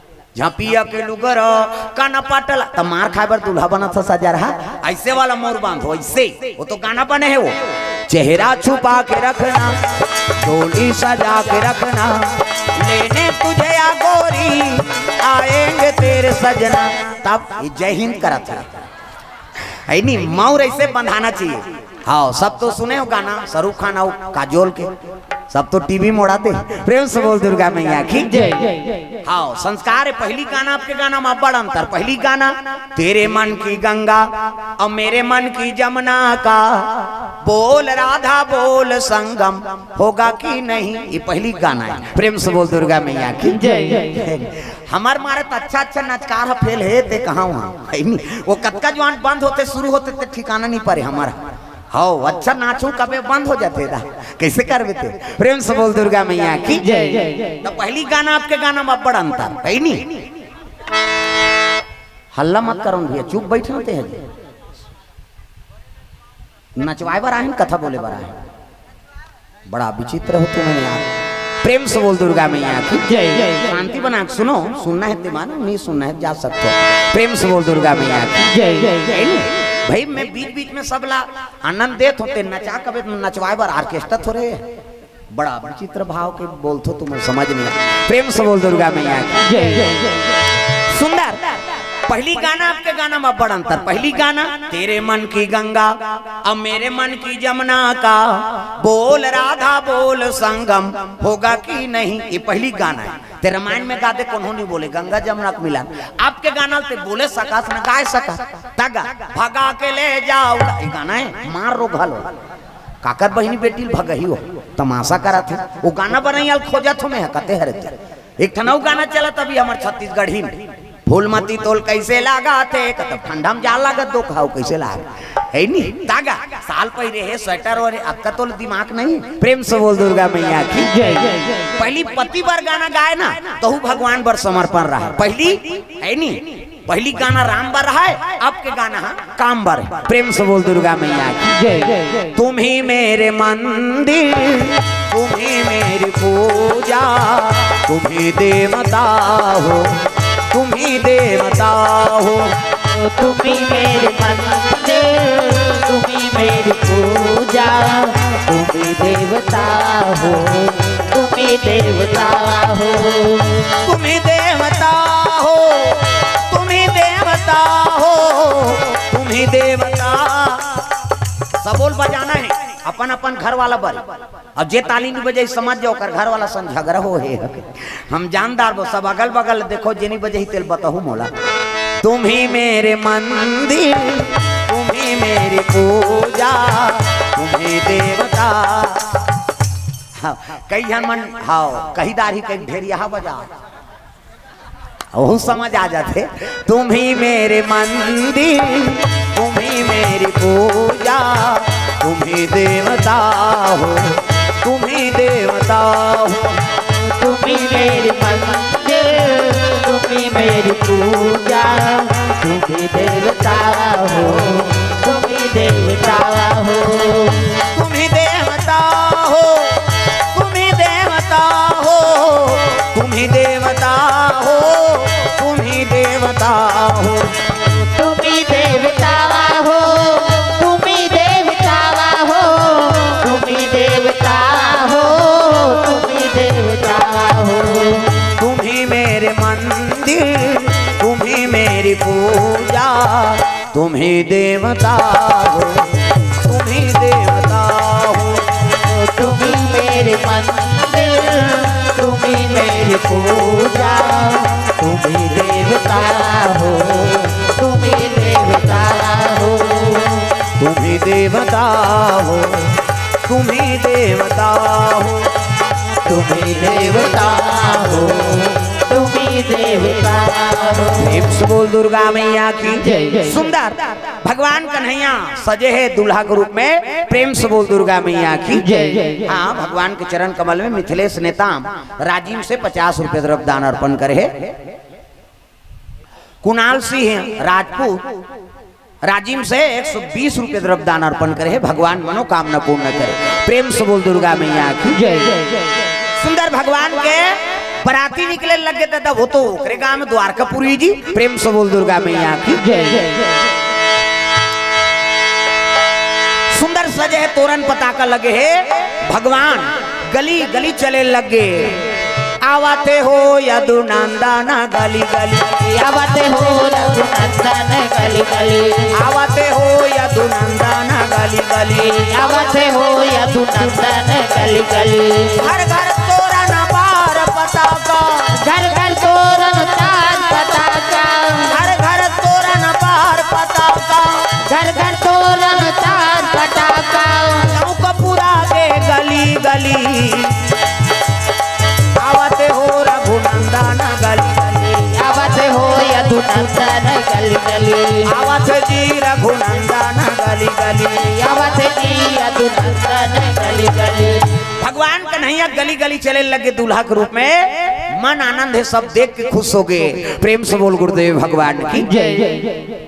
झपिया के लुगर काना पाटला तो मार खाए बर दूल्हा बना था सजा रहा ऐसे वाला मोर बांधो ऐसे वो तो गाना बने है वो चेहरा छुपा के रखना डोली सजा के रखना लेने तुझे या गोरी आएंगे तेरे सजना तब जय हिंद करा था है नहीं मौर ऐसे बंधाना चाहिए हाँ सब तो सुने हो गाना शाहरुख खान आओ काजोल के सब तो टीवी में उड़ाते प्रेम से बोल दुर्गा मैया की जय जय। हाँ संस्कार है पहली गाना आपके गाना में बड़ा अंतर पहली गाना तेरे मन की गंगा और मेरे मन की जमुना का बोल राधा बोल संगम होगा कि नहीं ये पहली गाना है प्रेम से बोल दुर्गा मैया की जय जय। हमार मारे तो अच्छा अच्छा नचकार फेल है ते कहाँ वहाँ वो कतका जवान बंद होते शुरू होते थे ठिकाना नहीं पड़े हमारा हाँ अच्छा नाचू कभी बंद हो जाते था कैसे कर थे प्रेम से बोल दुर्गा मैया की जय जय। तो पहली गाना आपके गाना में बड़ा अंतर है नहीं हल्ला मत करो भैया चुप बैठे होते हैं नचवाए बरा है कथा बोले बरा है बड़ा विचित्र होते हैं यार प्रेम से बोल दुर्गा मैया की जय जय। शांति बना सुनो सुनना है दिमाग नहीं सुनना है जा सकते हो प्रेम से बोल दुर्गा मैया की जय जय। भाई मैं बीच बीच में सब ला आनंद देत होते नचा कबे नचवाए बार ऑर्केस्ट्रा थोड़े बड़ा विचित्र भाव के बोलते तुम्हें समझ नहीं आता प्रेम से बोल दुर्गा मैया की जय जय। सुंदर पहली गाना आपके गाना में बड़ा अंतर पहली गाना तेरे मन की गंगा अब मेरे मन की जमुना का बोल राधा बोल संगम होगा कि नहीं ये पहली गाना है ते रामायण में गाते कौन नहीं बोले गंगा जमुना का मिलान आपके गाना ते बोले सका न गाय सका तगा भगा के ले जाओ ये गाना है मार रो घालो काकर बहनी बेटी भगही हो तमाशा करा थे वो गाना बनाई खोजत हो में कहते हरे एक ठनऊ गाना चला तभी हमारे छत्तीसगढ़ी में फूलमती तोल कैसे लागा थे तब ठंडा में जा लागत दो खाओ कैसे लागा है नहीं तागा साल पहले है स्वेटर और अब का तो दिमाग नहीं। प्रेम से बोल दुर्गा मैया की जय। पहली पति बर गाना गाए ना तो भगवान बर समर्पण रहा पहली है नहीं पहली गाना राम बर रहा है अब के गाना काम बर। प्रेम से बोल दुर्गा मैया की जय। तुम ही मेरे मंदिर तुम ही मेरी पूजा तुम ही देवता हो तुम ही देवता हो तुम ही मेरे मंदिर तुम ही मेरी पूजा तुम ही देवता हो तुम ही देवता हो तुम ही देवता हो तुम ही देवता हो तुम ही देवता। सबोल बजाना है अपन अपन घर वाला बर और जे ताली नहीं बजे समझ जाओ कर घर वाला सन झगड़ा हो है हम जानदार वो सब अगल बगल देखो जेनी बजे ही तेल बताहू मोला। तुम ही मेरे मंदिर तुम ही मेरी पूजा तुम ही देवता। हाँ, कई जन मन हाँ कही दारी कई ढेरिया बजा वो समझ आ जाते। तुम ही मेरे मंदिर तुम ही मेरी पूजा तुम ही देवता हो तुम ही देवता हो तुम ही मेरी मंदिर तुम ही मेरी पूजा तुम ही देवता हो तुम ही देवता हो तुम ही देवता हो तुम ही देवता हो तुम ही देवता हो तुम ही देवता हो तुम ही देवता हो तुम ही देवता हो तुम ही देवता हो तुम ही देवता हो तुम ही मेरे मंदिर तुम ही मेरी पूजा तुम ही देवता हो तुम ही देवता हो तुम ही मेरे मंदिर तुम ही मेरी पूजा तुम ही देवता हो तुम ही देवता हो तुम ही देवता हो तुम ही देवता हो तुम ही देवता हो तुम ही देवता हो। प्रेम से बोल दुर्गा मैया की जय जय। सुंदर भगवान कन्हैया सजे है दूल्हा के रूप में। प्रेम से बोल दुर्गा मैया की जय जय। हाँ भगवान के चरण कमल में मिथिलेश नेताम राजीव से पचास रुपए द्रव्य दान अर्पण करे। कुणाल सिंह राजपूत राजीव से एक सौ बीस रुपए द्रव्य दान अर्पण करे। भगवान मनोकामना पूर्ण करे। प्रेम से बोल दुर्गा मैया की जय जय। सुंदर भगवान के बराती निकले लगे थे वो तो ओकरे गांव में द्वारकापुरी जी। प्रेम से बोल दुर्गा मैया की जय जय। सुंदर सजे है तोरण पताका लगे है। भगवान गली गली चले लगे आवाते हो यदुनंदन गली गली आवाते हो यदुनंदन गली गली आवाते हो यदुनंदन गली गली आवाते हो यदुनंदन गली गली हर घर तोरण पार पताका घर घर तोरण तार पताका हर घर तोरण पार पताका घर घर तोरण तार पताका चौकपुरा के गली गली आवाते हो रघुनंदन गली गली आवाते हो यदुनंदन गली गली आवाते जी रघुनंदन गली गली आवाते जी यदुनंदन गली गली। भगवान कन्हैया गली गली चले लगे दूल्हा के रूप में। मन आनंद है सब देख के खुश हो गए। प्रेम से बोल गुरुदेव भगवान की जय जय।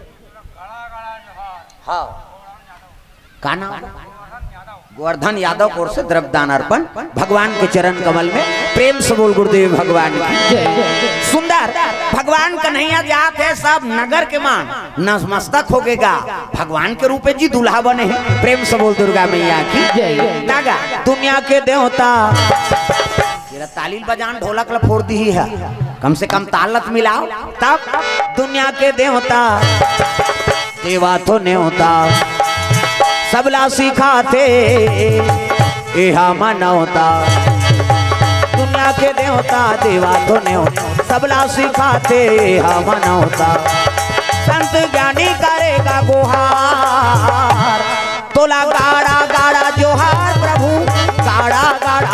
हाँ काना गोवर्धन यादव को ओर से द्रव्य दान अर्पण भगवान के चरण कमल में। प्रेम से बोल गुरुदेव भगवान की सुंदर भगवान कन्हैया जात है सब नगर के मान नतमस्तक हो गएगा। भगवान के रूप में जी दूल्हा बने हैं। प्रेम से बोल दुर्गा मैया की दागा दुनिया के देवता तेरा तालील बजान ढोलक ला फोड़ दी है कम से कम तालत मिलाओ तब दुनिया के देवता देवा तो नहीं होता सबला सिखाते एहा मनौता दुनिया के देवता देवा तो नहीं होता सबला सिखाते एहा मनौता संत ज्ञानी करेगा गुहार तोला गाड़ा गाड़ा जोहार प्रभु गाड़ा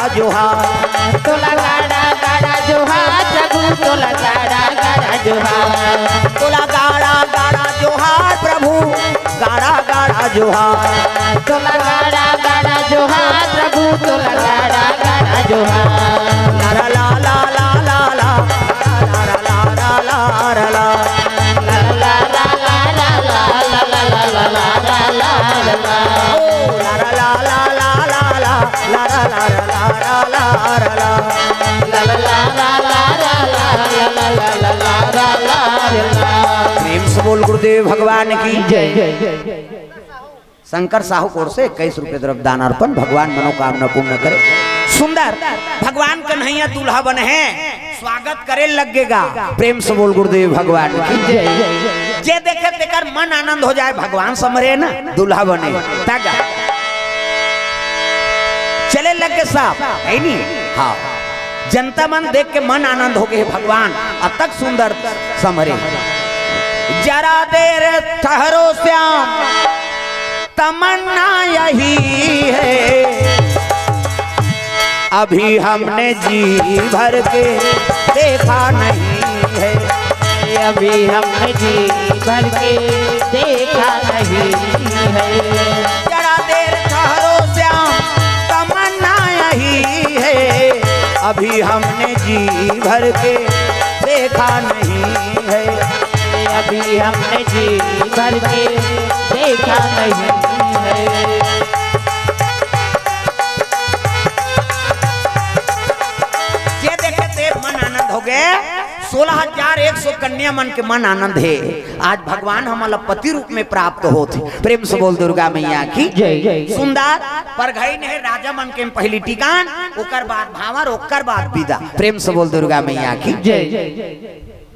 जोहार तोला गाड़ा गाड़ा जोहार प्रभु तोला गाड़ा गाड़ा जोहार तोला गाड़ा गाड़ा जोहार प्रभु गाड़ा गाड़ा जोहार तोला गाड़ा गाड़ा जोहार प्रभु तोला गाड़ा गाड़ा जोहार ला ला ला ला ला ला ला ला ला ला ला ला प्रेम से बोल गुरुदेव भगवान की जय। शंकर साहू कोर से इक्कीस रुपए द्रव्य दान अर्पण भगवान मनोकामना पूर्ण करे। सुंदर भगवान कन्हैया दूल्हा बने हैं, स्वागत करे लगेगा। प्रेम से बोल गुरुदेव भगवान की जय। जे देखे देकर मन आनंद हो जाए, भगवान समरे ना दूल्हा बने ताजा चले लगे साहब है नहीं। हाँ जनता मन देख के मन आनंद हो गए, भगवान अब तक सुंदर समरे। जरा देर ठहरो श्याम तमन्ना यही है, अभी हमने जी भर के देखा नहीं है, अभी हमने जी भर के देखा नहीं है। जरा देर ठहरो श्याम तमन्ना यही है, अभी हमने जी भर के देखा नहीं है, अभी हमने जी भर के देखा नहीं है। ये देखे देख मन आनंद हो गए। सोलह हजार एक सौ कन्या मन के मन आनंद है। आज भगवान हमारा पति रूप में प्राप्त होते। प्रेम से बोल दुर्गा मैया की जय। सुंदर पर गई ने राजा मन के पहली टिकान, ओकर बाद भावर, ओकर बाद विदा। प्रेम से बोल दुर्गा मैया की जय।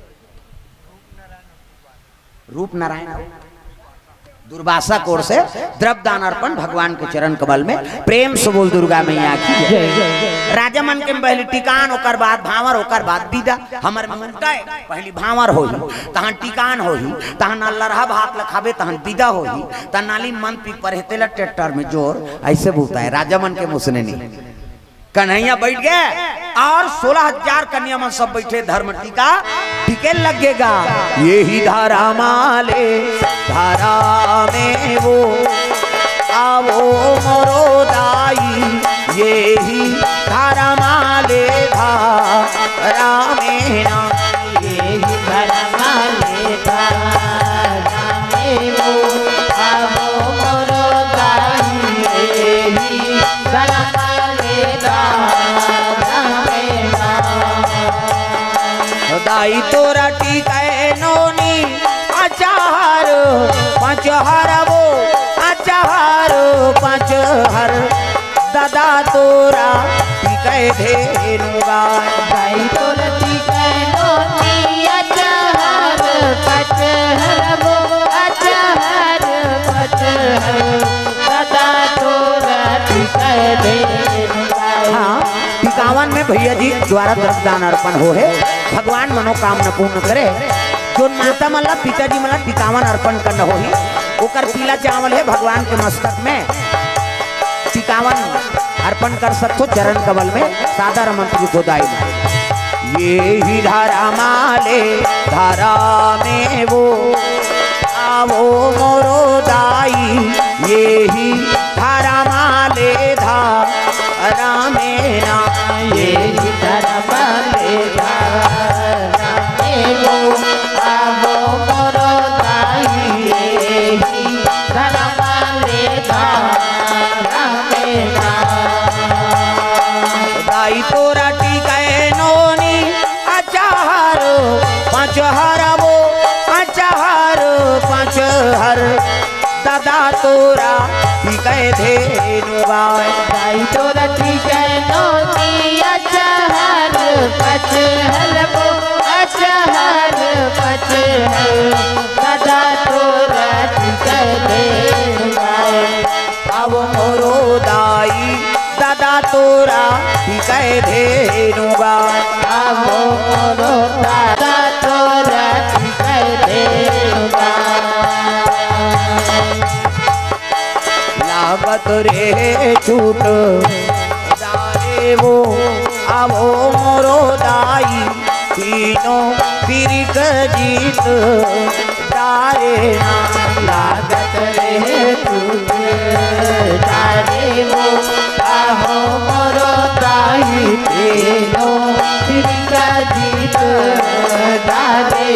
रूप नारायण दुर्वासा कोर से द्रव्य दान अर्पण भगवान के चरण कमल में। प्रेम से बोल दुर्गा मैया की जय। राजा मन के पहली टिकान, ओकर बाद भावर, ओकर बाद विदा। हमर में उल्टा है, पहली भावर होही तहां टिकान होही, तहां ना लरहा भात लखाबे तहां विदा होही, ता नाली मन पी पर हेतेला ट्रैक्टर में जोर ऐसे बोलता है। राजा मन के मुसने नहीं कन्हैया बैठ गए और सोलह हजार कन्या मन सब बैठे। धर्म टीका टिके लगेगा। यही धारा माले धारा में वो आवो मोरो दाई, यही धारा माले धारा में ना, यही धारा माले धारा में वो आवो मोरो दाई, यही धारा दाई तोरा टीकाए नोनी अचार पाँच हर वो अचार पाँच हर दादा तोरा टीकाए धेनुगा। दाई तोरा टीकाए नोनी अचार पाँच हर वो अचार पाँच हर दादा तोरा टीकाए धेनुगा। हाँ टिकावन में भैया जी द्वारा द्रव्य दान अर्पण हो है। भगवान मनोकामना पूर्ण करे। जो माता मला पिताजी मला टिकावन अर्पण करना हो ही, ओकर पीला चावल है भगवान के मस्तक में टिकावन अर्पण कर सकते चरण कमल में। सादर मंत्र को दाई ये ही धारा माले धारा में वो आवो मोरो दाई, ये ही धारा माले धारा में ना, ये ही धारा माले धारा में वो आवो मोरो दाई, ये ही धारा माले धारा में ना। दाई तोरा टीकाए नोनी अचार पाँच हर वो अचार पाँच हर दादा तोरा टीकाए धेनुगा। दाई तोरा टीकाए नोनी अचार पाँच हर वो अचार पाँच हर दादा तोरा टीकाए धेनुगा। अब मोरो दाई दादा तोरा टीकाए धेनुगा। अब मोरो दादा तोरा टीकाए धेनुगा। लागत रे छूट दारे डारे वो आवो मोरो दाई तीनों तिरिक जीत डारे लागत रे तुझे डारे वो आहो मोरो दाई तीनों तिरिक जीत डारे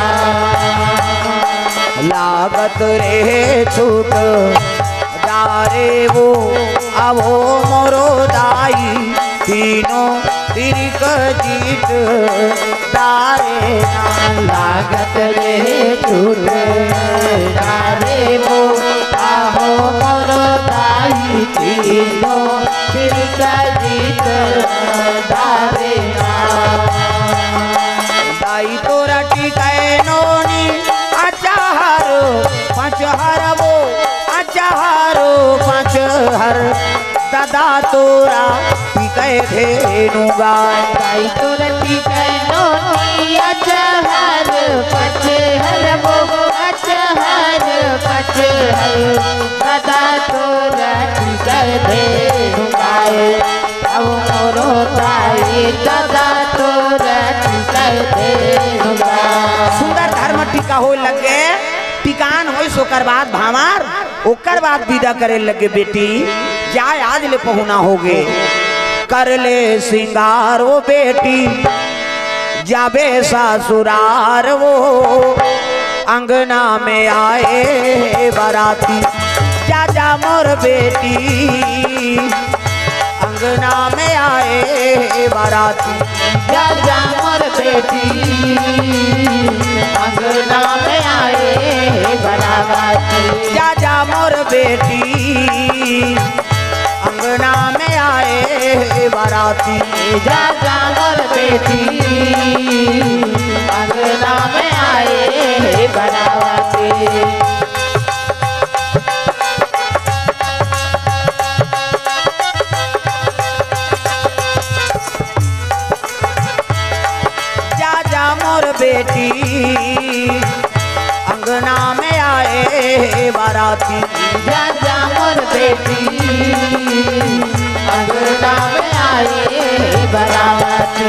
लागत रे छूट डारे वो आवो मोरो दाई तीनों तिरिक जीत डारे लागत रे छूट डारे वो आहो मोरो दाई तीनों तिरिक जीत डारे दाई तोरा टिकाए नोनी अचाहारो पाँच हर वो अचाहारो पाँच हर दादा तोरा टिकाए धेनु गाय दाई तोरा टिकाए नोनी अचाहार पाँच हर वो अचाहार पाँच हर दादा तोरा टिकाए धेनु गाय अब मोरो दाई दादा तोरा टिकाए धेनु गाय। सुंदर धर्म टीका हो लगे टिकान हो सोकर बाद भामार ओकर बाद विदा करे लगे बेटी क्या आज ले पहुना होगे कर ले सिंगार वो बेटी जाबे ससुरार वो अंगना में आए बाराती जा जा मोर बेटी अंगना में आए बाराती जा जा मोर बेटी अंगना में आए बाराती जा जा मोर बेटी अंगना में आए बाराती जा जा मोर बेटी अंगना में आए बाराती। मोर बेटी अंगना में आए बाराती जा जा मोर बेटी अंगना में आए बाराती।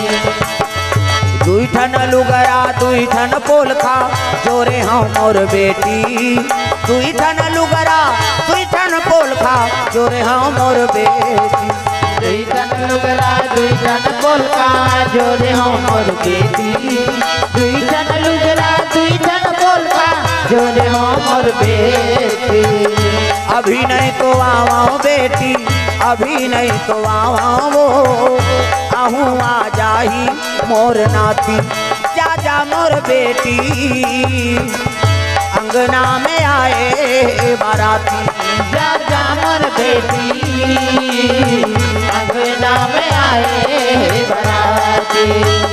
दुई ठन लुगरा दुई ठन पोलखा जोरे हाँ मोर बेटी दुई ठन लुगरा दुई ठन पोलखा जोरे हाँ मोर बेटी दुई ठन लुगरा दुई ठन पोलखा जोरे हाँ मोर बेटी दुई ठन लुगरा दुई ठन पोलखा जोरे हाँ मोर बेटी। अभी नहीं तो आवाओ बेटी अभी नहीं तो आवाओ वो आहू आ जाही मोर नाती जा जा मोर बेटी अंगना में आए बाराती जा जा मोर बेटी अंगना में आए बाराती।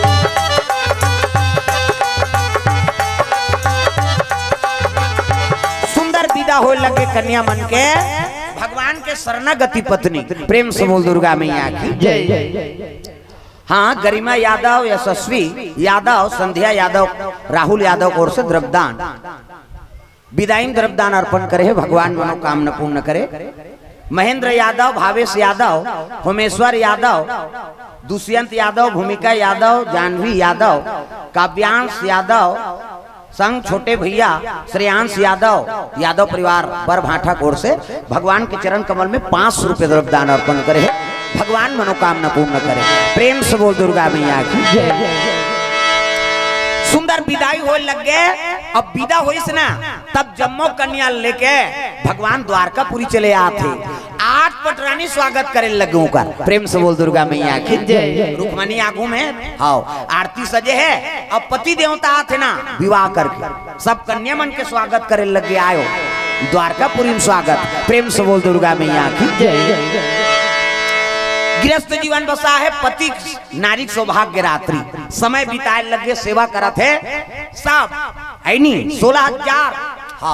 सुंदर विदा हो लगे कन्या मन के भगवान के शरणागति पत्नी प्रेम से बोल दुर्गा मैया की जय। हाँ गरिमा यादव यशस्वी यादव संध्या यादव राहुल यादव और से द्रव्यदान विदाई द्रव्यदान अर्पण करे भगवान मनोकामना पूर्ण करे। महेंद्र यादव भावेश यादव होमेश्वर यादव दुष्यंत यादव भूमिका यादव जानवी यादव काव्यांश यादव संग छोटे भैया श्रेयांश यादव यादव परिवार पर भाठा कोर से भगवान के चरण कमल में पांच सौ रुपये द्रव्यदान अर्पण करे भगवान मनोकामना पूर्ण करे। प्रेम से बोल दुर्गा मैया की जय। सुंदर विदाई हो लग गए अब विदा हो ना तब जम्मो कन्या लेके भगवान द्वारकापुरी चले आते आठ पटरानी स्वागत करे लगे का। प्रेम से बोल दुर्गा मैया की जय। रुक्मणी आगू में हाओ आरती सजे है अब पति देवता आते ना विवाह करके सब कन्या मन के स्वागत करे लगे आयो द्वारकापुरी में स्वागत। प्रेम से बोल दुर्गा मैया की जय। गृहस्थ जीवन बसा है पति नारी सौभाग्य रात्रि समय बिताए लगे सेवा करत है सब है नी सोलह हजार हाँ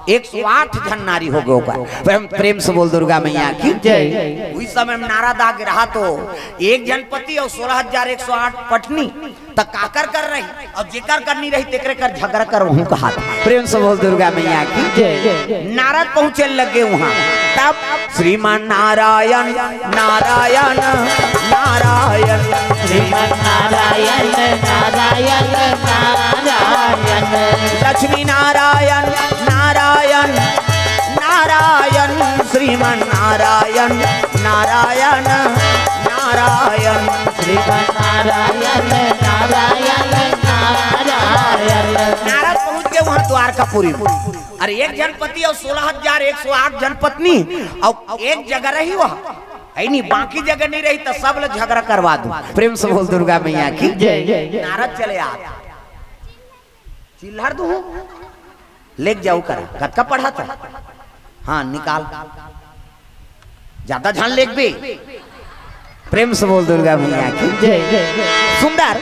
एक सौ आठ जन नारी हो गए प्रेम, प्रेम से बोल दुर्गा मैया की जय। उस समय में नारा दाग रहा तो एक जनपति और सोलह हजार एक सौ आठ पत्नी तक काकर कर रही और जेकर करनी रही तेकरे कर झगड़ा कर वहू कहा। प्रेम से बोल दुर्गा मैया की जय। नारद पहुंचे लगे वहां तब श्रीमान नारायण नारायण नारायण श्रीमन नारायण नारायण नारायण लक्ष्मी नारायण नारायण नारायण श्रीमन नारायण नारायण नारायण श्रीमन नारायण नारायण नारायण। नारद पहुंच गए वहां द्वारकापुरी। अरे एक जनपति और सोलह हजार एक सौ आठ जनपत्नी और एक जगह रही वह है नहीं, बाकी जगह नहीं रही तो सब लोग झगड़ा करवा दो। प्रेम से बोल दुर्गा मैया की जय। नारद चले आ चिल्हर दू लेक जाऊ कर कद का पढ़ा था। हाँ निकाल ज्यादा झान लेक भी। प्रेम से बोल दुर्गा मैया की जय। सुंदर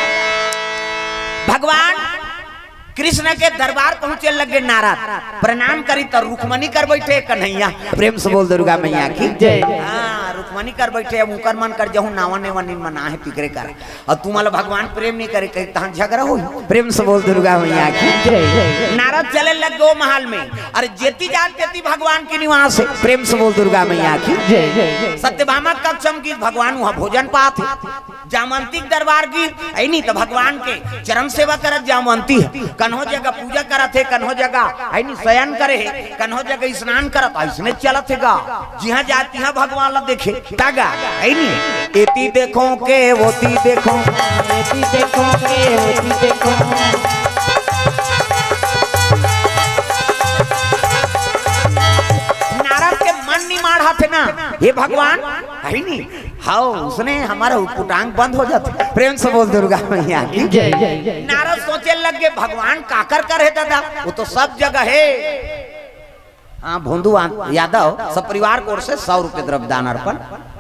भगवान कृष्ण के दरबार पहुंचे लगे नारद प्रणाम करी तो रुक्मणी कर बैठे कन्हैया। प्रेम से बोल दुर्गा मैया की जय। हाँ रुक्मणी कर बैठे अब उनकर मन कर जहू नावा नेवा नहीं मना है पिकरे कर और तुम्हारा भगवान प्रेम नहीं करे कहीं तहां झगड़ा हो। प्रेम से बोल दुर्गा मैया की जय। नारद चले लग गए महल में। अरे जेती जात तेती भगवान के निवास है। प्रेम से बोल दुर्गा मैया की जय। सत्यभामा कक्षम की भगवान वहां भोजन पाते जामंती दरबार की ऐ नहीं तो भगवान के चरण सेवा करत जामंती है। कन्हो जगह पूजा करत है कन्हो जगह ऐ नहीं शयन करे है कन्हो जगह स्नान करत ऐसने चलत है गा जिहां जाती है भगवान ला देखे तागा ऐ नहीं एती देखो के वोती देखो एती देखो के वोती देखो नारद के मन नहीं माढ़ा थे ना ये भगवान है नहीं हाँ उसने हमारा कुटांग बंद हो जाता। प्रेम से बोल दुर्गा मैया की जय। नारद सोचे लग गए भगवान काकर कर है दादा वो तो सब जगह है। हाँ भोंदू यादव सब परिवार को ओर से सौ रुपए द्रव्य दान अर्पण।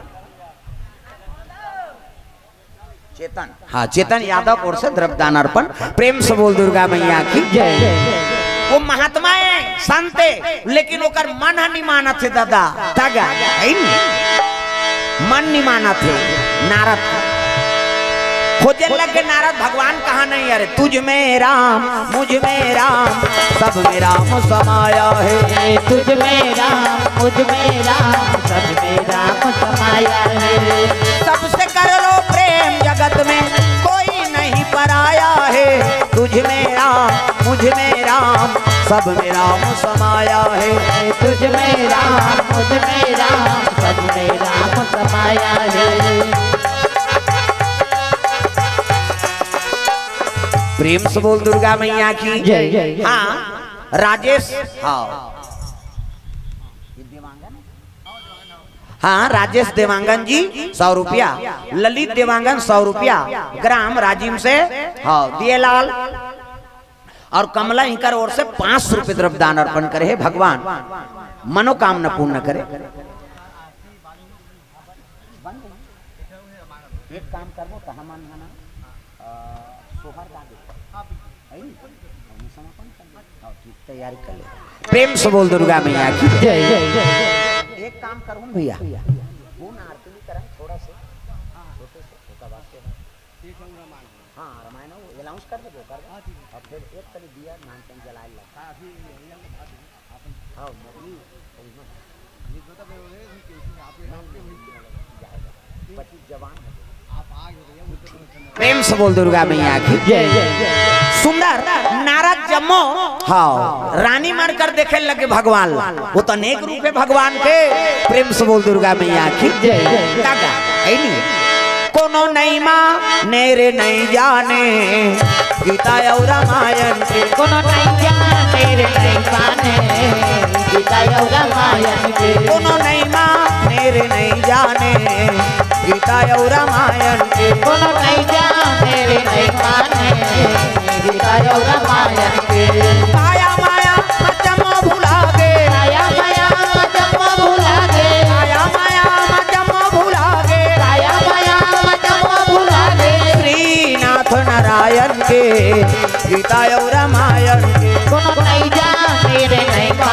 चेतन हाँ चेतन यादव को ओर से द्रव्य दान अर्पण। प्रेम से बोल दुर्गा मैया की जय। वो महात्मा है संत है लेकिन ओकर मन नहीं माना थे दादा तागा है मन नहीं माना थे। नारद खोजन लगे नारद भगवान कहा नहीं अरे तुझ में राम मुझ में राम सब में राम समाया है। तुझ में राम मुझ में राम सब में राम समाया है। सबसे कर लो प्रेम जगत में कोई नहीं पराया है। तुझ में राम मुझ में राम सब में राम समाया है। तुझ में राम मुझ में राम सब में राम समाया है। प्रेम से बोल दुर्गा मैया की जय। हाँ राजेश हाँ हाँ राजेश देवांगन जी सौ रुपया ललित देवांगन सौ रुपया ग्राम राजीव से हाँ दिए लाल और कमला इंकर ओर से पांच सौ रुपये द्रव्य दान अर्पण करे है। भगवान मनोकामना पूर्ण करे। एक काम करबो तो हम तैयारी कर ले। प्रेम से बोल दुर्गा मैया की जय। एक काम करूं भैया वो आरती करन थोड़ा से छोटे से ओका वास्ते हां रामायण वो अनाउंस कर दे कर और फिर एक तरी दिया नाम चंद जलाए ला काफी हां मोदी ये तो तो आप पति जवान आप आ गए। प्रेम से बोल दुर्गा मैया की जय। सुंदर नारद जम्मो हाँ रानी मार कर देखे लगे भगवान वो तो अनेक रूप है भगवान के। प्रेम से बोल दुर्गा मैया की जय। काका है नहीं कोनो नहीं माँ नेरे नहीं जाने गीता और रामायण के कोनो नहीं जाने रे नहीं जाने गीता और रामायण के कोनो नहीं माँ नेरे नहीं जाने गीता और रामायण के कोनो नहीं जाने रे नहीं जाने गीता और रामायण के। माया माया जम्मो भुला गे माया माया जम्मो भुला गे माया माया जम्मो भुला गे माया माया जम्मो भुला गे श्रीनाथ नारायण के गीता और रामायण के कोनो नहीं जाने रे नहीं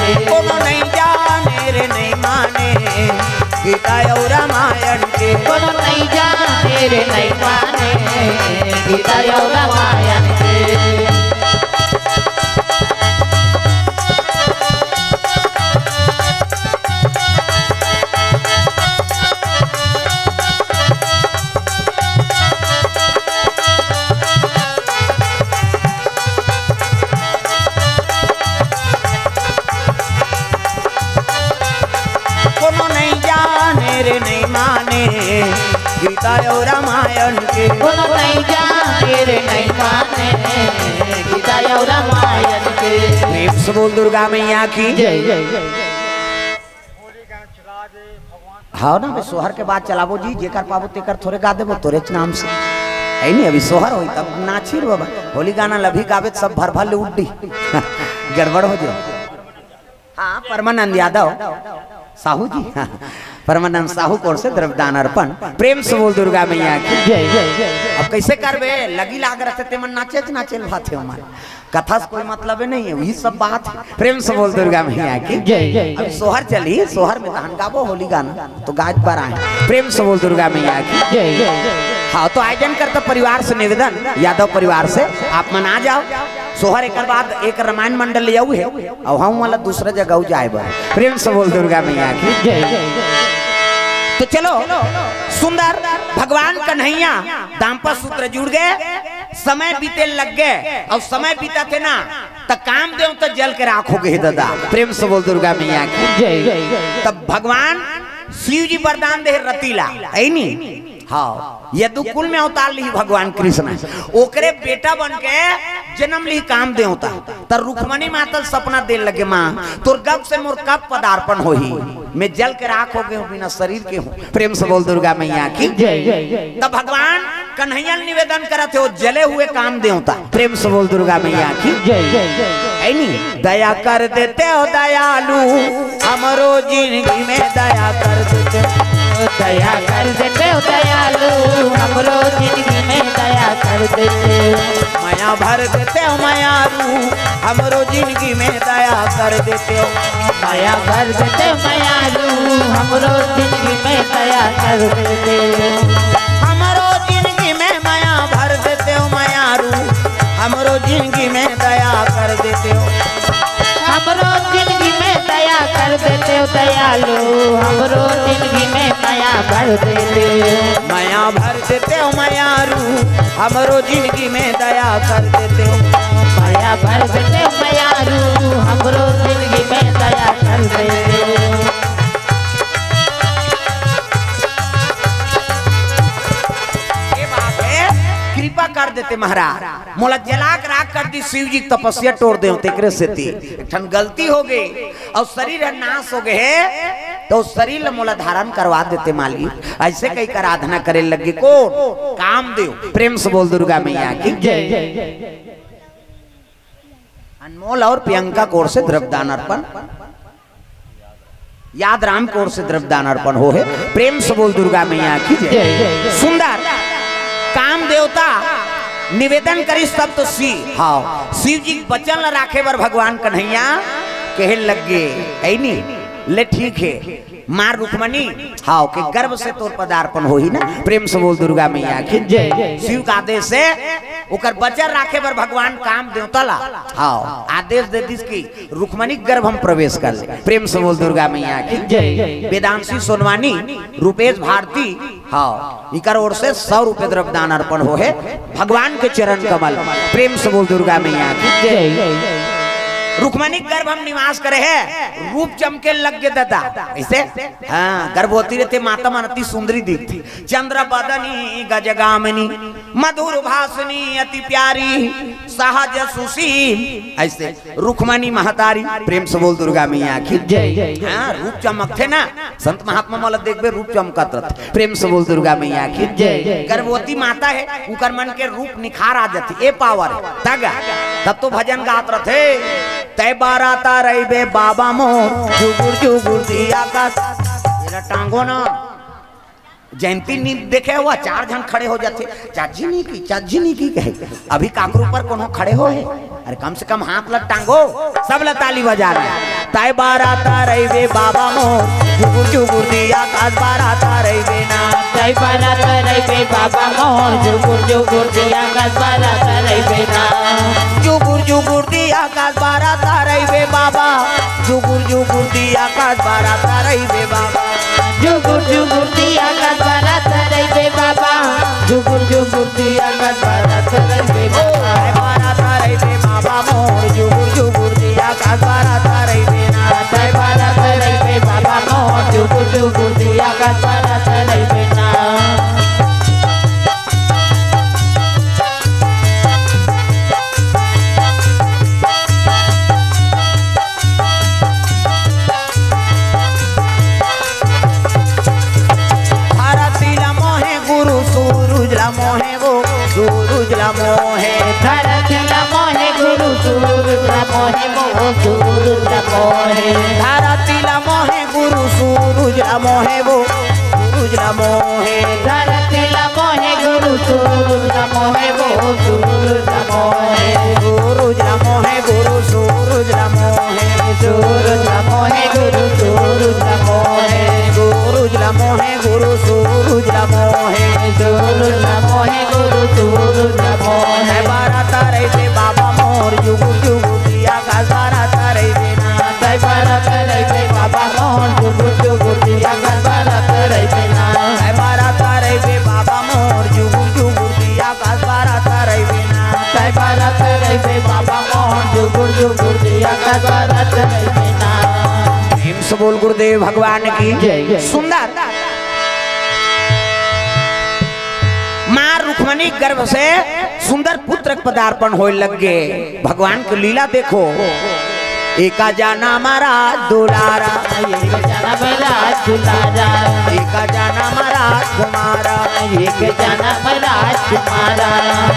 कोनो नहीं जाने रे नहीं माने गीता और रामायण के। कोनो नहीं जाने रे नहीं माने गीता और रामायण के। गीता और रामायण के। कोनो नहीं जाने रे नहीं माने गीता और रामायण के। प्रेम से बोल दुर्गा मैया की जय जय जय। हाँ ना मैं सोहर के बाद चलाबो जी जेकर पाबो तेकर थोड़े गा देबो तोरे नाम से है नहीं। अभी सोहर होई तब नाची रे बाबा। होली गाना लभी गावे सब भर भर ले उड्डी गड़बड़ हो जाओ। हाँ परमानंद यादव साहू जी परमानंद साहू कोर से द्रव्यदान अर्पण। प्रेम से बोल दुर्गा मैया की जय जय जय। अब कैसे करबे लगी लाग रहे थे मन नाचे नाचे बात है हमारे कथा से कोई मतलब नहीं है वही सब बात है। प्रेम से बोल दुर्गा मैया की जय जय। अब सोहर चली सोहर में दहन गावो होली गाना तो गाज पर आए। प्रेम से बोल दुर्गा मैया की जय जय। हाँ तो आयोजन करता परिवार से निवेदन यादव परिवार से आप मना जाओ सोहर एक बाद एक रामायण मंडल ले जाऊ है और हम वाला दूसरा जगह जाए बार। प्रेम से बोल दुर्गा मैया की जय जय। तो चलो सुंदर भगवान कन्हैया दाम्पत्य सूत्र जुड़ गए समय बीते लग गए और समय बीता थे ना तो काम दे तो जल के राखोगे दादा। प्रेम से बोल दुर्गा मैया की जय जय। तब भगवान शिव जी वरदान दे रतीला है नी। हाँ यदुकुल में अवतार ली भगवान कृष्ण ओकरे बेटा बन के जन्म ली काम दे होता तर रुक्मणी मातल सपना दे लगे माँ तोर गब से मोर कब पदार्पण हो ही मैं जल के राख हो गए हूँ बिना शरीर के हूँ। प्रेम से बोल दुर्गा मैया की जय जय। तब भगवान कन्हैया निवेदन करते हो जले हुए काम दे होता। प्रेम से बोल दुर्गा मैया की जय जय। है नी दया कर देते हो दयालु हमरो जिंदगी में दया कर देते दया कर देते हो दयालु हमरो जिंदगी में दया कर देते। माया भर देते हो मायारू हमरो जिंदगी में दया कर देते हो। माया भर देते हो मायारू हमरो जिंदगी में दया कर देते। हमरो जिंदगी में माया भर देते हो मायारू हमरो जिंदगी में दया कर देते हो। हमरो जिंदगी में दया कर देते हो दयालु हमरो जिंदगी में माया भर देते। माया भर देते हो मायारू हमरो जिंदगी में दया कर देते हो। माया भर देते हो मायारू हमरो जिंदगी में दया कर देते। कृपा कर देते महाराज मोला जलाक राख कर दी शिव जी तपस्या तोड़ दे तेकरे से थी ठन गलती हो गई और शरीर नाश हो गए तो शरीर मोला धारण करवा देते मालिक। ऐसे कई कर आराधना करे लगे कौन काम दे। प्रेम से बोल दुर्गा मैया की जय जय। अनमोल और प्रियंका कोर से द्रव्यदान अर्पण याद राम कोर से द्रव्यदान अर्पण हो है। प्रेम से बोल दुर्गा मैया की जय। सुंदर काम देवता निवेदन करी सब तो शिव हाँ शिव जी बचन ला राखे बर भगवान कन्हैया कहे लग गए है नी ले ठीक है मार रुक्मणी हाँ के गर्भ से तोर पदार्पण हो ही ना। प्रेम से बोल दुर्गा मैया की जय। शिव का आदेश से उकर बचन राखे बर भगवान काम देवता ला हाँ आदेश दे दिस की रुक्मणी गर्भ हम प्रवेश कर ले। प्रेम से बोल दुर्गा मैया की जय। वेदांशी सोनवानी रूपेश भारती हाँ इकर ओर से सौ रुपए द्रव्यदान अर्पण हो है भगवान के चरण कमल। प्रेम से बोल दुर्गा मैया की जय। रुक्मणी गर्भ हम निवास करे है रूप चमके लग गए दादा ऐसे हाँ गर्भवती रहते माता मनती सुंदरी दिखती चंद्र बदनी गजगामिनी मधुर भाषणी अति प्यारी सहज सुशील ऐसे रुक्मणी महतारी। प्रेम से बोल दुर्गा मैया की जय। हाँ रूप चमकते ना संत महात्मा माला देखबे रूप चमकत रहते। प्रेम से बोल दुर्गा मैया की जय। गर्भवती माता है उकर मन के रूप निखार आ जाती ए पावर तग तब तो भजन गात रहते तय बाराता रही बे बाबा मोर जुगुर जुगुर दिया का टांगो ना जयंती नी देखे हुआ चार जन खड़े हो जाते चाची नी की चाची नी की कहे अभी काकरू पर कोनो खड़े हो है अरे कम से कम हाथ लग टांगो, सब लताली बजा रहे। ताई बाराता रही बाबा मोर जुगुर जुगुर दिया काज बाराता रही ना। ताई बाराता रही बाबा मोर जुगुर जुगुर दिया काज बाराता रही ना। जुगुर जुगुर दिया काज बाराता रही बाबा, जुगुर जुगुर दिया काज बाराता रही बाबा, जुगुर जुगुर दिया काज बाराता रही बाबा, जुगुर जुगुर दिया काज बाराता रही बाबा। बाराता रही बाबा मोर जुगुर जुगुर दिया काज बाराता रही ना। ताई बाराता रही बाबा मोर जुगुर जुगुर दिया काज बाराता रही ना। मोहे वो सूरज ला मोहे, धरती ला मोहे गुरु सूरज ला मोहे वो सूरज ला मोहे। धरती ला मोहे गुरु सूरज ला मोहे वो सूरज ला मोहे। धरती ला मोहे गुरु सूरज ला मोहे वो सूरज ला मोहे। सूरज ला मोहे गुरु सूरज ला मोहे, सूरज ला मोहे गुरु सूरज ला मोहे। सूरज ला मोहे गुरु सूरज ला मोहे, सूरज ला मोहे गुरु सूरज ला मोहे। बाराता रही बाबा मोर जुगुर जुगुर दिया काज बाराता रही ना। ताई बाराता रही बाबा मोर जुगुर जुगुर दिया काज बाराता रही ना। बाराता रही बाबा मोर जुगुर जुगुर दिया काज बाराता रही ना। ताई बाराता रही बाबा मोर जुगुर जुगुर दिया काज बाराता रही ना। प्रेम से बोल गुरुदेव भगवान की जय। सुंदर मां रुक्मणी गर्भ से सुंदर पुत्र पदार्पण होने लग गए। भगवान की लीला देखो। एका जाना महाराज दुलारा, एक जाना महाराज दुलारा, एक जाना महाराज कुमारा, एक जाना महाराज कुमारा।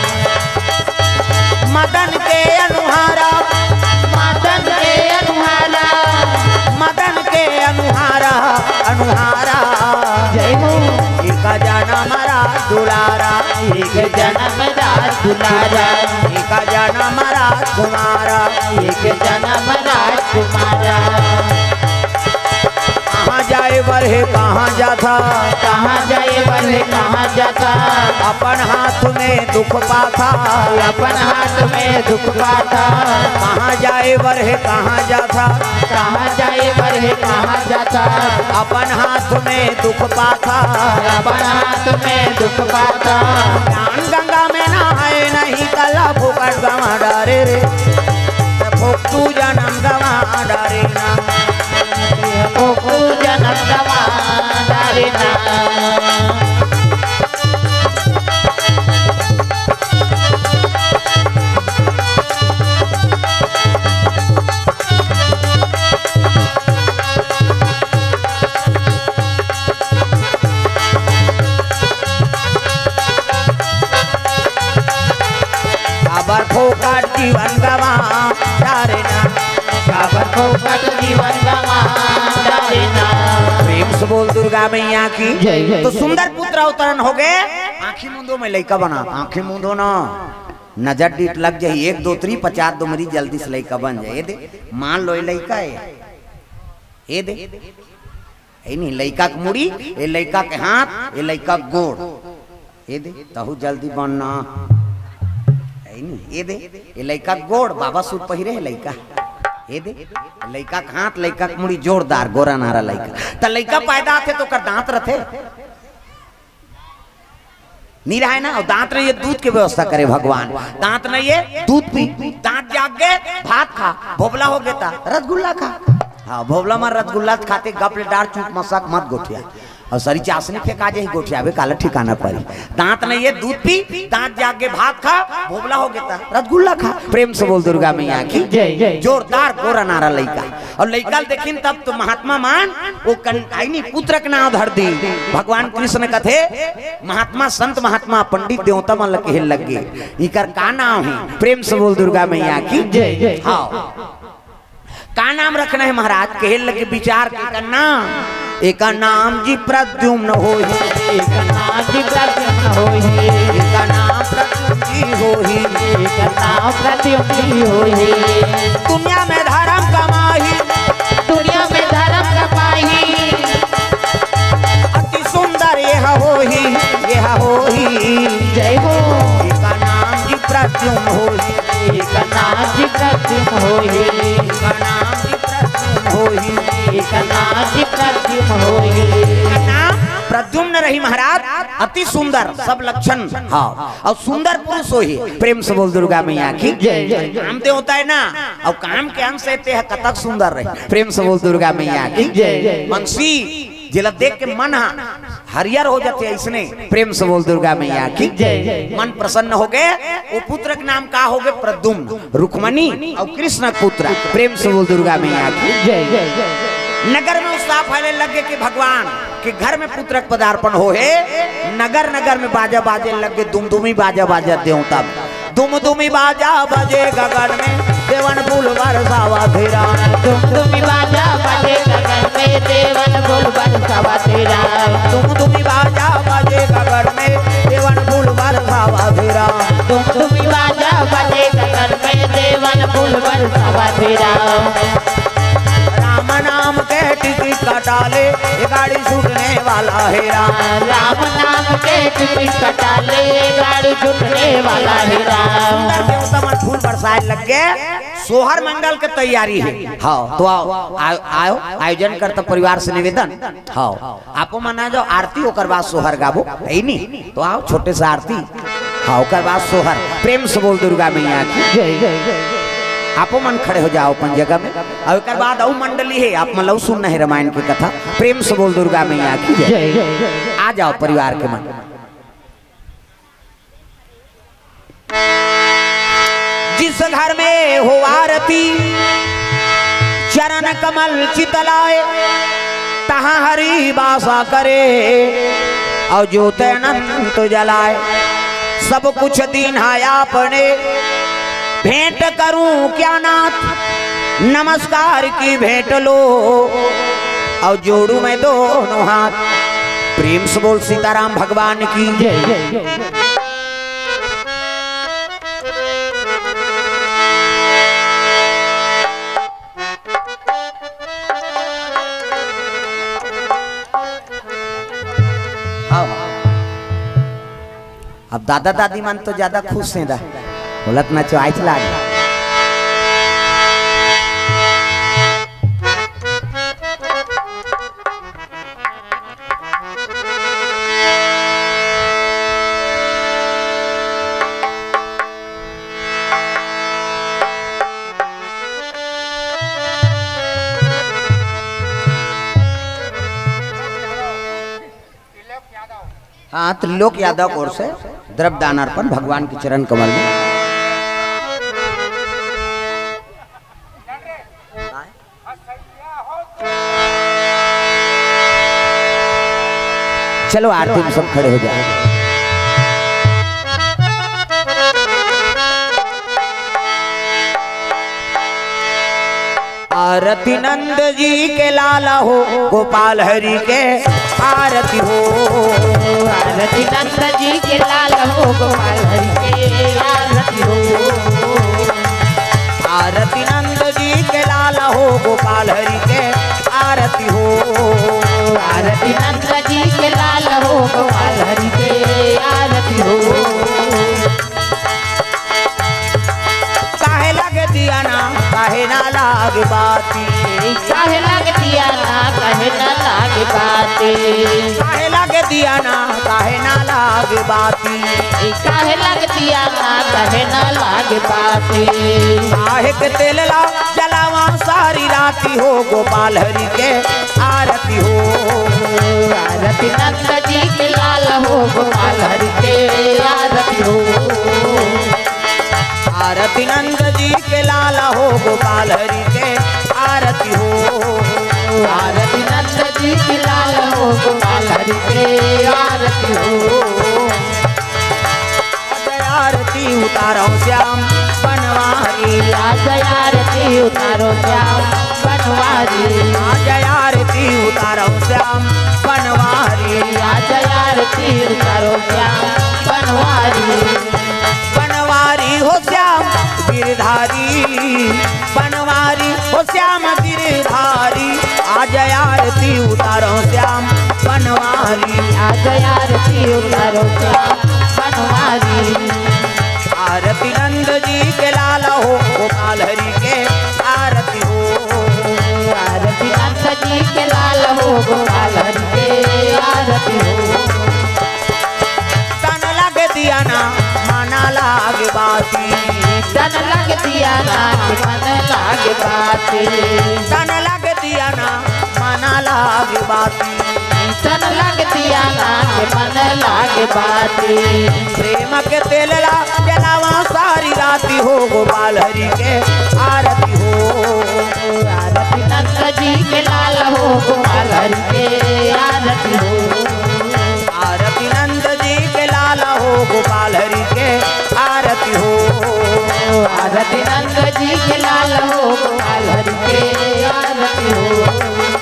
मदन के अनुहारा, मदन के अनुहारा, मदन के अनुहारा अनुहारा। जय हो। एक जाना महाराज दुलारा, एक जाना महाराज दुलारा, एक जाना महाराज कुमारा, एक जाना महाराज कुमारा। कहाँ जाए बरहे कहाँ जाता, कहाँ जाए बरहे कहाँ जाता, अपन हाथ में दुख पाता, अपन हाथ में दुख पाता। कहाँ जाए बरहे कहाँ जाता, कहाँ जाए बरहे कहाँ जाता, अपन हाथ में दुख पाता, अपन हाथ में दुख पाता। ज्ञान गंगा में नहाए नहीं कला फुकट गवा डारे रे, तू जन्म गवा डारे ना। ओकू जन्म गवा डारे ना। काबर फोकट जीवन गवा डारे ना, काबर फोकट जीवन गवा डारे ना। प्रेम से बोल दुर्गा मैया की जय जय। तो सुंदर पुत्र अवतरण हो गए। आंखी मुंदो में लइका बना, आंखी मुंदो ना नजर डीट लग जाए, एक दो त्री पचास दो मरी जल्दी से लइका बन जाए। ये दे मान लो ये लइका है, ये दे ये नहीं लइका के मुड़ी, ये लइका के हाथ, ये लइका गोड़, ये दे तहु जल्दी बनना। ये दे ये लइका गोड़, बाबा सूट पहिरे है लइका। ये दे लइका के हाथ, लइका के मुड़ी जोरदार गोरा नारा लइका। त लइका पैदा थे तो कर दांत रथे नहीं रहा है ना, और दांत नहीं, ये दूध की व्यवस्था करे भगवान। दांत नहीं है दूध पी, दांत जाग गए भात खा, भोबला हो गया रसगुल्ला खा। हाँ भोबला में रसगुल्ला खाते गपले डार चूक मसाक मत गोठिया, और सारी चाशनी फेंका जाए गोठिया काला ठिकाना पड़ी। दांत नहीं है दूध पी, दांत जाग के भात खा, भोबला हो गया रसगुल्ला खा। प्रेम से बोल दुर्गा मैया की जय जय। जोरदार गोरा नारा लइका। और लइका देखिन तब तो महात्मा मान वो कन्हैनी पुत्र के नाम धर दी। भगवान कृष्ण कथे महात्मा संत महात्मा पंडित देवता मन लगे लग गए, इकर का नाम है? प्रेम से बोल दुर्गा मैया की जय जय। हाँ का नाम रखना है महाराज? कहे लगे विचार के नाम, एक नाम जी प्रद्युम्न होई, एक नाम जी प्रद्युम्न होई, एक नाम नाम प्रद्युम्न जी होई, एकर नाम प्रद्युम्न जी होई। दुनिया में धर्म कमाही, दुनिया में धर्म कमाही, अति सुंदर यह होई, यह होई। जय हो। एकर नाम जी प्रद्युम्न होई, एकर नाम जी प्रद्युम्न होई, एकर नाम जी प्रद्युम्न होई, एकर नाम जी प्रद्युम्न होई। एकर नाम प्रद्युम्न रही महाराज, अति सुंदर सब लक्षण। हाँ, और सुंदर पुरुष होई। प्रेम से बोल दुर्गा मैया की जय जय। काम दे होता है ना, और काम के अंश से ते कतक सुंदर रहे। प्रेम से बोल दुर्गा मैया की जय। मनसी जिला देख के मन हरियर हो जाते ऐसने। प्रेम से बोल दुर्गा मैया की जय। मन प्रसन्न हो गए। वो पुत्र के नाम का हो गए प्रद्युम्न, रुक्मणी और कृष्ण पुत्र। प्रेम से बोल दुर्गा मैया की जय जय। नगर में उत्साह फैलने लगे कि भगवान के घर में पुत्र पदार्पण हो है। नगर नगर में बाजा बाजे लगे, दुमदुमी बाजा बाजा देवता, दुमदुमी बाजा बजे गगन में, देवन फूल बरसावा तेरा, दुमदुमी बाजा बजे गगन में, देवन फूल बरसावा तेरा, दुमदुमी बाजा बजे गगन में, देवन फूल बरसावा तेरा, दुमदुमी बाजा बजे गगन में, देवन फूल बरसावा तेरा। राम नाम के टिकट कटाले, ये गाड़ी छूटने वाला है राम, राम नाम के टिकट कटाले, गाड़ी छूटने वाला है राम। देवता मन फूल बरसाए लग गए। सोहर मंगल के तैयारी है। हाँ तो आओ आओ आयोजन करता परिवार से निवेदन। हाँ आपो मना जाओ आरती होकर बाद सोहर गाबो है नहीं, तो आओ छोटे से आरती। हाँ होकर बाद सोहर। प्रेम से बोल दुर्गा मैया की जय जय। आपो मन खड़े हो जाओ अपन जगह में। और एक बाद औ मंडली है, आप मतलब सुनना है रामायण की कथा। प्रेम से बोल दुर्गा मैया की जय। आ जाओ परिवार के मन। जिस घर में हो आरती, चरण कमल चितलाए, तहाँ हरि वासा करे, और ज्योत अनंत जलाए। सब कुछ दीन है आपने, भेंट करूं क्या नाथ, नमस्कार की भेंट लो, और जोड़ू मैं दोनों हाथ। प्रेम से बोल सीताराम भगवान की जय जय। अब दादा दादी मन तो ज्यादा खुश हैं, बोलत ना चो आई चला। हाँ त्रिलोक यादव ओर से द्रव्य दान अर्पण भगवान के चरण कमल में। चलो आरती में सब खड़े हो जाए। आरती नंद जी के लाला हो, गोपाल हरि के आरती हो। आरती नंद जी के लाल हो, गोपाल हरि के आरती हो। आरती नंद जी के लाला हो, गोपाल हरि के आरती हो। आरती नंद जी के लाल हो, गोपाल हरि के आरती हो। काहे लगे दिया ना, काहे ना लागे बाती, काहे लगे दिया ना, काहे ना लागे बाती, काहे लगे दिया ना, काहे ना लागे बाती, काहे लगे दिया ना, काहे ना लागे बाती। काहे के तेल ला जलावा सारी राती हो, गोपाल हरि के आरती हो। आरती नंद जी के लाल हो, गोपाल हरि के आरती हो। आरती नंद जी के लाला हो, गोपाल हरि के आरती हो। आरती नंद जी के लाल हो, गोपाल हरि के आरती हो। आरती उतारो श्याम बनवारी, आज आरती उतारो श्याम बनवारी, आज आरती उतारो श्याम बनवारी, आज आरती उतारो श्याम बनवारी। गिरधारी बनवारी हो श्याम गिरधारी आज आरती उतारो श्याम बनवारी आज आरती उतारो श्याम बनवारी। आरती नंद जी के लाल हो गोपाल हरि के आरती हो आरती नंद जी के लाल हो गोपाल हरि के आरती हो। तन लग दिया ना माना लागे बाती तन लग दिया ना मन लागे बाती तन लग दिया ना माना लागे बाती तन लग दिया ना मन लागे बाती। प्रेम के तेल ला जलावा सारी राती हो गोपाल हरि के आरती हो आरती नंद जी के लाल हो गोपाल हरि के आरती हो आरती नंद जी के लाल हो गोपाल हरि के आरती हो आरती नंद जी के लाल हो गोपाल हरि के आरती हो।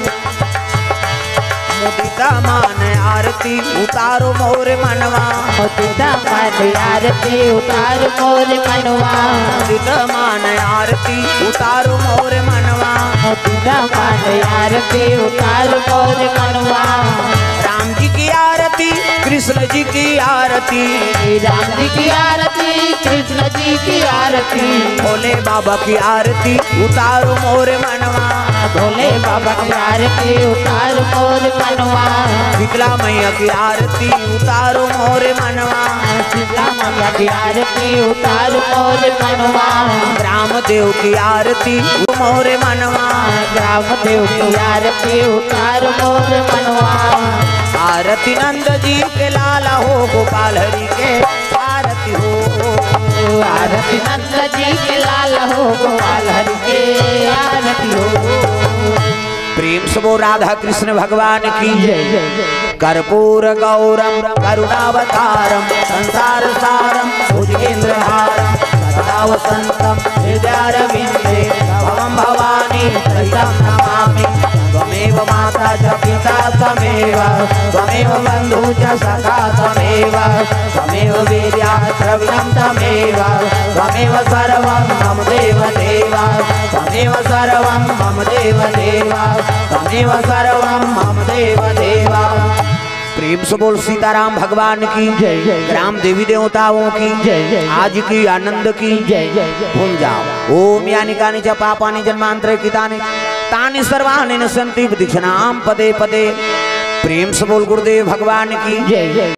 मुदिता मान आरती उतारो मोर मनवा मुदिता मान आरती उतार मोर मनवा मुदिता मान आरती उतारो मोर मनवा मुदिता मान आरती उतार मोर मनवा। राम जी की आरती कृष्ण जी की आरती राम जी की आरती कृष्ण जी की आरती भोले बाबा की आरती उतारो मोर मनवा भोले बाबा की आरती उतार मोर मनवा। शीतला मैया की आरती उतारो मोर मनवा शीतला मैया की आरती उतार मोर मनवा। रामदेव की आरती मोर मनवा रामदेव की आरती उतार मोर मनवा। आरती नंद जी के लाला हो गोपाल हरि के आरती हो आरती नंद जी के लाल हो गोपाल हरि के आरती हो। प्रेम से वो राधा कृष्ण भगवान की जय। कर्पूर गौरम करुणावतारम संसार सारम भुजगेंद्रहारम सदा वसंतम हृदयारविंदे भवम भवानी सहितं नमामि। त्वमेव माता च पिता त्वमेव त्वमेव बन्धु च सखा त्वमेव त्वमेव वीर्या द्रविणं त्वमेव त्वमेव सर्वं मम देव देव त्वमेव सर्वं मम देव देव त्वमेव सर्वं मम देव देव। प्रेम से बोल सीताराम भगवान की जय। ग्राम देवी देवताओं की जय। आज की आनंद की जय। भूल जाओ ओम यानि कानि च पापानि जन्मांतरे कृतानि तानि सर्वाणि न सन्ति दीक्षणाम पदे पदे। प्रेम से बोल गुरुदेव भगवान की जय।